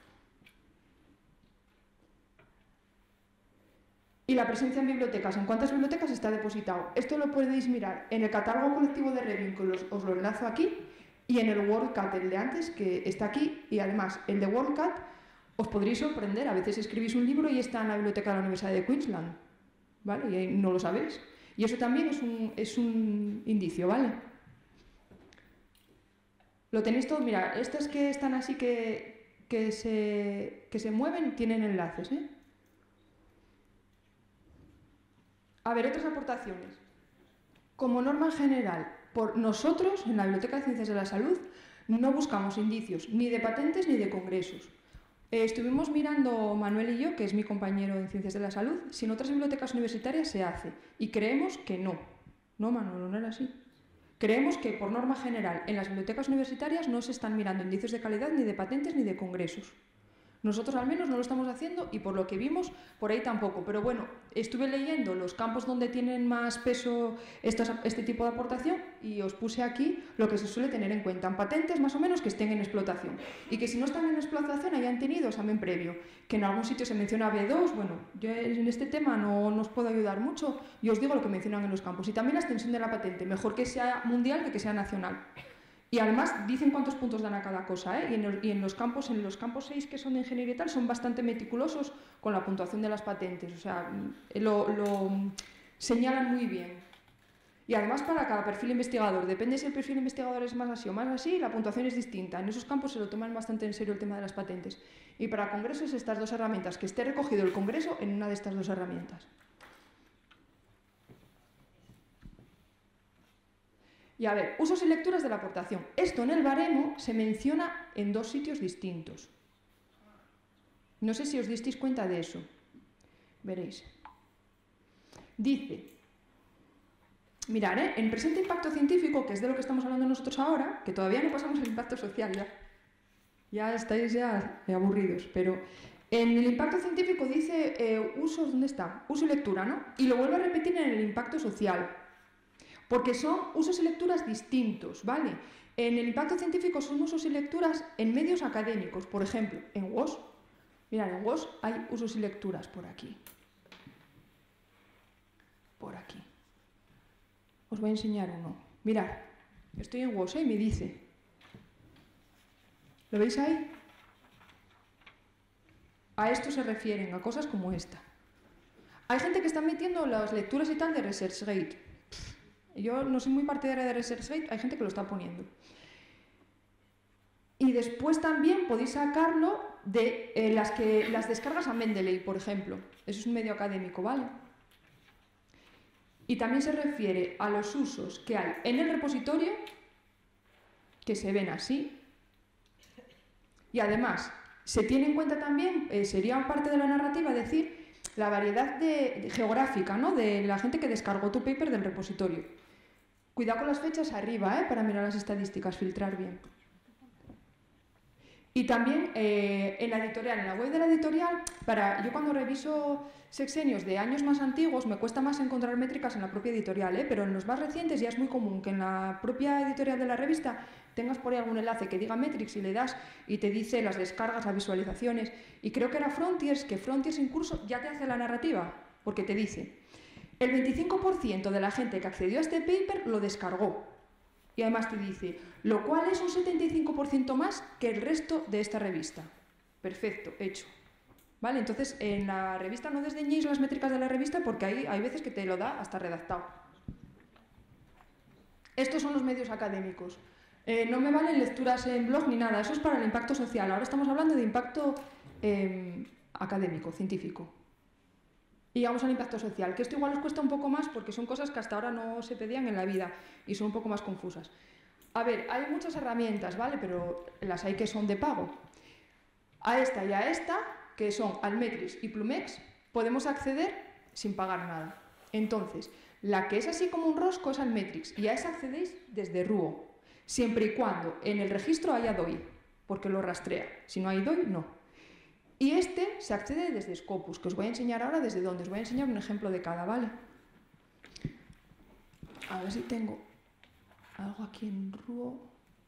Speaker 2: Y la presencia en bibliotecas. ¿En cuántas bibliotecas está depositado? Esto lo podéis mirar en el catálogo colectivo de Revin, que os, os lo enlazo aquí, y en el WorldCat, el de antes, que está aquí, y además el de WorldCat os podréis sorprender. A veces escribís un libro y está en la biblioteca de la Universidad de Queensland, ¿vale? Y ahí no lo sabéis. Y eso también es un, es un indicio, ¿vale? Lo tenéis todo, mirad, estas que están así que, que, se, que se mueven tienen enlaces, ¿eh? A ver, otras aportaciones. Como norma general, por nosotros, en la Biblioteca de Ciencias de la Salud, no buscamos indicios ni de patentes ni de congresos. Eh, estuvimos mirando, Manuel y yo, que es mi compañero en Ciencias de la Salud, si en otras bibliotecas universitarias se hace. Y creemos que no. No, Manuel, no era así. Creemos que, por norma general, en las bibliotecas universitarias no se están mirando indicios de calidad ni de patentes ni de congresos. Nosotros al menos no lo estamos haciendo y por lo que vimos, por ahí tampoco. Pero bueno, estuve leyendo los campos donde tienen más peso estos, este tipo de aportación y os puse aquí lo que se suele tener en cuenta. En patentes más o menos que estén en explotación. Y que si no están en explotación hayan tenido examen previo. Que en algún sitio se menciona B dos, bueno, yo en este tema no, no os puedo ayudar mucho y os digo lo que mencionan en los campos. Y también la extensión de la patente, mejor que sea mundial que que sea nacional. Y además dicen cuántos puntos dan a cada cosa, ¿eh? Y, en el, y en los campos, en los campos seis que son de ingeniería y tal, son bastante meticulosos con la puntuación de las patentes. O sea, lo, lo señalan muy bien. Y además para cada perfil investigador, depende si el perfil investigador es más así o más así, la puntuación es distinta. En esos campos se lo toman bastante en serio el tema de las patentes. Y para congresos estas dos herramientas, que esté recogido el congreso en una de estas dos herramientas. Y a ver, usos y lecturas de la aportación. Esto en el baremo se menciona en dos sitios distintos. No sé si os disteis cuenta de eso. Veréis. Dice, mirad, ¿eh? En presente impacto científico, que es de lo que estamos hablando nosotros ahora, que todavía no pasamos el impacto social, ya, ya estáis ya aburridos, pero en el impacto científico dice eh, usos, ¿dónde está? Uso y lectura, ¿no? Y lo vuelvo a repetir en el impacto social. Porque son usos y lecturas distintos, ¿vale? En el impacto científico son usos y lecturas en medios académicos, por ejemplo, en WOS. Mirad, en WOS hay usos y lecturas por aquí. Por aquí. Os voy a enseñar uno. Mirad, estoy en WOS, ¿eh? Y me dice... ¿Lo veis ahí? A esto se refieren, a cosas como esta. Hay gente que está metiendo las lecturas y tal de ResearchGate. Yo no soy muy partidaria de ResearchGate, hay gente que lo está poniendo. Y después también podéis sacarlo de eh, las, que, las descargas a Mendeley, por ejemplo. Eso es un medio académico, ¿vale? Y también se refiere a los usos que hay en el repositorio, que se ven así. Y además, se tiene en cuenta también, eh, sería parte de la narrativa, decir la variedad de, de geográfica, ¿no? De la gente que descargó tu paper del repositorio. Cuidado con las fechas arriba, ¿eh? Para mirar las estadísticas, filtrar bien. Y también eh, en la editorial, en la web de la editorial, para, yo cuando reviso sexenios de años más antiguos me cuesta más encontrar métricas en la propia editorial, ¿eh? Pero en los más recientes ya es muy común que en la propia editorial de la revista tengas por ahí algún enlace que diga metrics y le das y te dice las descargas, las visualizaciones. Y creo que era Frontiers, que Frontiers incluso ya te hace la narrativa, porque te dice el veinticinco por ciento de la gente que accedió a este paper lo descargó. Y además te dice, lo cual es un setenta y cinco por ciento más que el resto de esta revista. Perfecto, hecho. ¿Vale? Entonces, en la revista no desdeñéis las métricas de la revista porque ahí hay veces que te lo da hasta redactado. Estos son los medios académicos. Eh, no me valen lecturas en blog ni nada, eso es para el impacto social. Ahora estamos hablando de impacto eh, académico, científico. Y vamos al impacto social, que esto igual os cuesta un poco más porque son cosas que hasta ahora no se pedían en la vida y son un poco más confusas. A ver, hay muchas herramientas, ¿vale? Pero las hay que son de pago. A esta y a esta, que son Altmetrics y Plumex, podemos acceder sin pagar nada. Entonces, la que es así como un rosco es Altmetrics y a esa accedéis desde Ruo, siempre y cuando en el registro haya D O I, porque lo rastrea. Si no hay D O I, no. Y este se accede desde Scopus, que os voy a enseñar ahora desde dónde. Os voy a enseñar un ejemplo de cada, ¿vale? A ver si tengo algo aquí en Ruo.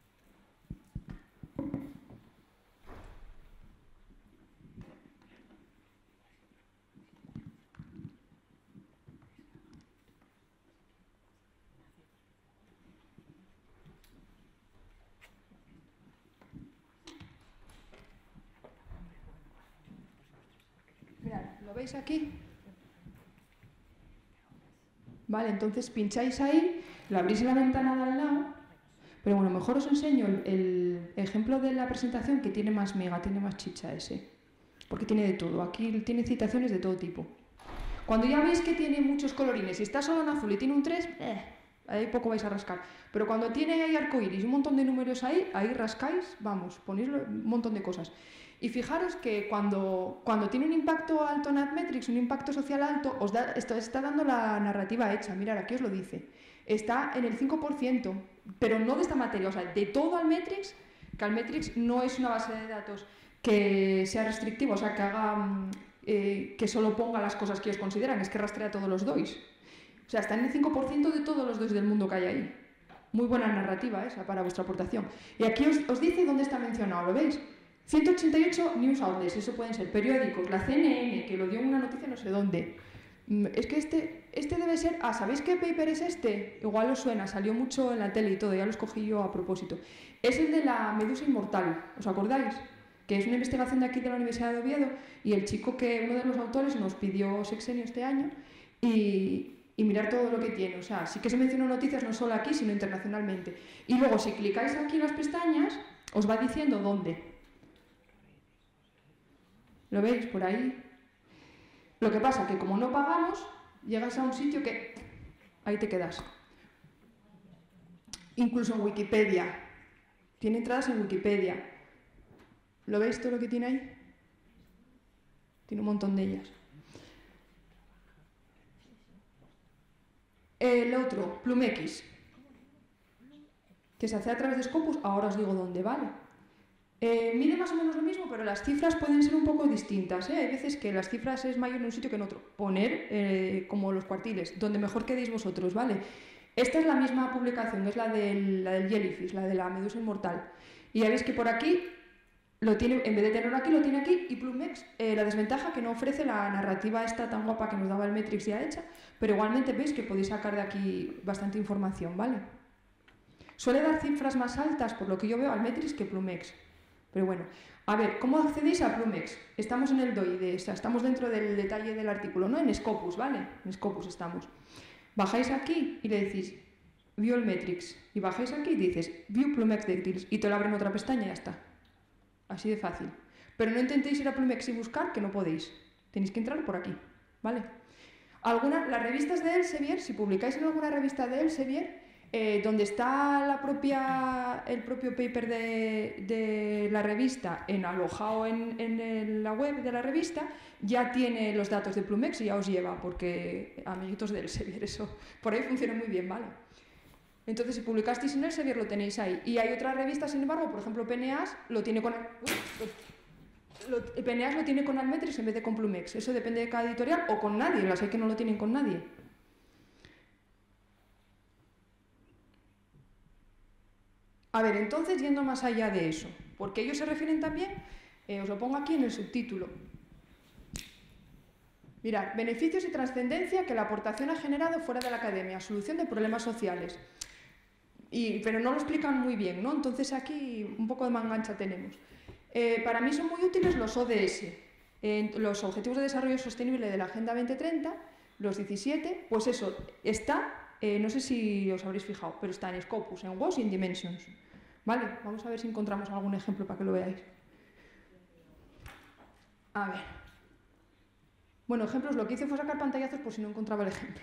Speaker 2: Mirad, ¿lo veis aquí? Vale, entonces pincháis ahí, lo abrís en la ventana de al lado, pero bueno, mejor os enseño el, el ejemplo de la presentación que tiene más mega, tiene más chicha ese, porque tiene de todo, aquí tiene citaciones de todo tipo. Cuando ya veis que tiene muchos colorines, si está solo en azul y tiene un tres, eh, ahí poco vais a rascar, pero cuando tiene ahí arcoiris y un montón de números ahí, ahí rascáis, vamos, ponéis un montón de cosas. Y fijaros que cuando, cuando tiene un impacto alto en Altmetrics, un impacto social alto, os da, esto está dando la narrativa hecha. Mirad, aquí os lo dice. Está en el cinco por ciento, pero no de esta materia, o sea, de todo Altmetrics, que Altmetrics no es una base de datos que sea restrictiva, o sea, que haga eh, que solo ponga las cosas que ellos consideran, es que rastrea todos los D O Is. O sea, está en el cinco por ciento de todos los D O Is del mundo que hay ahí. Muy buena narrativa esa para vuestra aportación. Y aquí os, os dice dónde está mencionado, ¿lo veis? ciento ochenta y ocho news outlets, eso pueden ser periódicos, la C N N, que lo dio en una noticia no sé dónde. Es que este, este debe ser... Ah, ¿sabéis qué paper es este? Igual os suena, salió mucho en la tele y todo, ya lo escogí yo a propósito. Es el de la medusa inmortal, ¿os acordáis? Que es una investigación de aquí de la Universidad de Oviedo y el chico que, uno de los autores, nos pidió sexenio este año y, y mirar todo lo que tiene. O sea, sí que se mencionan noticias no solo aquí, sino internacionalmente. Y luego, si clicáis aquí en las pestañas, os va diciendo dónde. ¿Lo veis por ahí? Lo que pasa es que como no pagamos, llegas a un sitio que ahí te quedas. Incluso en Wikipedia. Tiene entradas en Wikipedia. ¿Lo veis todo lo que tiene ahí? Tiene un montón de ellas. El otro, Plumex, que se hace a través de Scopus, ahora os digo dónde, ¿vale? Eh, mide más o menos lo mismo, pero las cifras pueden ser un poco distintas, ¿eh? Hay veces que las cifras es mayor en un sitio que en otro. Poner eh, como los cuartiles, donde mejor quedéis vosotros, ¿vale? Esta es la misma publicación, es la del, la del Jellyfish, la de la medusa inmortal. Y ya veis que por aquí lo tiene, en vez de tenerlo aquí, lo tiene aquí, y Plumex, eh, la desventaja que no ofrece la narrativa esta tan guapa que nos daba el Metrix ya hecha, pero igualmente veis que podéis sacar de aquí bastante información, ¿vale? Suele dar cifras más altas, por lo que yo veo, al Metrix que Plumex. Pero bueno, a ver, ¿cómo accedéis a Plumex? Estamos en el D O I, de, o sea, estamos dentro del detalle del artículo, ¿no? En Scopus, ¿vale? En Scopus estamos. Bajáis aquí y le decís View el Metrix, y bajáis aquí y dices View Plumex Details, y te lo abren otra pestaña y ya está. Así de fácil. Pero no intentéis ir a Plumex y buscar, que no podéis. Tenéis que entrar por aquí, ¿vale? Alguna, las revistas de Elsevier, si publicáis en alguna revista de Elsevier, eh, donde está la propia, el propio paper de, de la revista en alojado en, en el, la web de la revista, ya tiene los datos de Plumex y ya os lleva, porque, amiguitos de Elsevier, eso por ahí funciona muy bien, ¿vale? Entonces, si publicasteis en Elsevier, lo tenéis ahí. Y hay otras revistas, sin embargo, por ejemplo, P N A S lo tiene con... Uy, lo, P N A S lo tiene con Almetrix en vez de con Plumex. Eso depende de cada editorial o con nadie. Las hay que no lo tienen con nadie. A ver, entonces, yendo más allá de eso, porque ellos se refieren también, eh, os lo pongo aquí en el subtítulo. Mirad, beneficios y trascendencia que la aportación ha generado fuera de la academia, solución de problemas sociales. Y, pero no lo explican muy bien, ¿no? Entonces aquí un poco de mangancha tenemos. Eh, para mí son muy útiles los O D S, eh, los Objetivos de Desarrollo Sostenible de la Agenda veinte treinta, los diecisiete, pues eso, está, eh, no sé si os habréis fijado, pero está en Scopus, en W O S y en Dimensions. Vale, vamos a ver si encontramos algún ejemplo para que lo veáis. A ver. Bueno, ejemplos, lo que hice fue sacar pantallazos por si no encontraba el ejemplo.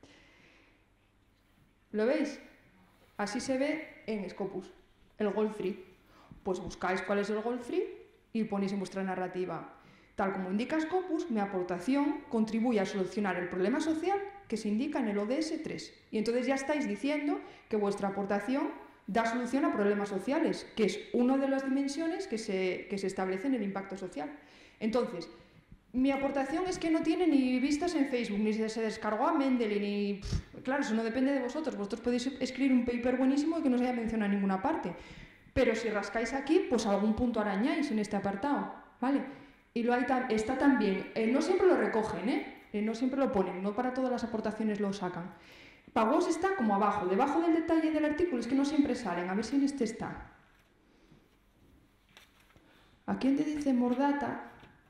Speaker 2: ¿Lo veis? Así se ve en Scopus, el Goal Free. Pues buscáis cuál es el Goal Free y ponéis en vuestra narrativa. Tal como indica Scopus, mi aportación contribuye a solucionar el problema social que se indica en el O D S tres. Y entonces ya estáis diciendo que vuestra aportación da solución a problemas sociales, que es una de las dimensiones que se, que se establece en el impacto social. Entonces, mi aportación es que no tiene ni vistas en Facebook, ni se descargó a Mendeley, ni... Pff, claro, eso no depende de vosotros. Vosotros podéis escribir un paper buenísimo y que no se haya mencionado en ninguna parte. Pero si rascáis aquí, pues algún punto arañáis en este apartado, ¿vale? Y lo hay tam está también... Eh, no siempre lo recogen, ¿eh? ¿eh? No siempre lo ponen, no para todas las aportaciones lo sacan. Para W O S está como abajo, debajo del detalle del artículo, es que no siempre salen. A ver si en este está. Aquí donde dice More Data...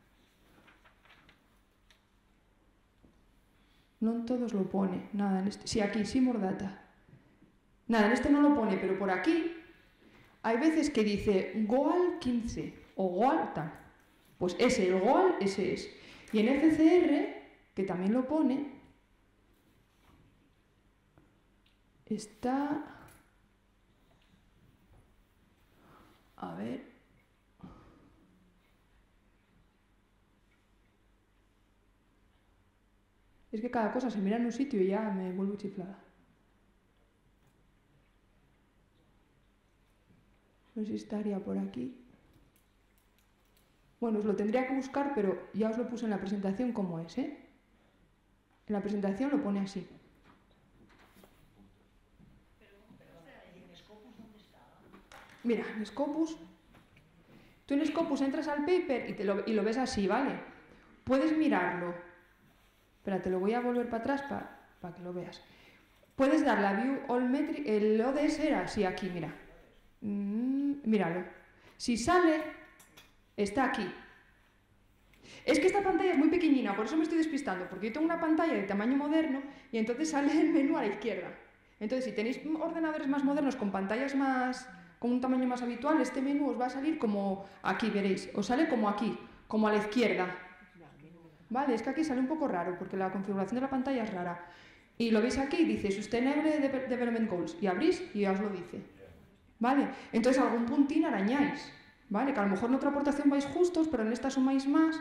Speaker 2: No en todos lo pone, nada en este. Sí, aquí, sí, More Data. Nada, en este no lo pone, pero por aquí hay veces que dice Goal quince o Goal tal. Pues ese, el Goal, ese es. Y en F C R, que también lo pone, está... A ver... Es que cada cosa se mira en un sitio y ya me vuelvo chiflada. No sé si estaría por aquí. Bueno, os lo tendría que buscar, pero ya os lo puse en la presentación como es, ¿eh? En la presentación lo pone así. Mira, en Scopus... Tú en Scopus entras al paper y, te lo, y lo ves así, ¿vale? Puedes mirarlo. Espera, te lo voy a volver para atrás para pa que lo veas. Puedes dar la View All Metric, el O D S era así, aquí, mira. Mm, míralo. Si sale, está aquí. Es que esta pantalla es muy pequeñina, por eso me estoy despistando, porque yo tengo una pantalla de tamaño moderno y entonces sale el menú a la izquierda. Entonces, si tenéis ordenadores más modernos con pantallas más, con un tamaño más habitual, este menú os va a salir como aquí, veréis. Os sale como aquí, como a la izquierda. Vale, es que aquí sale un poco raro porque la configuración de la pantalla es rara. Y lo veis aquí, dice Sustainable Development Goals. Y abrís y ya os lo dice. Vale, entonces algún puntín arañáis. Vale, que a lo mejor en otra aportación vais justos, pero en esta sumáis más.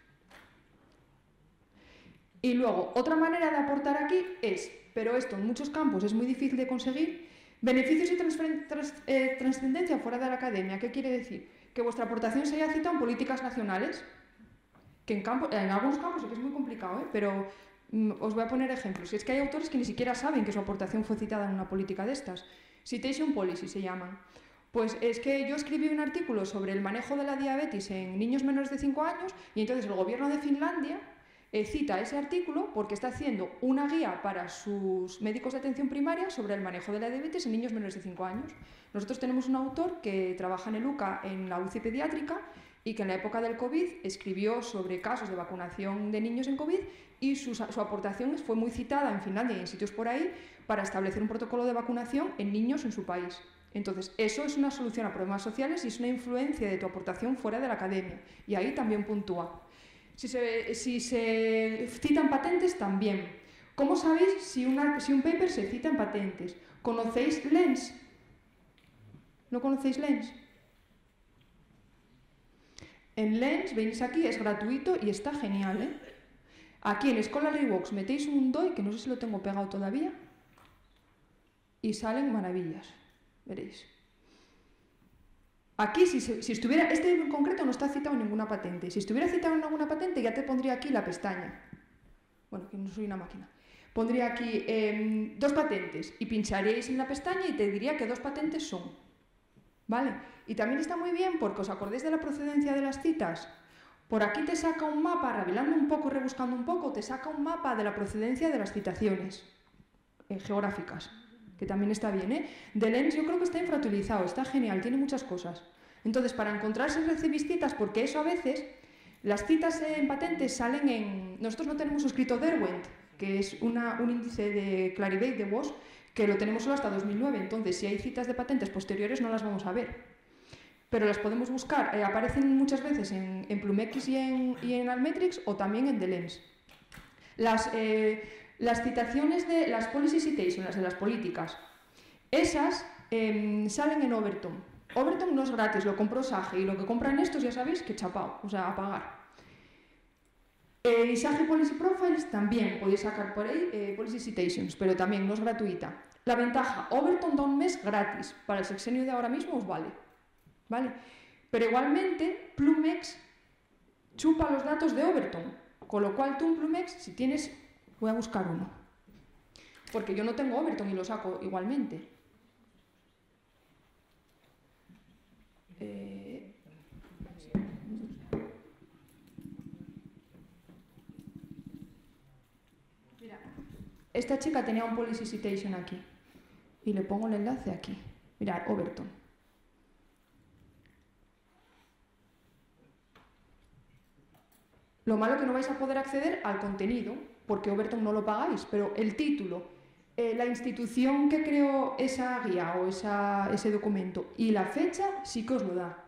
Speaker 2: Y luego, otra manera de aportar aquí es, pero esto en muchos campos es muy difícil de conseguir, beneficios y trans, eh, trascendencia fuera de la academia. ¿Qué quiere decir? Que vuestra aportación se haya citado en políticas nacionales. Que en, campo, en algunos campos sí que es muy complicado, ¿eh? Pero mm, os voy a poner ejemplos. Si es que hay autores que ni siquiera saben que su aportación fue citada en una política de estas. Citation Policy se llaman. Pues es que yo escribí un artículo sobre el manejo de la diabetes en niños menores de cinco años y entonces el gobierno de Finlandia eh, cita ese artículo porque está haciendo una guía para sus médicos de atención primaria sobre el manejo de la diabetes en niños menores de cinco años. Nosotros tenemos un autor que trabaja en el U C A en la U C I pediátrica y que en la época del COVID escribió sobre casos de vacunación de niños en COVID y su, su aportación fue muy citada en Finlandia y en sitios por ahí para establecer un protocolo de vacunación en niños en su país. Entonces, eso es una solución a problemas sociales y es una influencia de tu aportación fuera de la academia. Y ahí también puntúa. Si se, si se citan patentes, también. ¿Cómo sabéis si, una, si un paper se cita en patentes? ¿Conocéis Lens? ¿No conocéis Lens? En Lens, venís aquí, es gratuito y está genial, ¿eh? Aquí en Scholarly Works metéis un D O I, que no sé si lo tengo pegado todavía, y salen maravillas. Veréis. Aquí, si, si estuviera, este en concreto no está citado en ninguna patente. Si estuviera citado en alguna patente, ya te pondría aquí la pestaña. Bueno, que no soy una máquina. Pondría aquí eh, dos patentes y pincharéis en la pestaña y te diría que dos patentes son. ¿Vale? Y también está muy bien porque os acordéis de la procedencia de las citas. Por aquí te saca un mapa, revelando un poco, rebuscando un poco, te saca un mapa de la procedencia de las citaciones eh, geográficas. Que también está bien, ¿eh? De Lens yo creo que está infrautilizado, está genial, tiene muchas cosas. Entonces, para encontrarse recibís citas, porque eso a veces, las citas en patentes salen en... Nosotros no tenemos suscrito Derwent, que es una, un índice de Clarivate de W O S, que lo tenemos solo hasta dos mil nueve, entonces si hay citas de patentes posteriores no las vamos a ver. Pero las podemos buscar, eh, aparecen muchas veces en, en Plumex y en, y en Almetrix o también en The Lens. Las... Eh, Las citaciones de las policy citation, las de las políticas, esas eh, salen en Overton. Overton no es gratis, lo compró Sage y lo que compran estos ya sabéis que chapao, o sea, a pagar. Eh, y Sage Policy Profiles también podéis sacar por ahí eh, policy citations, pero también no es gratuita. La ventaja, Overton da un mes gratis, para el sexenio de ahora mismo os vale. ¿Vale? Pero igualmente Plumex chupa los datos de Overton, con lo cual tú en Plumex, si tienes... Voy a buscar uno, porque yo no tengo Overton y lo saco igualmente. Eh... Mira, esta chica tenía un policy citation aquí y le pongo el enlace aquí. Mirad, Overton. Lo malo es que no vais a poder acceder al contenido, porque Overton no lo pagáis, pero el título, eh, la institución que creó esa guía o esa, ese documento y la fecha sí que os lo da.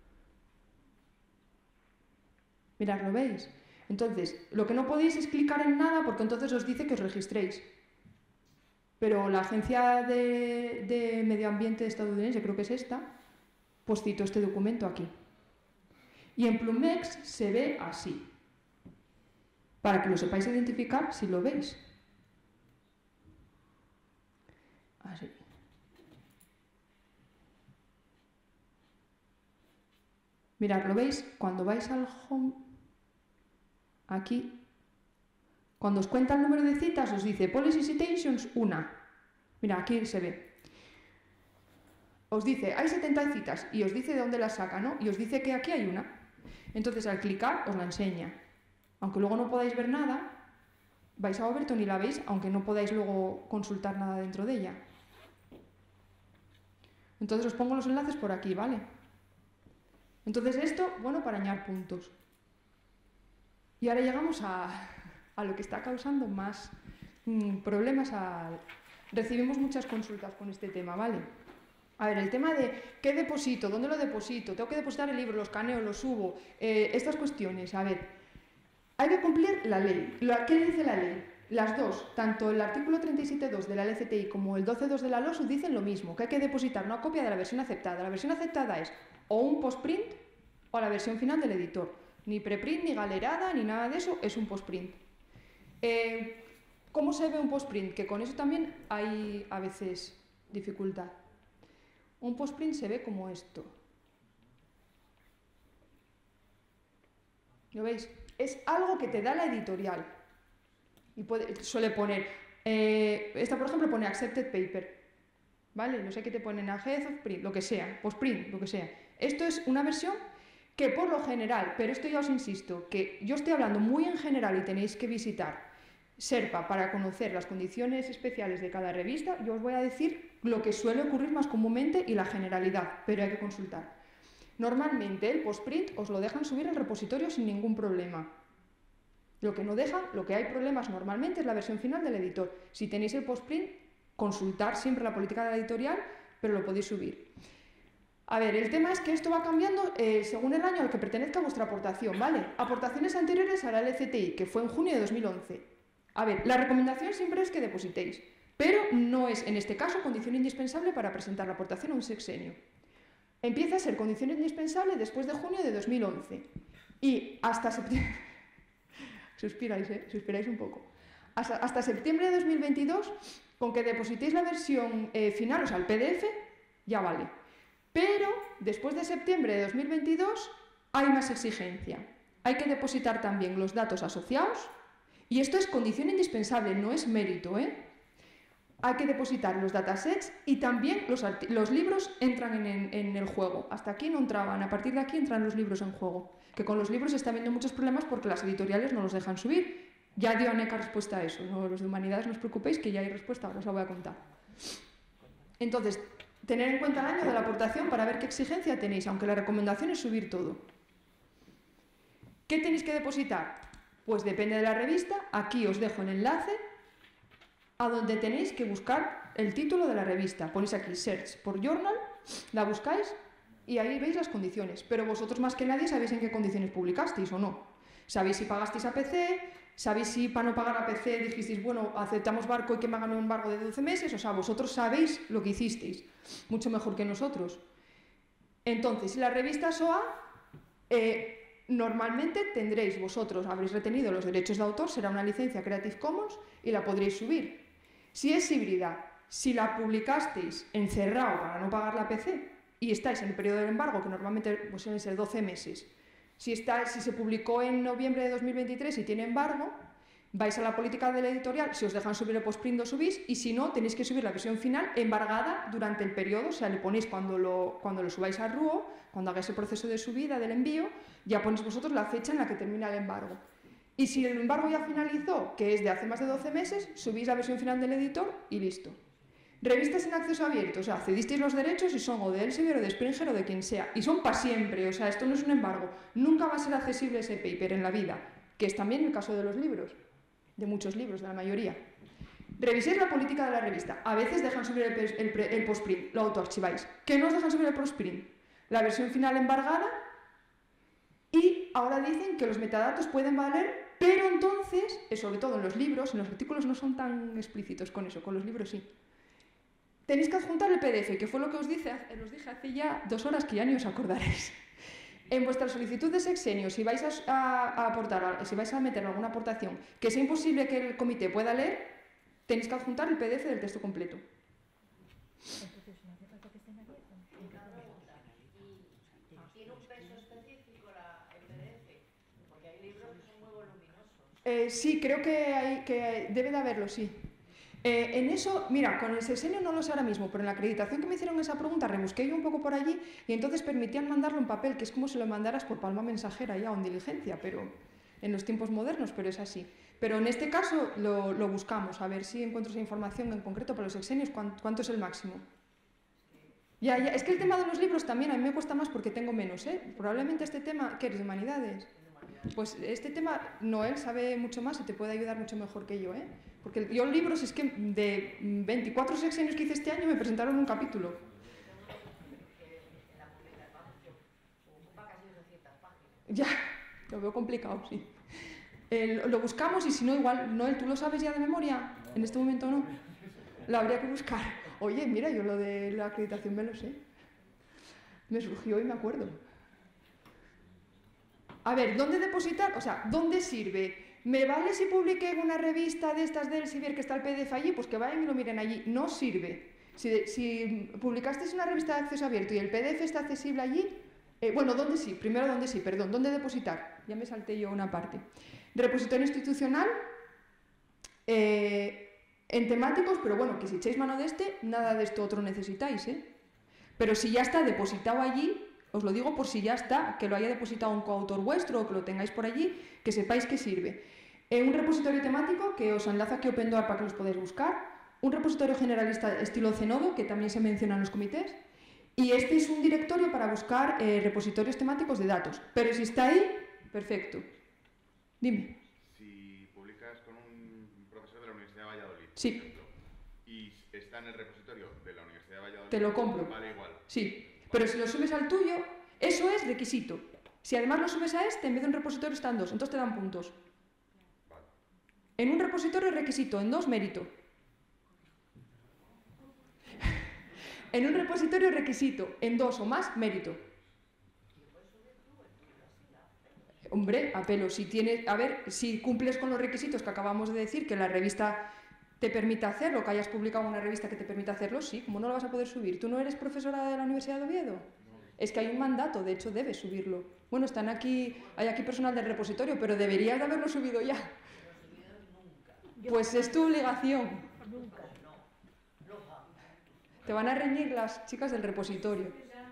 Speaker 2: Mirad, ¿lo veis? Entonces, lo que no podéis es clicar en nada porque entonces os dice que os registréis. Pero la Agencia de, de Medio Ambiente estadounidense, creo que es esta, pues cito este documento aquí. Y en Plumex se ve así. Para que lo sepáis identificar si lo veis. Así. Mirad, ¿lo veis? Cuando vais al home, aquí, cuando os cuenta el número de citas, os dice Policy Citations una. Mira, aquí se ve. Os dice, hay setenta citas, y os dice de dónde las saca, ¿no? Y os dice que aquí hay una. Entonces, al clicar, os la enseña. Aunque luego no podáis ver nada, vais a Overton y la veis, aunque no podáis luego consultar nada dentro de ella. Entonces os pongo los enlaces por aquí, ¿vale? Entonces esto, bueno, para añadir puntos. Y ahora llegamos a, a lo que está causando más mmm, problemas. A... Recibimos muchas consultas con este tema, ¿vale? A ver, el tema de ¿qué deposito? ¿Dónde lo deposito? ¿Tengo que depositar el libro? ¿Los escaneo? ¿Los subo? Eh, estas cuestiones, a ver... Hay que cumplir la ley. ¿Qué dice la ley? Las dos, tanto el artículo treinta y siete punto dos de la L C T I como el doce punto dos de la LOSU dicen lo mismo, que hay que depositar una copia de la versión aceptada. La versión aceptada es o un postprint o la versión final del editor. Ni preprint, ni galerada, ni nada de eso, es un postprint. Eh, ¿Cómo se ve un postprint? Que con eso también hay a veces dificultad. Un postprint se ve como esto. ¿Lo veis? Es algo que te da la editorial. Y puede, suele poner, eh, esta por ejemplo pone accepted paper. ¿vale? Lo sé que te ponen ahead of print, lo que sea, postprint, lo que sea. Esto es una versión que por lo general, pero esto ya os insisto, que yo estoy hablando muy en general y tenéis que visitar SERPA para conocer las condiciones especiales de cada revista. Yo os voy a decir lo que suele ocurrir más comúnmente y la generalidad, pero hay que consultar. Normalmente el postprint os lo dejan subir al repositorio sin ningún problema. Lo que no dejan, lo que hay problemas normalmente es la versión final del editor. Si tenéis el postprint, consultar siempre la política de la editorial, pero lo podéis subir. A ver, el tema es que esto va cambiando eh, según el año al que pertenezca vuestra aportación, ¿vale? Aportaciones anteriores a la L C T I, que fue en junio de dos mil once. A ver, la recomendación siempre es que depositéis, pero no es, en este caso, condición indispensable para presentar la aportación a un sexenio. Empieza a ser condición indispensable después de junio de dos mil once. Y hasta septiembre... Suspiráis, ¿eh? Suspiráis un poco. Hasta, hasta septiembre de dos mil veintidós, con que depositéis la versión eh, final, o sea, el P D F, ya vale. Pero después de septiembre de dos mil veintidós hay más exigencia. Hay que depositar también los datos asociados, y esto es condición indispensable, no es mérito, ¿eh? Hay que depositar los datasets y también los, los libros entran en, en, en el juego. Hasta aquí no entraban, a partir de aquí entran los libros en juego. Que con los libros se están viendo muchos problemas porque las editoriales no los dejan subir. Ya dio Aneca respuesta a eso, ¿no? Los de Humanidades no os preocupéis que ya hay respuesta, ahora os la voy a contar. Entonces, tener en cuenta el año de la aportación para ver qué exigencia tenéis, aunque la recomendación es subir todo. ¿Qué tenéis que depositar? Pues depende de la revista. Aquí os dejo el enlace a donde tenéis que buscar el título de la revista. Ponéis aquí Search por Journal, la buscáis y ahí veis las condiciones. Pero vosotros más que nadie sabéis en qué condiciones publicasteis o no. Sabéis si pagasteis a P C, sabéis si para no pagar a P C dijisteis, bueno, aceptamos barco y que me hagan un embargo de doce meses. O sea, vosotros sabéis lo que hicisteis, mucho mejor que nosotros. Entonces, si la revista S O A... Eh, normalmente tendréis vosotros, habréis retenido los derechos de autor, será una licencia Creative Commons y la podréis subir. Si es híbrida, si la publicasteis encerrado para no pagar la P C y estáis en el periodo del embargo, que normalmente pues, suelen ser doce meses, si, está, si se publicó en noviembre de dos mil veintitrés y tiene embargo, vais a la política de la editorial, si os dejan subir el postprint lo subís, y si no, tenéis que subir la versión final embargada durante el periodo, o sea, le ponéis cuando lo, cuando lo subáis a R U O, cuando hagáis el proceso de subida del envío, ya ponéis vosotros la fecha en la que termina el embargo. Y si el embargo ya finalizó, que es de hace más de doce meses, subís la versión final del editor y listo. Revistas en acceso abierto, o sea, cedisteis los derechos y son o de Elsevier o de Springer o de quien sea, y son para siempre, o sea, esto no es un embargo, nunca va a ser accesible ese paper en la vida, que es también el caso de los libros. De muchos libros, de la mayoría. Reviséis la política de la revista. A veces dejan subir el, el, el postprint, lo autoarchiváis. ¿Qué no os dejan subir el postprint? La versión final embargada, y ahora dicen que los metadatos pueden valer, pero entonces, sobre todo en los libros, en los artículos no son tan explícitos con eso, con los libros sí. Tenéis que adjuntar el P D F, que fue lo que os dije, os dije hace ya dos horas que ya ni os acordaréis. En vuestra solicitud de sexenio, si vais a, a, a aportar, si vais a meter alguna aportación que sea imposible que el comité pueda leer, tenéis que adjuntar el P D F del texto completo.
Speaker 5: Entonces, ¿no hace falta que estén abiertos? ¿Tiene un peso específico la, el P D F? Porque hay libros que son muy voluminosos.
Speaker 2: Eh, sí, creo que, hay, que debe de haberlo, sí. Eh, en eso, mira, con el sexenio no lo sé ahora mismo, pero en la acreditación que me hicieron esa pregunta rebusqué yo un poco por allí y entonces permitían mandarlo en papel, que es como si lo mandaras por palma mensajera ya o en diligencia, pero en los tiempos modernos, pero es así. Pero en este caso lo, lo buscamos, a ver si encuentro esa información en concreto para los sexenios, cuánto, cuánto es el máximo. Ya, ya, es que el tema de los libros también a mí me cuesta más porque tengo menos, ¿eh? Probablemente este tema, ¿qué eres, de humanidades? Pues este tema Noel sabe mucho más y te puede ayudar mucho mejor que yo, ¿eh? Porque yo libros es que de veinticuatro sexenios que hice este año me presentaron un capítulo. Ya, lo veo complicado, sí. Eh, lo buscamos y si no, igual, Noel, ¿tú lo sabes ya de memoria? En este momento no. Lo habría que buscar. Oye, mira, yo lo de la acreditación me lo sé. Me surgió y me acuerdo. A ver, ¿dónde depositar? O sea, ¿dónde sirve? ¿Me vale si publiqué en una revista de estas del Elsevier que está el P D F allí? Pues que vayan y lo miren allí. No sirve. Si, si publicasteis en una revista de acceso abierto y el P D F está accesible allí, eh, bueno, ¿dónde sí? Primero, ¿dónde sí? Perdón, ¿dónde depositar? Ya me salté yo una parte. Repositorio institucional. Eh, En temáticos, pero bueno, que si echáis mano de este, nada de esto otro necesitáis, ¿eh? Pero si ya está depositado allí, os lo digo por si ya está, que lo haya depositado un coautor vuestro o que lo tengáis por allí, que sepáis que sirve. Eh, un repositorio temático, que os enlazo aquí OpenDoor para que los podáis buscar. Un repositorio generalista estilo Zenodo, que también se menciona en los comités. Y este es un directorio para buscar eh, repositorios temáticos de datos. Pero si está ahí, perfecto. Dime.
Speaker 11: Si publicas con un profesor de la Universidad de Valladolid,
Speaker 2: sí.
Speaker 11: por ejemplo, y está en el repositorio de la Universidad de Valladolid,
Speaker 2: te lo compro.
Speaker 11: Vale igual.
Speaker 2: Sí, pero si lo subes al tuyo, eso es requisito. Si además lo subes a este, en vez de un repositorio están dos, entonces te dan puntos.
Speaker 11: Vale.
Speaker 2: En un repositorio requisito, en dos mérito. En un repositorio requisito, en dos o más mérito. Hombre, apelo, si tienes, a ver, si cumples con los requisitos que acabamos de decir, que la revista te permita hacerlo, que hayas publicado una revista que te permita hacerlo, sí, ¿cómo no lo vas a poder subir? ¿Tú no eres profesora de la Universidad de Oviedo? No. Es que hay un mandato, de hecho debes subirlo. Bueno, están aquí, hay aquí personal del repositorio, pero deberías de haberlo subido ya. Pues es tu obligación.
Speaker 12: Nunca.
Speaker 2: Te van a reñir las chicas del repositorio.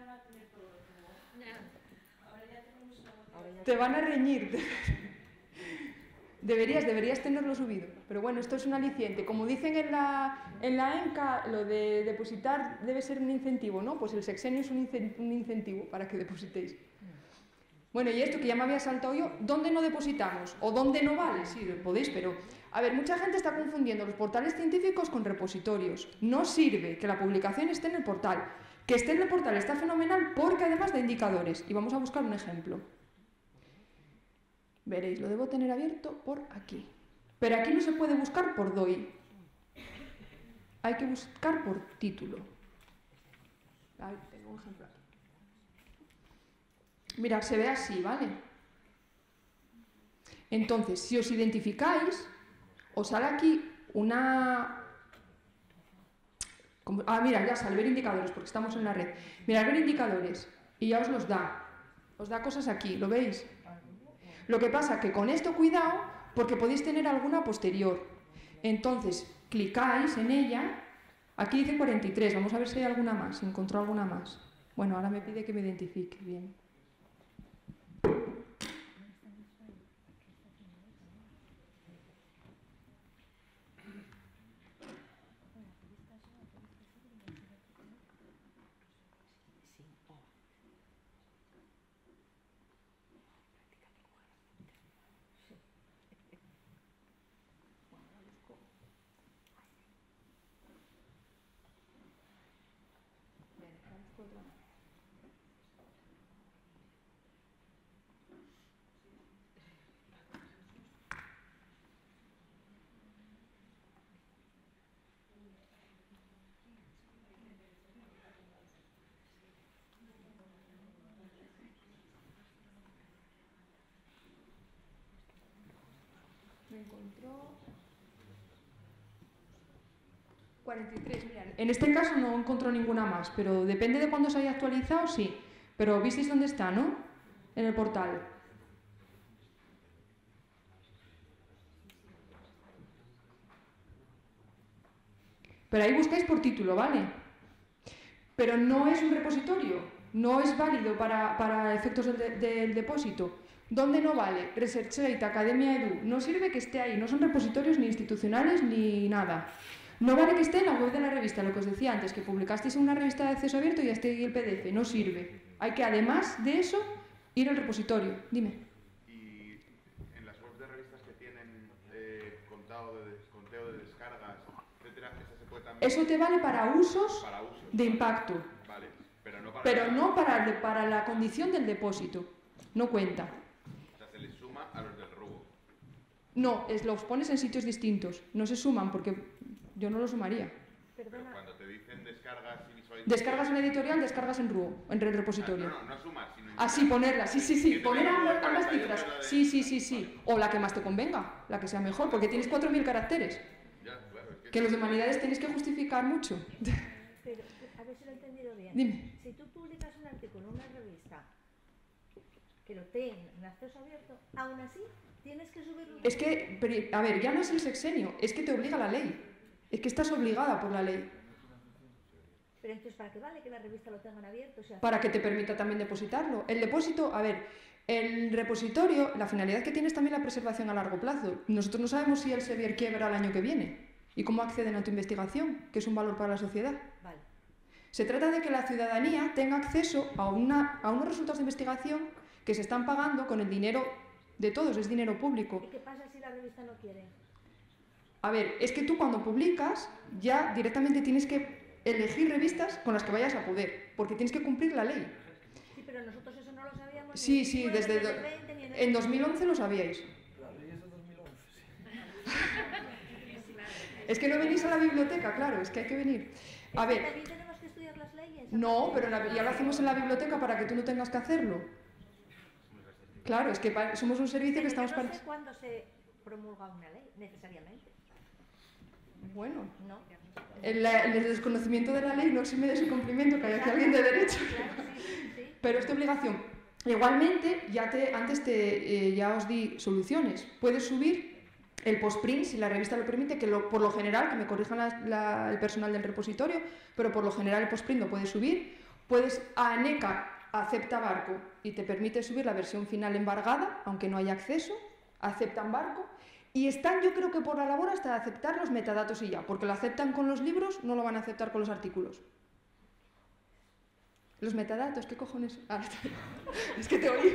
Speaker 2: Te van a reñir. Deberías, deberías tenerlo subido. Pero bueno, esto es un aliciente. Como dicen en la, en la ENCA, lo de depositar debe ser un incentivo, ¿no? Pues el sexenio es un, incent un incentivo para que depositéis. Bueno, y esto que ya me había saltado yo, ¿dónde no depositamos? ¿O dónde no vale? Sí, podéis, pero... A ver, mucha gente está confundiendo los portales científicos con repositorios. No sirve que la publicación esté en el portal. Que esté en el portal está fenomenal porque además da indicadores. Y vamos a buscar un ejemplo. Veréis, lo debo tener abierto por aquí. Pero aquí no se puede buscar por D O I. Hay que buscar por título. Ahí tengo un ejemplo aquí. Mirad, se ve así, ¿vale? Entonces, si os identificáis, os sale aquí una... Ah, mira, ya sale ver indicadores, porque estamos en la red. Mirad, ver indicadores, y ya os los da. Os da cosas aquí, ¿lo veis? Lo que pasa que con esto, cuidado, porque podéis tener alguna posterior. Entonces, clicáis en ella. Aquí dice cuarenta y tres, vamos a ver si hay alguna más, si encontró alguna más. Bueno, ahora me pide que me identifique, bien. Me encontró cuarenta y tres, mirad. En este caso no encontró ninguna más, pero depende de cuándo se haya actualizado, sí. Pero visteis dónde está, ¿no? En el portal. Pero ahí buscáis por título, ¿vale? Pero no es un repositorio, no es válido para, para efectos del, de, del depósito. ¿Dónde no vale? ResearchGate, Academia Edu. No sirve que esté ahí, no son repositorios ni institucionales ni nada. No vale que esté en la web de la revista, lo que os decía antes, que publicasteis en una revista de acceso abierto y ya esté ahí el P D F, no sirve. Hay que, además de eso, ir al repositorio. Dime.
Speaker 11: Y en las webs de revistas que tienen eh, contado de, conteo de descargas, etcétera, ¿eso se puede también?
Speaker 2: Eso te vale para usos,
Speaker 11: para usos
Speaker 2: de impacto.
Speaker 11: Vale, pero no para,
Speaker 2: pero no para, para la condición del depósito. No cuenta.
Speaker 11: O sea, se les suma a los del rubo.
Speaker 2: No, es, los pones en sitios distintos. No se suman porque yo no lo sumaría.
Speaker 11: Pero cuando te dicen descargas y visualizaciones...
Speaker 2: Descargas en editorial, descargas en R U O, en el repositorio.
Speaker 11: Ah, no, no, no sumar, sino...
Speaker 2: Así, ponerlas, sí, sí, sí, poner ambas, ambas cifras. Sí, sí, sí, sí. O la que más te convenga, la que sea mejor, porque tienes cuatro mil caracteres.
Speaker 11: Ya, claro, es que...
Speaker 2: que los de humanidades tenéis que justificar mucho.
Speaker 12: Pero, a ver si lo he entendido bien.
Speaker 2: Dime.
Speaker 12: Si tú publicas un artículo en una revista que lo tenga en acceso abierto, aún así tienes que subirlo.
Speaker 2: Es que, a ver, ya no es el sexenio, es que te obliga la ley. Es que estás obligada por la ley.
Speaker 12: Pero entonces, ¿para qué vale que la revista lo tengan abierto? O sea,
Speaker 2: Para que te permita también depositarlo. El depósito, a ver, el repositorio, la finalidad que tiene es también la preservación a largo plazo. Nosotros no sabemos si el Sevier quiebra el año que viene y cómo acceden a tu investigación, que es un valor para la sociedad.
Speaker 12: Vale.
Speaker 2: Se trata de que la ciudadanía tenga acceso a, una, a unos resultados de investigación que se están pagando con el dinero de todos, es dinero público.
Speaker 12: ¿Y qué pasa si la revista no quiere?
Speaker 2: A ver, es que tú cuando publicas ya directamente tienes que elegir revistas con las que vayas a poder, porque tienes que cumplir la ley.
Speaker 12: Sí, pero nosotros eso no lo sabíamos.
Speaker 2: Sí,
Speaker 12: ni
Speaker 2: sí,
Speaker 12: en
Speaker 2: desde
Speaker 12: el
Speaker 2: do-
Speaker 12: veinte, ni en el
Speaker 2: en dos mil once lo sabíais.
Speaker 10: La ley es de dos mil once, sí.
Speaker 2: Es que no venís a la biblioteca, claro, es que hay que venir. A
Speaker 12: Es que
Speaker 2: ver,
Speaker 12: también tenemos que estudiar las leyes.
Speaker 2: no, pero la- ya lo hacemos en la biblioteca para que tú no tengas que hacerlo. Claro, es que pa- somos un servicio que
Speaker 12: Pero yo
Speaker 2: estamos
Speaker 12: no
Speaker 2: para...
Speaker 12: sé cuándo se promulga una ley, necesariamente.
Speaker 2: Bueno,
Speaker 12: No.
Speaker 2: el, el desconocimiento de la ley no exime de su cumplimiento, que hay aquí alguien de derecho.
Speaker 12: Claro, sí, sí, sí.
Speaker 2: Pero es tu obligación. Igualmente, ya te, antes te, eh, ya os di soluciones. Puedes subir el postprint, si la revista lo permite, que lo- por lo general, que me corrijan la- la- el personal del repositorio, pero por lo general el postprint lo puedes subir. Puedes, a ANECA acepta Barco y te permite subir la versión final embargada, aunque no haya acceso, aceptan Barco. Y están, yo creo que por la labor hasta de aceptar los metadatos y ya, porque lo aceptan con los libros, no lo van a aceptar con los artículos. Los metadatos, ¿qué cojones? Ah, es que te oí.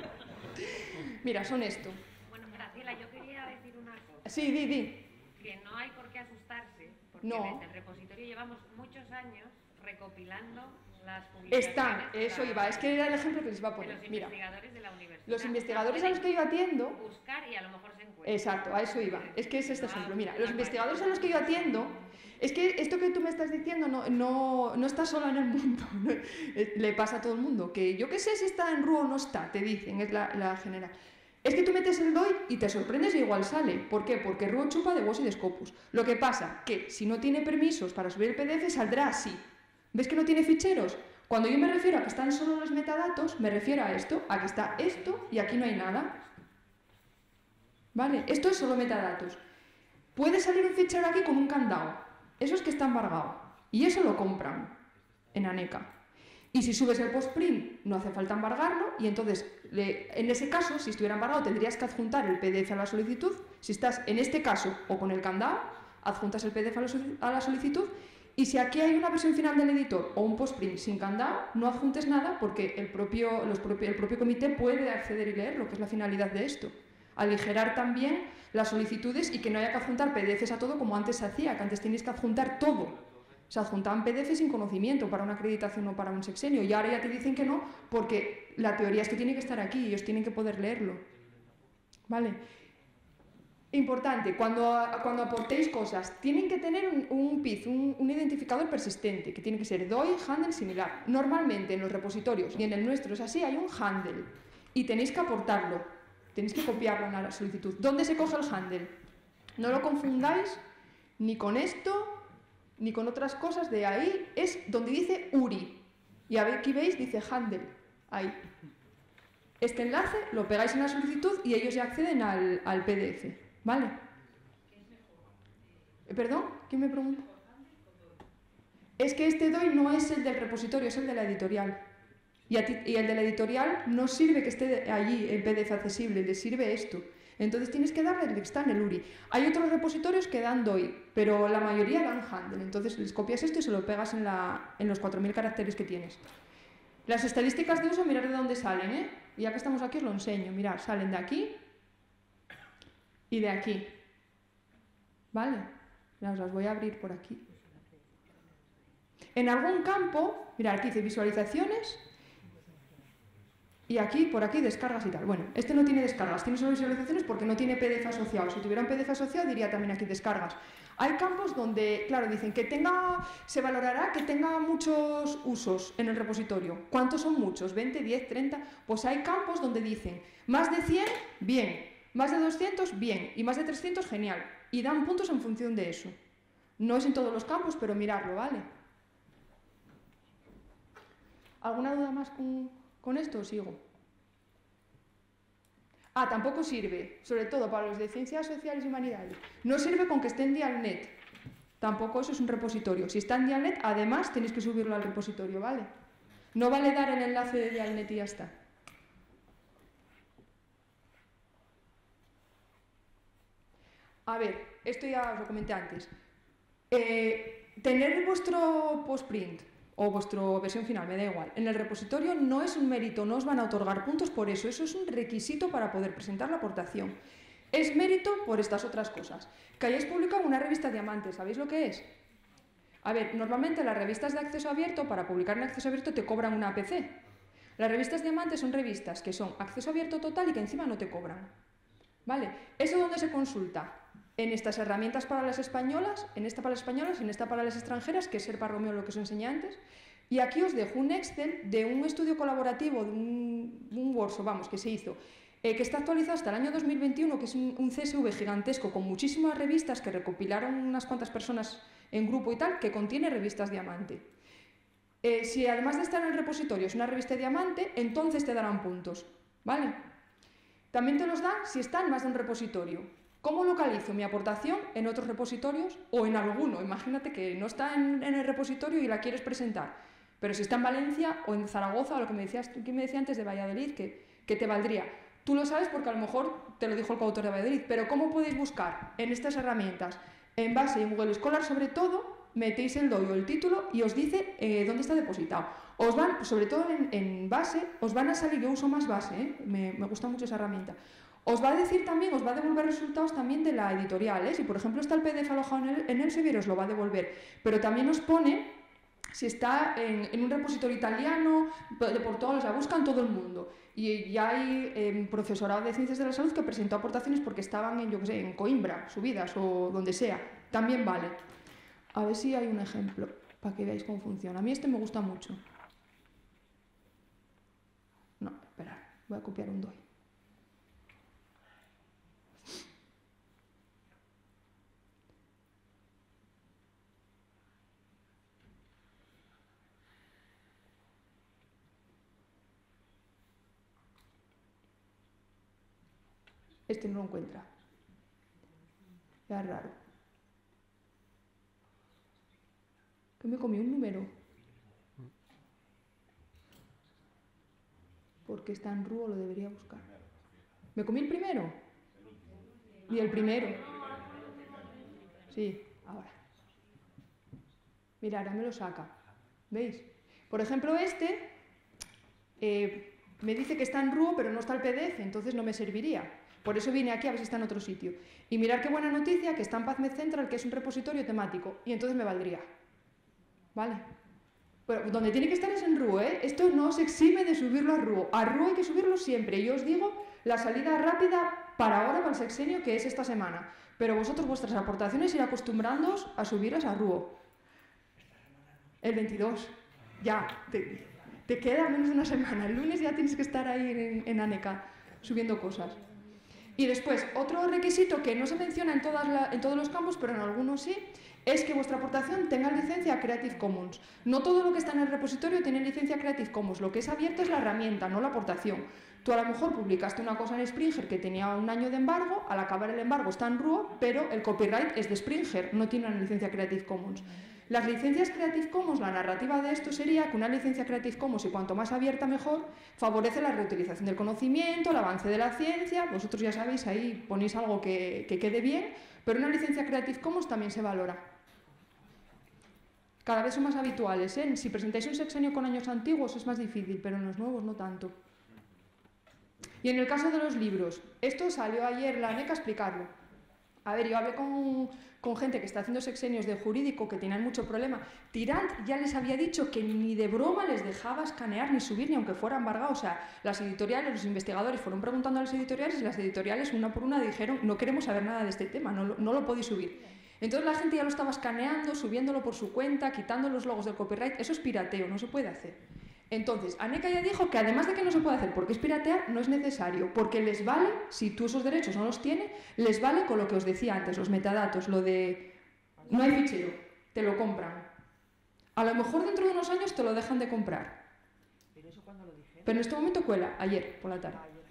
Speaker 2: Mira, son esto.
Speaker 13: Bueno, Graciela, yo quería decir una cosa.
Speaker 2: Sí, di, di.
Speaker 13: Que no hay por qué asustarse, porque
Speaker 2: No.
Speaker 13: desde el repositorio llevamos muchos años recopilando las publicaciones.
Speaker 2: Están, eso
Speaker 13: de
Speaker 2: iba, es que era el ejemplo que les iba a
Speaker 13: de
Speaker 2: poner.
Speaker 13: los
Speaker 2: Mira,
Speaker 13: investigadores de la universidad.
Speaker 2: los investigadores a los que yo atiendo...
Speaker 13: Buscar y a lo mejor se encuentran.
Speaker 2: Exacto, a eso iba. Es que es este ejemplo. Mira, los investigadores a los que yo atiendo, es que esto que tú me estás diciendo no, no, no está sola en el mundo. Le pasa a todo el mundo. Que yo qué sé si está en R U o no está, te dicen, es la, la general. Es que tú metes el D O I y te sorprendes y igual sale. ¿Por qué? Porque R U O chupa de vos y de Scopus. Lo que pasa que si no tiene permisos para subir el P D F saldrá así. ¿Ves que no tiene ficheros? Cuando yo me refiero a que están solo los metadatos, me refiero a esto, a que está esto y aquí no hay nada. ¿Vale? Esto es solo metadatos. Puede salir un fichero aquí con un candado. Eso es que está embargado. Y eso lo compran en ANECA. Y si subes el postprint, no hace falta embargarlo. Y entonces, le, en ese caso, si estuviera embargado, tendrías que adjuntar el P D F a la solicitud. Si estás en este caso o con el candado, adjuntas el P D F a la, a la solicitud. Y si aquí hay una versión final del editor o un postprint sin candado, no adjuntes nada porque el propio, los propio, el propio comité puede acceder y leerlo, que es la finalidad de esto. Aligerar también las solicitudes y que no haya que adjuntar P D Fs a todo como antes se hacía, que antes tenías que adjuntar todo. Se adjuntaban P D Fs sin conocimiento para una acreditación o para un sexenio y ahora ya te dicen que no porque la teoría es que tiene que estar aquí y ellos tienen que poder leerlo. ¿Vale? Importante, cuando, cuando aportéis cosas, tienen que tener un, un P I Z, un, un identificador persistente, que tiene que ser D O I, handle, similar. Normalmente en los repositorios y en el nuestro es así, hay un handle y tenéis que aportarlo, tenéis que copiarlo en la solicitud. ¿Dónde se coge el handle? No lo confundáis ni con esto, ni con otras cosas de ahí, es donde dice U R I. Y aquí veis, dice handle, ahí. Este enlace lo pegáis en la solicitud y ellos ya acceden al, al P D F. ¿Vale? ¿Perdón? ¿Quién me pregunta? Es que este D O I no es el del repositorio, es el de la editorial. Y, a ti, y el de la editorial no sirve que esté allí en P D F accesible, le sirve esto. Entonces tienes que darle el que está en el U R I. Hay otros repositorios que dan D O I, pero la mayoría dan handle. Entonces les copias esto y se lo pegas en, la, en los cuatro mil caracteres que tienes. Las estadísticas de uso, mirad de dónde salen, ¿eh? Y ya que estamos aquí os lo enseño. Mirad, salen de aquí y de aquí. ¿Vale? Las, las voy a abrir por aquí. En algún campo, mirad, aquí dice visualizaciones y aquí, por aquí, descargas y tal. Bueno, este no tiene descargas, tiene solo visualizaciones porque no tiene P D F asociado. Si tuviera un P D F asociado diría también aquí descargas. Hay campos donde, claro, dicen que tenga, se valorará que tenga muchos usos en el repositorio. ¿Cuántos son muchos? ¿veinte, diez, treinta? Pues hay campos donde dicen más de cien, bien. Más de doscientos, bien. Y más de trescientos, genial. Y dan puntos en función de eso. No es en todos los campos, pero mirarlo, ¿vale? ¿Alguna duda más con, con esto o sigo? Ah, tampoco sirve, sobre todo para los de ciencias sociales y humanidades. No sirve con que esté en Dialnet. Tampoco eso es un repositorio. Si está en Dialnet, además tenéis que subirlo al repositorio, ¿vale? No vale dar el enlace de Dialnet y ya está. A ver, esto ya os lo comenté antes. Eh, tener vuestro postprint o vuestra versión final, me da igual, en el repositorio no es un mérito, no os van a otorgar puntos por eso, eso es un requisito para poder presentar la aportación. Es mérito por estas otras cosas. Que hayáis publicado una revista Diamante, ¿sabéis lo que es? A ver, normalmente las revistas de acceso abierto, para publicar en acceso abierto te cobran una A P C. Las revistas Diamante son revistas que son acceso abierto total y que encima no te cobran. ¿Vale? ¿Eso dónde se consulta? En estas herramientas para las españolas, en esta para las españolas y en esta para las extranjeras, que es Serpa Romeo, lo que os enseñé antes. Y aquí os dejo un Excel de un estudio colaborativo, de un, un workshop, vamos, que se hizo, eh, que está actualizado hasta el año dos mil veintiuno, que es un, un C S V gigantesco con muchísimas revistas que recopilaron unas cuantas personas en grupo y tal, que contiene revistas Diamante. Eh, si además de estar en el repositorio es una revista Diamante, entonces te darán puntos, ¿vale? También te los dan si está en más de un repositorio. ¿Cómo localizo mi aportación en otros repositorios o en alguno? Imagínate que no está en, en el repositorio y la quieres presentar, pero si está en Valencia o en Zaragoza, o lo que me decías, ¿quién me decía antes de Valladolid? Que, que te valdría. Tú lo sabes porque a lo mejor te lo dijo el coautor de Valladolid, pero ¿cómo podéis buscar en estas herramientas? En Base y en Google Scholar, sobre todo, metéis el D O I o el título y os dice eh, dónde está depositado. Os van, sobre todo en, en Base, os van a salir, yo uso más Base, ¿eh? me, me gusta mucho esa herramienta. Os va a decir también, os va a devolver resultados también de la editorial, ¿eh? Si por ejemplo está el P D F alojado en el, en el Sevier, os lo va a devolver. Pero también os pone si está en, en un repositorio italiano, de por todos, o sea, buscan todo el mundo. Y ya hay eh, profesorado de Ciencias de la Salud que presentó aportaciones porque estaban en, yo qué sé, en Coimbra, subidas o donde sea. También vale. A ver si hay un ejemplo para que veáis cómo funciona. A mí este me gusta mucho. No, esperad, voy a copiar un D O I. Este no lo encuentra. Es raro. Que me comí un número. Porque está en RUO, lo debería buscar. ¿Me comí el primero? Y el primero. Sí, ahora. Mira, ahora me lo saca. ¿Veis? Por ejemplo, este eh, me dice que está en RUO, pero no está el P D F, entonces no me serviría. Por eso vine aquí a ver si está en otro sitio. Y mirad qué buena noticia, que está en PubMed Central, que es un repositorio temático, y entonces me valdría. ¿Vale? Pero donde tiene que estar es en RUO, ¿eh? Esto no os exime de subirlo a RUO. A RUO hay que subirlo siempre. Yo os digo la salida rápida para ahora, para el sexenio, que es esta semana. Pero vosotros, vuestras aportaciones, ir acostumbrándoos a subirlas a RUO. El veintidós. Ya. Te, te queda menos de una semana. El lunes ya tienes que estar ahí en, en ANECA subiendo cosas. Y después, otro requisito que no se menciona en, todas la, en todos los campos, pero en algunos sí, es que vuestra aportación tenga licencia Creative Commons. No todo lo que está en el repositorio tiene licencia Creative Commons. Lo que es abierto es la herramienta, no la aportación. Tú a lo mejor publicaste una cosa en Springer que tenía un año de embargo, al acabar el embargo está en RUO, pero el copyright es de Springer, no tiene una licencia Creative Commons. Las licencias Creative Commons, la narrativa de esto sería que una licencia Creative Commons, y cuanto más abierta mejor, favorece la reutilización del conocimiento, el avance de la ciencia. Vosotros ya sabéis, ahí ponéis algo que, que quede bien, pero una licencia Creative Commons también se valora. Cada vez son más habituales, ¿eh? Si presentáis un sexenio con años antiguos es más difícil, pero en los nuevos no tanto. Y en el caso de los libros, esto salió ayer la ANECA a explicarlo. A ver, yo hablé con, con gente que está haciendo sexenios de jurídico que tenían mucho problema. Tirant ya les había dicho que ni de broma les dejaba escanear ni subir, ni aunque fuera embargado. O sea, las editoriales, los investigadores fueron preguntando a las editoriales y las editoriales una por una dijeron no queremos saber nada de este tema, no, no lo podéis subir. Entonces la gente ya lo estaba escaneando, subiéndolo por su cuenta, quitando los logos del copyright. Eso es pirateo, no se puede hacer. Entonces, ANECA ya dijo que además de que no se puede hacer porque es piratear, no es necesario, porque les vale, si tú esos derechos no los tienes, les vale con lo que os decía antes, los metadatos, lo de no hay fichero, te lo compran. A lo mejor dentro de unos años te lo dejan de comprar.
Speaker 12: ¿Pero eso cuándo lo dijeron?
Speaker 2: Pero en este momento cuela, ayer por la tarde.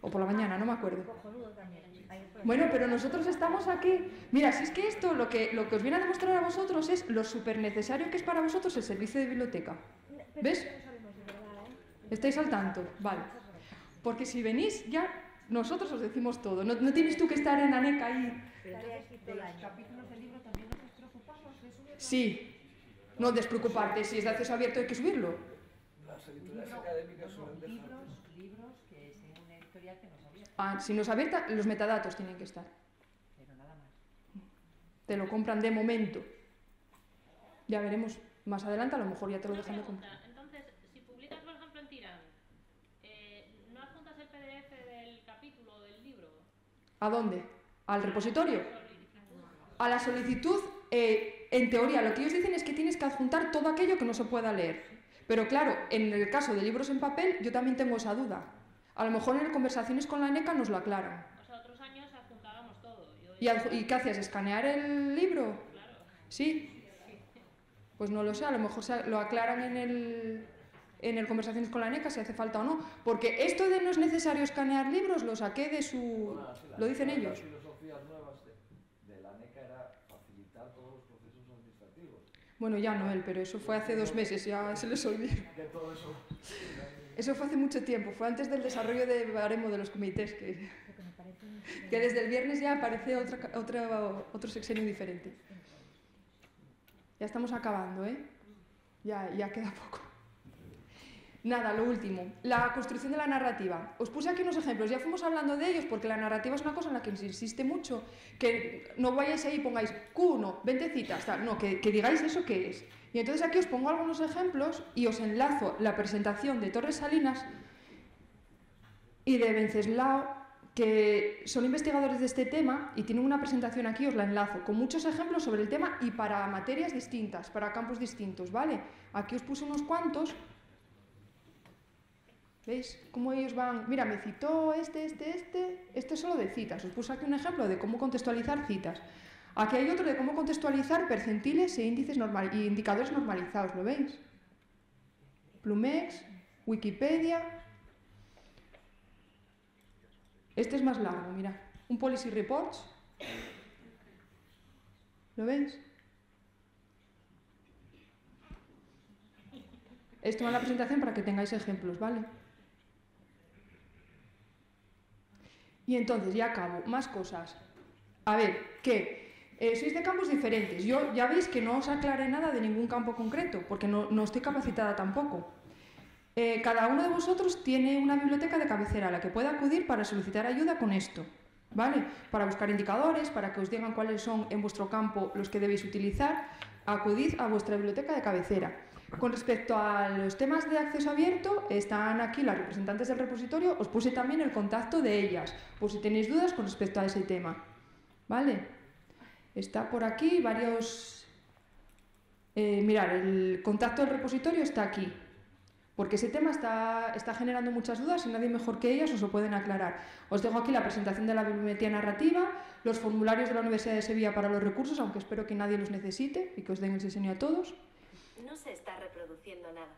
Speaker 2: o por la mañana, no me acuerdo.
Speaker 12: Cojonudo también.
Speaker 2: Bueno, pero nosotros estamos aquí. Mira, si es que esto lo que, lo que os viene a demostrar a vosotros es lo súper necesario que es para vosotros el servicio de biblioteca. ¿Ves? ¿Estáis al tanto? Vale. Porque si venís ya, nosotros os decimos todo. No, no tienes tú que estar en ANECA ahí.
Speaker 12: Pero entonces, de los capítulos del libro también nos preocupamos de subirlo.
Speaker 2: Sí. No despreocuparte, si es de acceso abierto hay que subirlo.
Speaker 10: Las editoriales académicas suelen dejar.
Speaker 12: Libros, libros que sean una editorial que nos abierta.
Speaker 2: Ah, si no es abierta, los metadatos tienen que estar.
Speaker 12: Pero nada más.
Speaker 2: Te lo compran de momento. Ya veremos más adelante, a lo mejor ya te lo dejan de comprar.
Speaker 9: Entonces, si publicas, por ejemplo, en Tirán, eh, ¿no adjuntas el P D F del capítulo o del libro?
Speaker 2: ¿A dónde? ¿Al repositorio? A la solicitud, eh, en teoría, lo que ellos dicen es que tienes que adjuntar todo aquello que no se pueda leer. Pero claro, en el caso de libros en papel, yo también tengo esa duda. A lo mejor en conversaciones con la ANECA nos lo aclaran.
Speaker 9: O sea, otros años adjuntábamos todo. Yo
Speaker 2: ¿Y, ¿Y qué hacías? ¿Escanear el libro?
Speaker 9: Claro.
Speaker 2: ¿Sí? Pues no lo sé, a lo mejor se lo aclaran en el, en el conversaciones con la ANECA si hace falta o no. Porque esto de no es necesario escanear libros lo saqué de su...
Speaker 10: Bueno, sí, la-
Speaker 2: lo dicen
Speaker 10: las
Speaker 2: ellos.
Speaker 10: filosofías nuevas de, de la ANECA era facilitar todos los procesos administrativos.
Speaker 2: Bueno, ya no él, pero eso fue hace dos meses, ya se les olvidó.
Speaker 10: Que todo eso...
Speaker 2: Eso fue hace mucho tiempo, fue antes del desarrollo de baremo de los comités, que, que desde el viernes ya aparece otra, otra, otro sexenio diferente. Ya estamos acabando, ¿eh? Ya, ya queda poco. Nada, lo último, la construcción de la narrativa. Os puse aquí unos ejemplos, ya fuimos hablando de ellos porque la narrativa es una cosa en la que se insiste mucho, que no vayáis ahí y pongáis Q uno, veinte citas, tal, no, que, que digáis eso que es. Y entonces aquí os pongo algunos ejemplos y os enlazo la presentación de Torres Salinas y de Venceslao, que son investigadores de este tema y tienen una presentación aquí, os la enlazo, con muchos ejemplos sobre el tema y para materias distintas, para campos distintos, ¿vale? Aquí os puse unos cuantos. ¿Veis cómo ellos van? Mira, me citó este, este, este. Este es solo de citas. Os puse aquí un ejemplo de cómo contextualizar citas. Aquí hay otro de cómo contextualizar percentiles e índices normal y indicadores normalizados. ¿Lo veis? Plumex, Wikipedia. Este es más largo, mira. Un Policy Reports. ¿Lo veis? Esto va en la presentación para que tengáis ejemplos, ¿vale? Y entonces, ya acabo, más cosas. A ver, que eh, sois de campos diferentes. Yo ya veis que no os aclaré nada de ningún campo concreto, porque no, no estoy capacitada tampoco. Eh, cada uno de vosotros tiene una biblioteca de cabecera a la que puede acudir para solicitar ayuda con esto, ¿vale? Para buscar indicadores, para que os digan cuáles son en vuestro campo los que debéis utilizar, acudid a vuestra biblioteca de cabecera. Con respecto a los temas de acceso abierto, están aquí las representantes del repositorio, os puse también el contacto de ellas, por si tenéis dudas con respecto a ese tema. ¿Vale? Está por aquí varios... Eh, mirad, el contacto del repositorio está aquí, porque ese tema está, está generando muchas dudas y nadie mejor que ellas os lo pueden aclarar. Os dejo aquí la presentación de la bibliometría narrativa, los formularios de la Universidad de Sevilla para los recursos, aunque espero que nadie los necesite y que os den el sexenio a todos.
Speaker 14: No se está reproduciendo nada.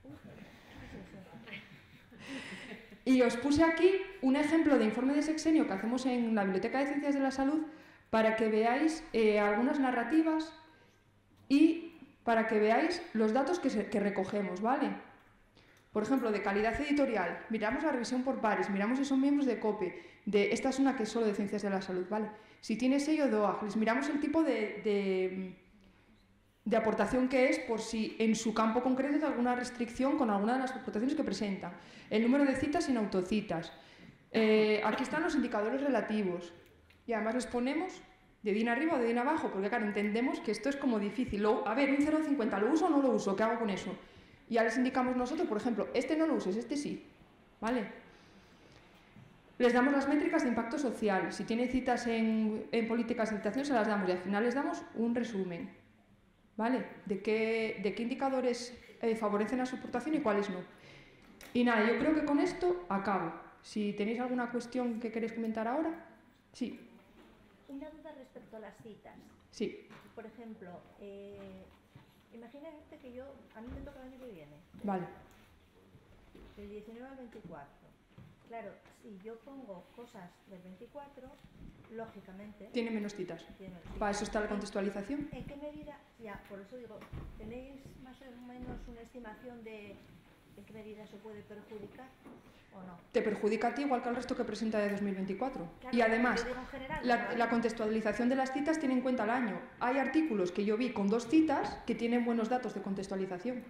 Speaker 2: Y os puse aquí un ejemplo de informe de sexenio que hacemos en la Biblioteca de Ciencias de la Salud para que veáis eh, algunas narrativas y para que veáis los datos que, se, que recogemos, ¿vale? Por ejemplo, de calidad editorial, miramos la revisión por pares, miramos si son miembros de COPE, de, esta es una que es solo de Ciencias de la Salud, ¿vale? Si tiene sello D O A G, les miramos el tipo de... de de aportación que es por si en su campo concreto hay alguna restricción con alguna de las aportaciones que presentan, el número de citas sin autocitas. Eh, aquí están los indicadores relativos y además les ponemos de D I N arriba o de D I N abajo, porque claro, entendemos que esto es como difícil. Lo, a ver, un cero coma cincuenta, ¿lo uso o no lo uso? ¿Qué hago con eso? Y ya les indicamos nosotros, por ejemplo, este no lo uses, este sí, ¿vale? Les damos las métricas de impacto social, si tiene citas en, en políticas de citación se las damos y al final les damos un resumen. ¿Vale? De qué, de qué indicadores eh, favorecen a su aportación y cuáles no. Y nada, yo creo que con esto acabo. Si tenéis alguna cuestión que queréis comentar ahora. Sí.
Speaker 12: Una duda respecto a las citas.
Speaker 2: Sí.
Speaker 12: Por ejemplo, eh, imagínate que yo, a mí me toca el año que viene.
Speaker 2: Vale.
Speaker 12: Del diecinueve al veinticuatro. Claro, si yo pongo cosas del veinticuatro, lógicamente...
Speaker 2: Tiene menos citas.
Speaker 12: Tiene menos citas.
Speaker 2: Para eso está la contextualización.
Speaker 12: ¿En qué medida? Ya, por eso digo, ¿tenéis más o menos una estimación de en qué medida se puede perjudicar o no?
Speaker 2: Te perjudica a ti igual que al resto que presenta de dos mil veinticuatro.
Speaker 12: Claro,
Speaker 2: y además,
Speaker 12: yo digo en general,
Speaker 2: la,
Speaker 12: ¿vale?
Speaker 2: la contextualización de las citas tiene en cuenta el año. Hay artículos que yo vi con dos citas que tienen buenos datos de contextualización.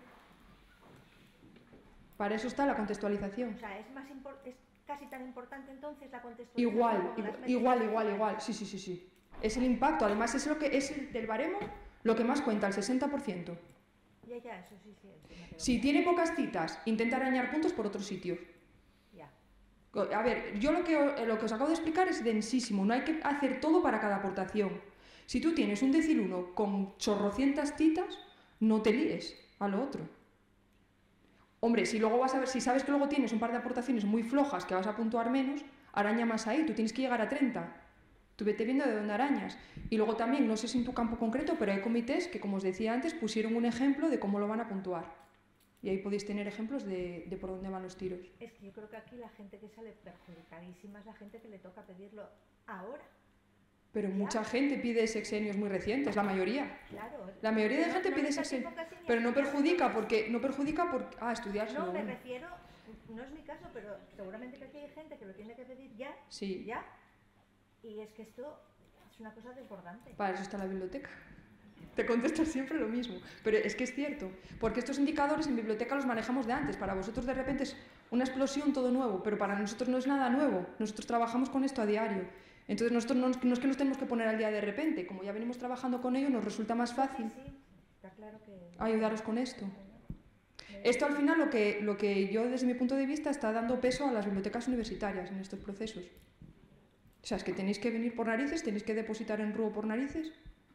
Speaker 2: Para eso está la contextualización.
Speaker 12: O sea, es, más impor- es casi tan importante entonces la contextualización.
Speaker 2: Igual,
Speaker 12: como las
Speaker 2: igual,
Speaker 12: métricas
Speaker 2: igual,
Speaker 12: de
Speaker 2: igual,
Speaker 12: citas.
Speaker 2: igual. Sí, sí, sí, sí. Es el impacto. Además, es lo que es el del baremo lo que más cuenta, el sesenta por ciento.
Speaker 12: Ya, ya, eso sí, sí. sí me quedo
Speaker 2: Si
Speaker 12: bien.
Speaker 2: tiene pocas citas, intenta arañar puntos por otros sitios.
Speaker 12: Ya.
Speaker 2: A ver, yo lo que, o- lo que os acabo de explicar es densísimo, no hay que hacer todo para cada aportación. Si tú tienes un decil uno con chorrocientas citas, no te líes a lo otro. Hombre, si luego vas a ver, si sabes que luego tienes un par de aportaciones muy flojas que vas a puntuar menos, araña más ahí, tú tienes que llegar a treinta. Tú vete viendo de dónde arañas. Y luego también, no sé si en tu campo concreto, pero hay comités que, como os decía antes, pusieron un ejemplo de cómo lo van a puntuar. Y ahí podéis tener ejemplos de, de por dónde van los tiros.
Speaker 12: Es que yo creo que aquí la gente que sale perjudicadísima es la gente que le toca pedirlo ahora.
Speaker 2: Pero
Speaker 12: Ya.
Speaker 2: mucha gente pide sexenios muy recientes, la mayoría.
Speaker 12: Claro.
Speaker 2: La mayoría de
Speaker 12: No-
Speaker 2: gente
Speaker 12: no
Speaker 2: pide
Speaker 12: les da
Speaker 2: sexenios.
Speaker 12: tiempo casi ni a
Speaker 2: Pero no
Speaker 12: estudiar.
Speaker 2: perjudica porque... No perjudica porque... Ah, estudiárselo.
Speaker 12: No, me
Speaker 2: bueno.
Speaker 12: refiero, no es mi caso, pero seguramente que aquí hay gente que lo tiene que pedir ya.
Speaker 2: Sí.
Speaker 12: Ya. Y es que esto es una cosa importante.
Speaker 2: Para eso está la biblioteca. Te contesto siempre lo mismo. Pero es que es cierto, porque estos indicadores en biblioteca los manejamos de antes. Para vosotros de repente es una explosión todo nuevo, pero para nosotros no es nada nuevo. Nosotros trabajamos con esto a diario. Entonces nosotros no, no es que nos tenemos que poner al día de repente. Como ya venimos trabajando con ello, nos resulta más fácil
Speaker 12: Sí, sí, está claro que...
Speaker 2: ayudaros con esto. Esto al final lo que, lo que yo desde mi punto de vista está dando peso a las bibliotecas universitarias en estos procesos. O sea, es que tenéis que venir por narices, tenéis que depositar en R U O por narices.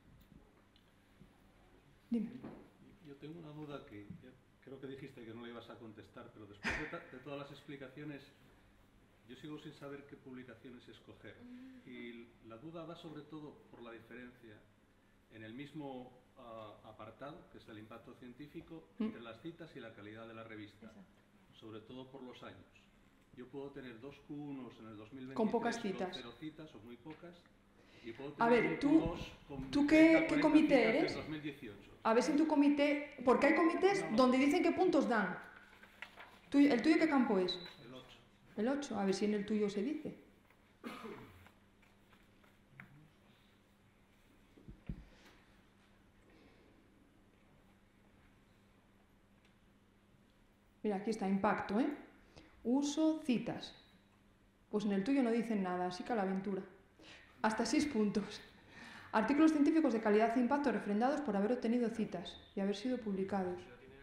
Speaker 2: Dime.
Speaker 4: Yo tengo una duda que ya creo que dijiste que no le ibas a contestar, pero después de, ta- de todas las explicaciones, yo sigo sin saber qué publicaciones escoger. Y la duda va sobre todo por la diferencia en el mismo ah, apartado, que es el impacto científico,
Speaker 2: ¿Mm?
Speaker 4: entre las citas y la calidad de la revista, sobre todo por los años. Yo puedo tener dos Q uno en el dos mil veintitrés
Speaker 2: Con pocas citas.
Speaker 4: cero citas o muy pocas, y puedo
Speaker 2: A
Speaker 4: tener
Speaker 2: ver,
Speaker 4: un
Speaker 2: tú-
Speaker 4: Q dos con
Speaker 2: ¿tú qué-
Speaker 4: treinta,
Speaker 2: qué
Speaker 4: cuarenta
Speaker 2: comité
Speaker 4: citas del
Speaker 2: eres?
Speaker 4: dos mil dieciocho.
Speaker 2: A ver si en tu comité... Porque hay comités donde dicen qué puntos dan. ¿Tú- ¿El tuyo qué campo es?
Speaker 4: El ocho.
Speaker 2: El ocho. A ver si en el tuyo se dice. Mira, aquí está, impacto, ¿eh? Uso, citas. Pues en el tuyo no dicen nada, así que a la aventura. Hasta seis puntos. Artículos científicos de calidad e impacto refrendados por haber obtenido citas y haber sido publicados.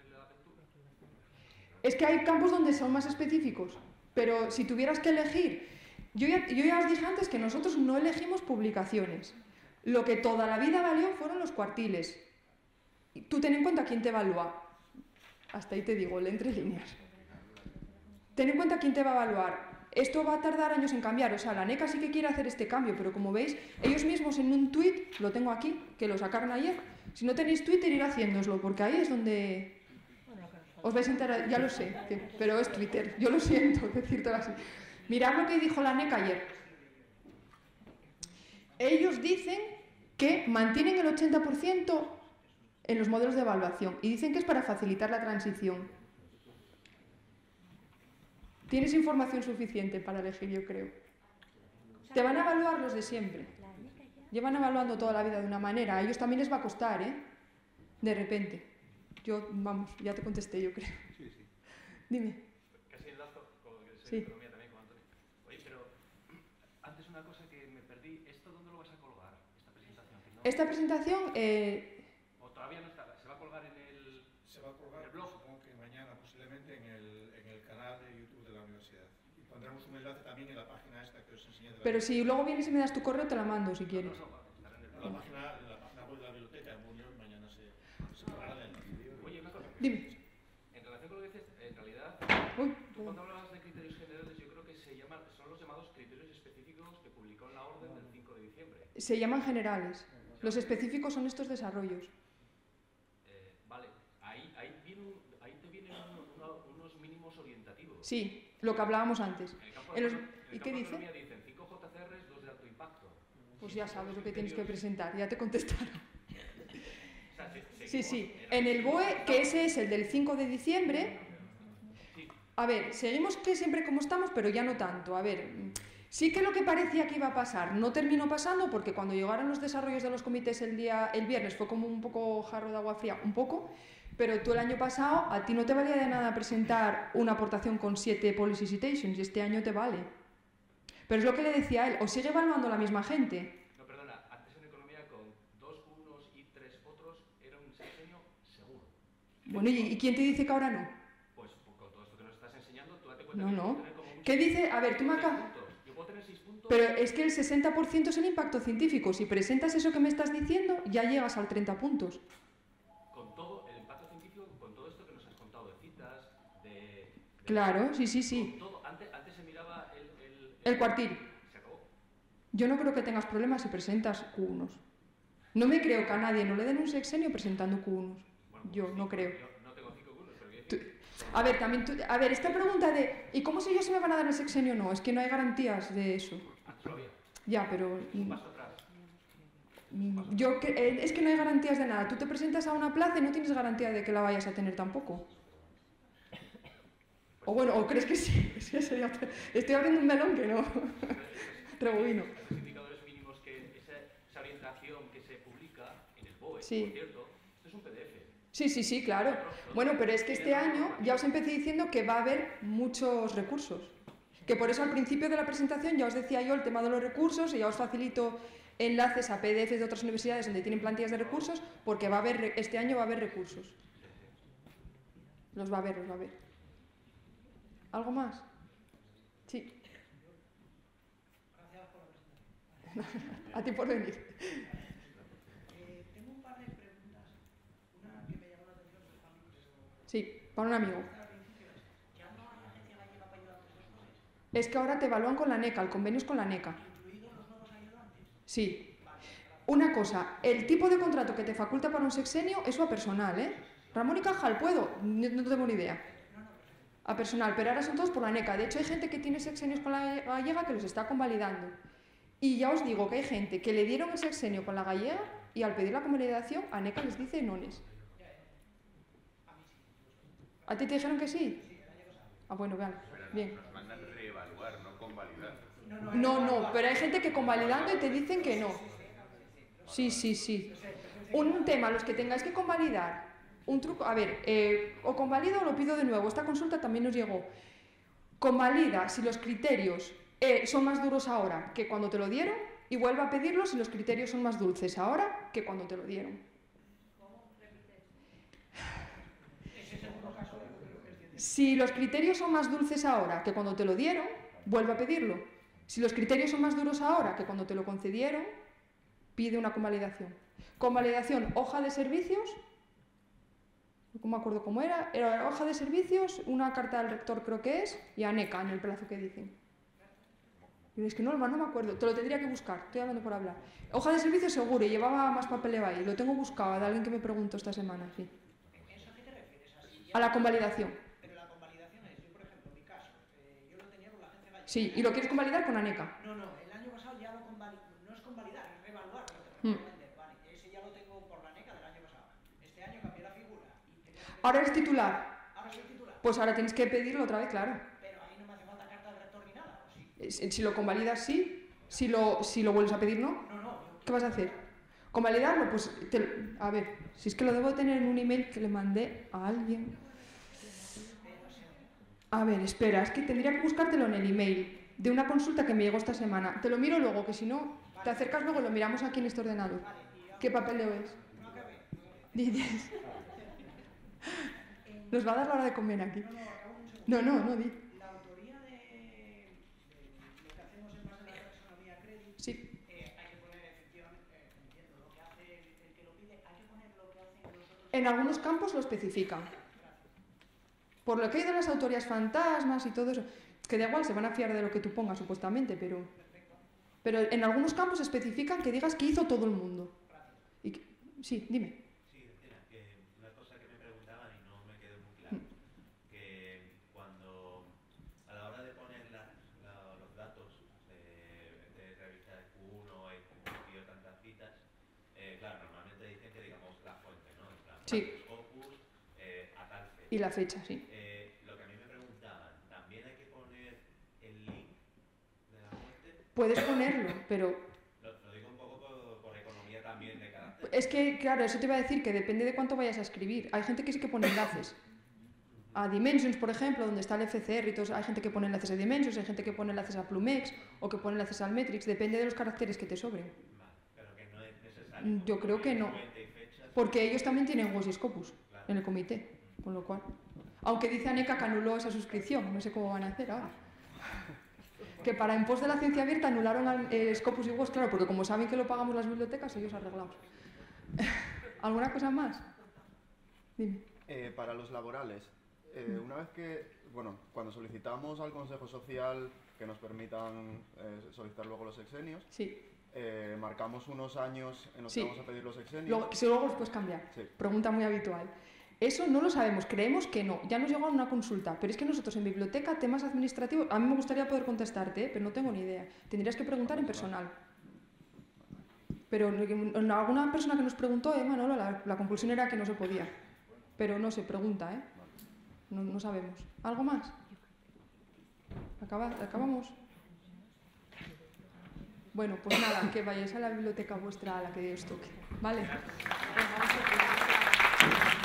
Speaker 2: Es que hay campos donde son más específicos, pero si tuvieras que elegir... Yo ya, yo ya os dije antes que nosotros no elegimos publicaciones. Lo que toda la vida valió fueron los cuartiles. Y tú ten en cuenta quién te evalúa. Hasta ahí te digo, el entre líneas. Ten en cuenta quién te va a evaluar. Esto va a tardar años en cambiar. O sea, la NECA sí que quiere hacer este cambio, pero como veis, ellos mismos en un tuit, lo tengo aquí, que lo sacaron ayer. Si no tenéis Twitter, ir haciéndoslo, porque ahí es donde os vais a enterar. Ya lo sé, que- pero es Twitter. Yo lo siento decírtelo así. Mirad lo que dijo la NECA ayer. Ellos dicen que mantienen el ochenta por ciento en los modelos de evaluación y dicen que es para facilitar la transición. Tienes información suficiente para elegir, yo creo. Te van a evaluar los de siempre. Llevan evaluando toda la vida de una manera. A ellos también les va a costar, ¿eh? De repente. Yo, vamos, ya te contesté, yo creo.
Speaker 4: Sí, sí.
Speaker 2: Dime.
Speaker 8: Casi enlazo con lo que es
Speaker 2: Sí.
Speaker 8: economía también con Antonio. Oye, pero antes una cosa que me perdí, ¿esto dónde lo vas a colgar? Esta presentación. Que no...
Speaker 2: Esta presentación, eh,
Speaker 8: ¿O todavía no está? ¿Se va a colgar en el,
Speaker 1: Se va a colgar,
Speaker 8: en el blog?
Speaker 1: supongo que mañana posiblemente en el, en el canal de YouTube de la universidad. Y pondremos un enlace también en la página esta que os enseñé. De la
Speaker 2: pero si luego vienes y me das tu correo, te la mando si quieres.
Speaker 1: En la página, en la página web de la biblioteca en Buñol mañana se, se colgará el enlace.
Speaker 8: Oye, una cosa.
Speaker 2: Dime.
Speaker 8: En relación con lo que dices, en realidad,
Speaker 2: Uy,
Speaker 8: tú cuando hablabas de criterios generales, yo creo que se llaman, son los llamados criterios específicos que publicó en la orden del cinco de diciembre.
Speaker 2: Se llaman generales. Los específicos son estos desarrollos.
Speaker 8: Eh, vale, ahí, ahí, viene un- ahí te vienen un- uno- unos mínimos orientativos.
Speaker 2: Sí. Lo que hablábamos antes.
Speaker 8: En el campo
Speaker 2: En los-
Speaker 8: de, en el
Speaker 2: ¿Y qué
Speaker 8: campo de
Speaker 2: dice?
Speaker 8: economía dicen cinco J C Rs, dos de alto impacto.
Speaker 2: Pues ya sabes lo que tienes que presentar, ya te contestaron.
Speaker 8: O sea, se-
Speaker 2: Sí,
Speaker 8: seguimos
Speaker 2: sí.
Speaker 8: en
Speaker 2: En el B O E, que ese es el del cinco de diciembre,
Speaker 8: Sí.
Speaker 2: a ver, seguimos que siempre como estamos, pero ya no tanto. A ver, sí que lo que parecía que iba a pasar no terminó pasando porque cuando llegaron los desarrollos de los comités el día el viernes fue como un poco jarro de agua fría, un poco, pero tú el año pasado a ti no te valía de nada presentar una aportación con siete policy citations y este año te vale. Pero es lo que le decía a él, o sigue evaluando la misma gente.
Speaker 8: No, perdona, antes en economía con dos unos y tres otros era un sexenio seguro.
Speaker 2: Bueno, ¿y, y quién te dice que ahora no?
Speaker 8: Pues con todo esto que nos estás enseñando, tú date cuenta
Speaker 2: No,
Speaker 8: que
Speaker 2: no.
Speaker 8: puedo tener como mucho
Speaker 2: ¿Qué dice? A ver, tú me
Speaker 8: seis
Speaker 2: acabas...
Speaker 8: puntos. Yo puedo tener seis puntos.
Speaker 2: Pero es que el sesenta por ciento es el impacto científico. Si presentas eso que me estás diciendo, ya llegas al treinta puntos.
Speaker 8: Con todo el impacto científico, con todo esto que nos has contado de citas, de... de-
Speaker 2: Claro, sí, sí, sí.
Speaker 8: con todo. Antes, antes se miraba el... El,
Speaker 2: El cuartil.
Speaker 8: Se acabó.
Speaker 2: Yo no creo que tengas problemas si presentas Q uno. No me creo que a nadie no le den un sexenio presentando Q uno.
Speaker 8: Bueno,
Speaker 2: Yo
Speaker 8: pues
Speaker 2: no
Speaker 8: cinco,
Speaker 2: creo.
Speaker 8: Yo no tengo cinco unos, pero quiero
Speaker 2: Tú-
Speaker 8: decir...
Speaker 2: A ver, también tú- a ver, esta pregunta de ¿y cómo sé yo si me van a dar el sexenio o no? Es que no hay garantías de eso.
Speaker 8: Antes lo había.
Speaker 2: Ya, pero
Speaker 8: Un paso atrás.
Speaker 2: mm, yo que- eh, es que no hay garantías de nada. Tú te presentas a una plaza y no tienes garantía de que la vayas a tener tampoco. O bueno, o crees que sí. Es que sería otra- Estoy abriendo un melón que no. Rebobino.
Speaker 8: Los indicadores mínimos que esa, esa orientación que se publica en el B O E,
Speaker 2: Sí.
Speaker 8: por cierto, esto es un P D F.
Speaker 2: Sí, sí, sí, claro. Bueno, pero es que este año ya os empecé diciendo que va a haber muchos recursos. Que por eso al principio de la presentación ya os decía yo el tema de los recursos y ya os facilito enlaces a P D Fs de otras universidades donde tienen plantillas de recursos porque va a haber, este año va a haber recursos. Los va a haber, los va a haber. ¿Algo más? Sí.
Speaker 7: Gracias por la presentación.
Speaker 2: A ti por venir.
Speaker 7: Eh, tengo un par de preguntas. Una que me llamó la atención es para mí, pero...
Speaker 2: Sí, para un amigo.
Speaker 7: ¿Ya no hay agencia gallega para ayudar a estas dos cosas?
Speaker 2: Es que ahora te evalúan con la NECA, el convenio es con la NECA.
Speaker 7: ¿Incluidos los nuevos ayudantes?
Speaker 2: Sí. Una cosa, el tipo de contrato que te faculta para un sexenio es a personal, ¿eh? Ramón y Cajal, ¿puedo? No, no tengo ni idea. A personal, pero ahora son todos por la NECA. De hecho, hay gente que tiene sexenios con la gallega que los está convalidando. Y ya os digo que hay gente que le dieron el sexenio con la gallega y al pedir la convalidación, a NECA les dice nones. ¿A ti te dijeron que sí? Ah, bueno, vean.
Speaker 11: Pero
Speaker 2: Bien.
Speaker 11: nos mandan reevaluar, no convalidar.
Speaker 2: No, no, pero hay gente que convalidando y te dicen que no. Sí, sí, sí. Un tema, los que tengáis que convalidar. Un truco, a ver, eh, o convalido o lo pido de nuevo. Esta consulta también nos llegó. Convalida si los criterios eh, son más duros ahora que cuando te lo dieron y vuelve a pedirlo si los criterios son más dulces ahora que cuando te lo dieron. Si los criterios son más dulces ahora que cuando te lo dieron, vuelve a pedirlo. Si los criterios son más duros ahora que cuando te lo concedieron, pide una convalidación. Convalidación, hoja de servicios, no me acuerdo cómo era, era hoja de servicios, una carta del rector creo que es, y a NECA en el plazo que dicen. Y es que no, no me acuerdo, te lo tendría que buscar, estoy hablando por hablar. Hoja de servicios seguro, y llevaba más papeleo ahí, lo tengo buscado, de alguien que me preguntó esta semana, sí.
Speaker 7: ¿Eso a qué te refieres? Así ya-
Speaker 2: A la convalidación.
Speaker 7: Pero la convalidación es, yo por ejemplo, en mi caso, eh, yo lo tenía con la agencia gallega.
Speaker 2: Sí, y lo quieres convalidar con ANECA.
Speaker 7: No, no, el año pasado ya lo convalidé, no es convalidar, es reevaluar.
Speaker 2: Mm.
Speaker 7: Vale, ese ya lo tengo por la NECA del año pasado. Este año cambié la figura. Y tenía que-
Speaker 2: Ahora eres titular.
Speaker 7: Ahora soy titular.
Speaker 2: Pues ahora tienes que pedirlo otra vez, claro.
Speaker 7: Pero ahí no me hace falta carta del rector ni nada, ¿o sí?
Speaker 2: Eh, Si lo convalidas, sí. Si lo, si lo vuelves a pedir, no.
Speaker 7: No, no.
Speaker 2: ¿Qué vas a hacer? ¿Convalidarlo? Pues, te- a ver, si es que lo debo tener en un email que le mandé a alguien. A ver, espera, es que tendría que buscártelo en el email de una consulta que me llegó esta semana. Te lo miro luego, que si no, te acercas luego y lo miramos aquí en este ordenador. ¿Qué papel leo es? Dices. Nos va a dar la hora de comer aquí. No, no, no, di.
Speaker 7: La autoría de, de lo que hacemos en base a la taxonomía crédito,
Speaker 2: Sí.
Speaker 7: eh, hay que poner efectivamente, eh, entiendo, lo que hace el, el que lo pide, hay que poner lo que hacen los otros.
Speaker 2: En algunos campos lo especifican. Por lo que hay de las autorías fantasmas y todo eso, que da igual, se van a fiar de lo que tú pongas supuestamente, pero, pero en algunos campos especifican que digas que hizo todo el mundo. Y que- sí, dime.
Speaker 3: Sí, era que una cosa que me preguntaban y no me quedó muy claro, que cuando a la hora claro, normalmente dicen que digamos la fuente, ¿no? En plan,
Speaker 2: Sí.
Speaker 3: Scopus, eh, a tal fecha.
Speaker 2: Y la fecha, sí.
Speaker 3: Eh, lo que a mí me preguntaban, ¿también hay que poner el link de la fuente?
Speaker 2: Puedes ponerlo, pero...
Speaker 3: Lo, lo digo un poco por, por economía también de carácter.
Speaker 2: Es que, claro, eso te iba a decir que depende de cuánto vayas a escribir. Hay gente que sí que pone enlaces. A Dimensions, por ejemplo, donde está el F C R y todo, hay gente que pone enlaces a Dimensions, hay gente que pone enlaces a Plumex o que pone enlaces al Metrix, depende de los caracteres que te sobren.
Speaker 3: Vale, pero que no es necesario.
Speaker 2: Yo creo que no, porque ellos también tienen Ghost y Scopus en el comité, con lo cual... Aunque dice Aneca que anuló esa suscripción, no sé cómo van a hacer ahora. Que para en pos de la ciencia abierta anularon eh, Scopus y Ghost, claro, porque como saben que lo pagamos las bibliotecas, ellos arreglamos. ¿Alguna cosa más? Dime.
Speaker 15: Eh, para los laborales, eh, una vez que, bueno, cuando solicitamos al Consejo Social que nos permitan eh, solicitar luego los sexenios,
Speaker 2: sí.
Speaker 15: eh, marcamos unos años en los
Speaker 2: sí.
Speaker 15: que vamos a pedir los sexenios.
Speaker 2: Luego, si luego los puedes cambiar.
Speaker 15: Sí.
Speaker 2: Pregunta muy habitual. Eso no lo sabemos, creemos que no. Ya nos llegó una consulta, pero es que nosotros en biblioteca, temas administrativos, a mí me gustaría poder contestarte, ¿eh? Pero no tengo ni idea. Tendrías que preguntar en personal. Pero en alguna persona que nos preguntó, eh, Manolo, la, la conclusión era que no se podía. Pero no se pregunta, ¿eh? No, no sabemos. ¿Algo más? ¿Acaba, ¿Acabamos? Bueno, pues nada, que vayáis a la biblioteca vuestra a la que os toque. ¿Vale?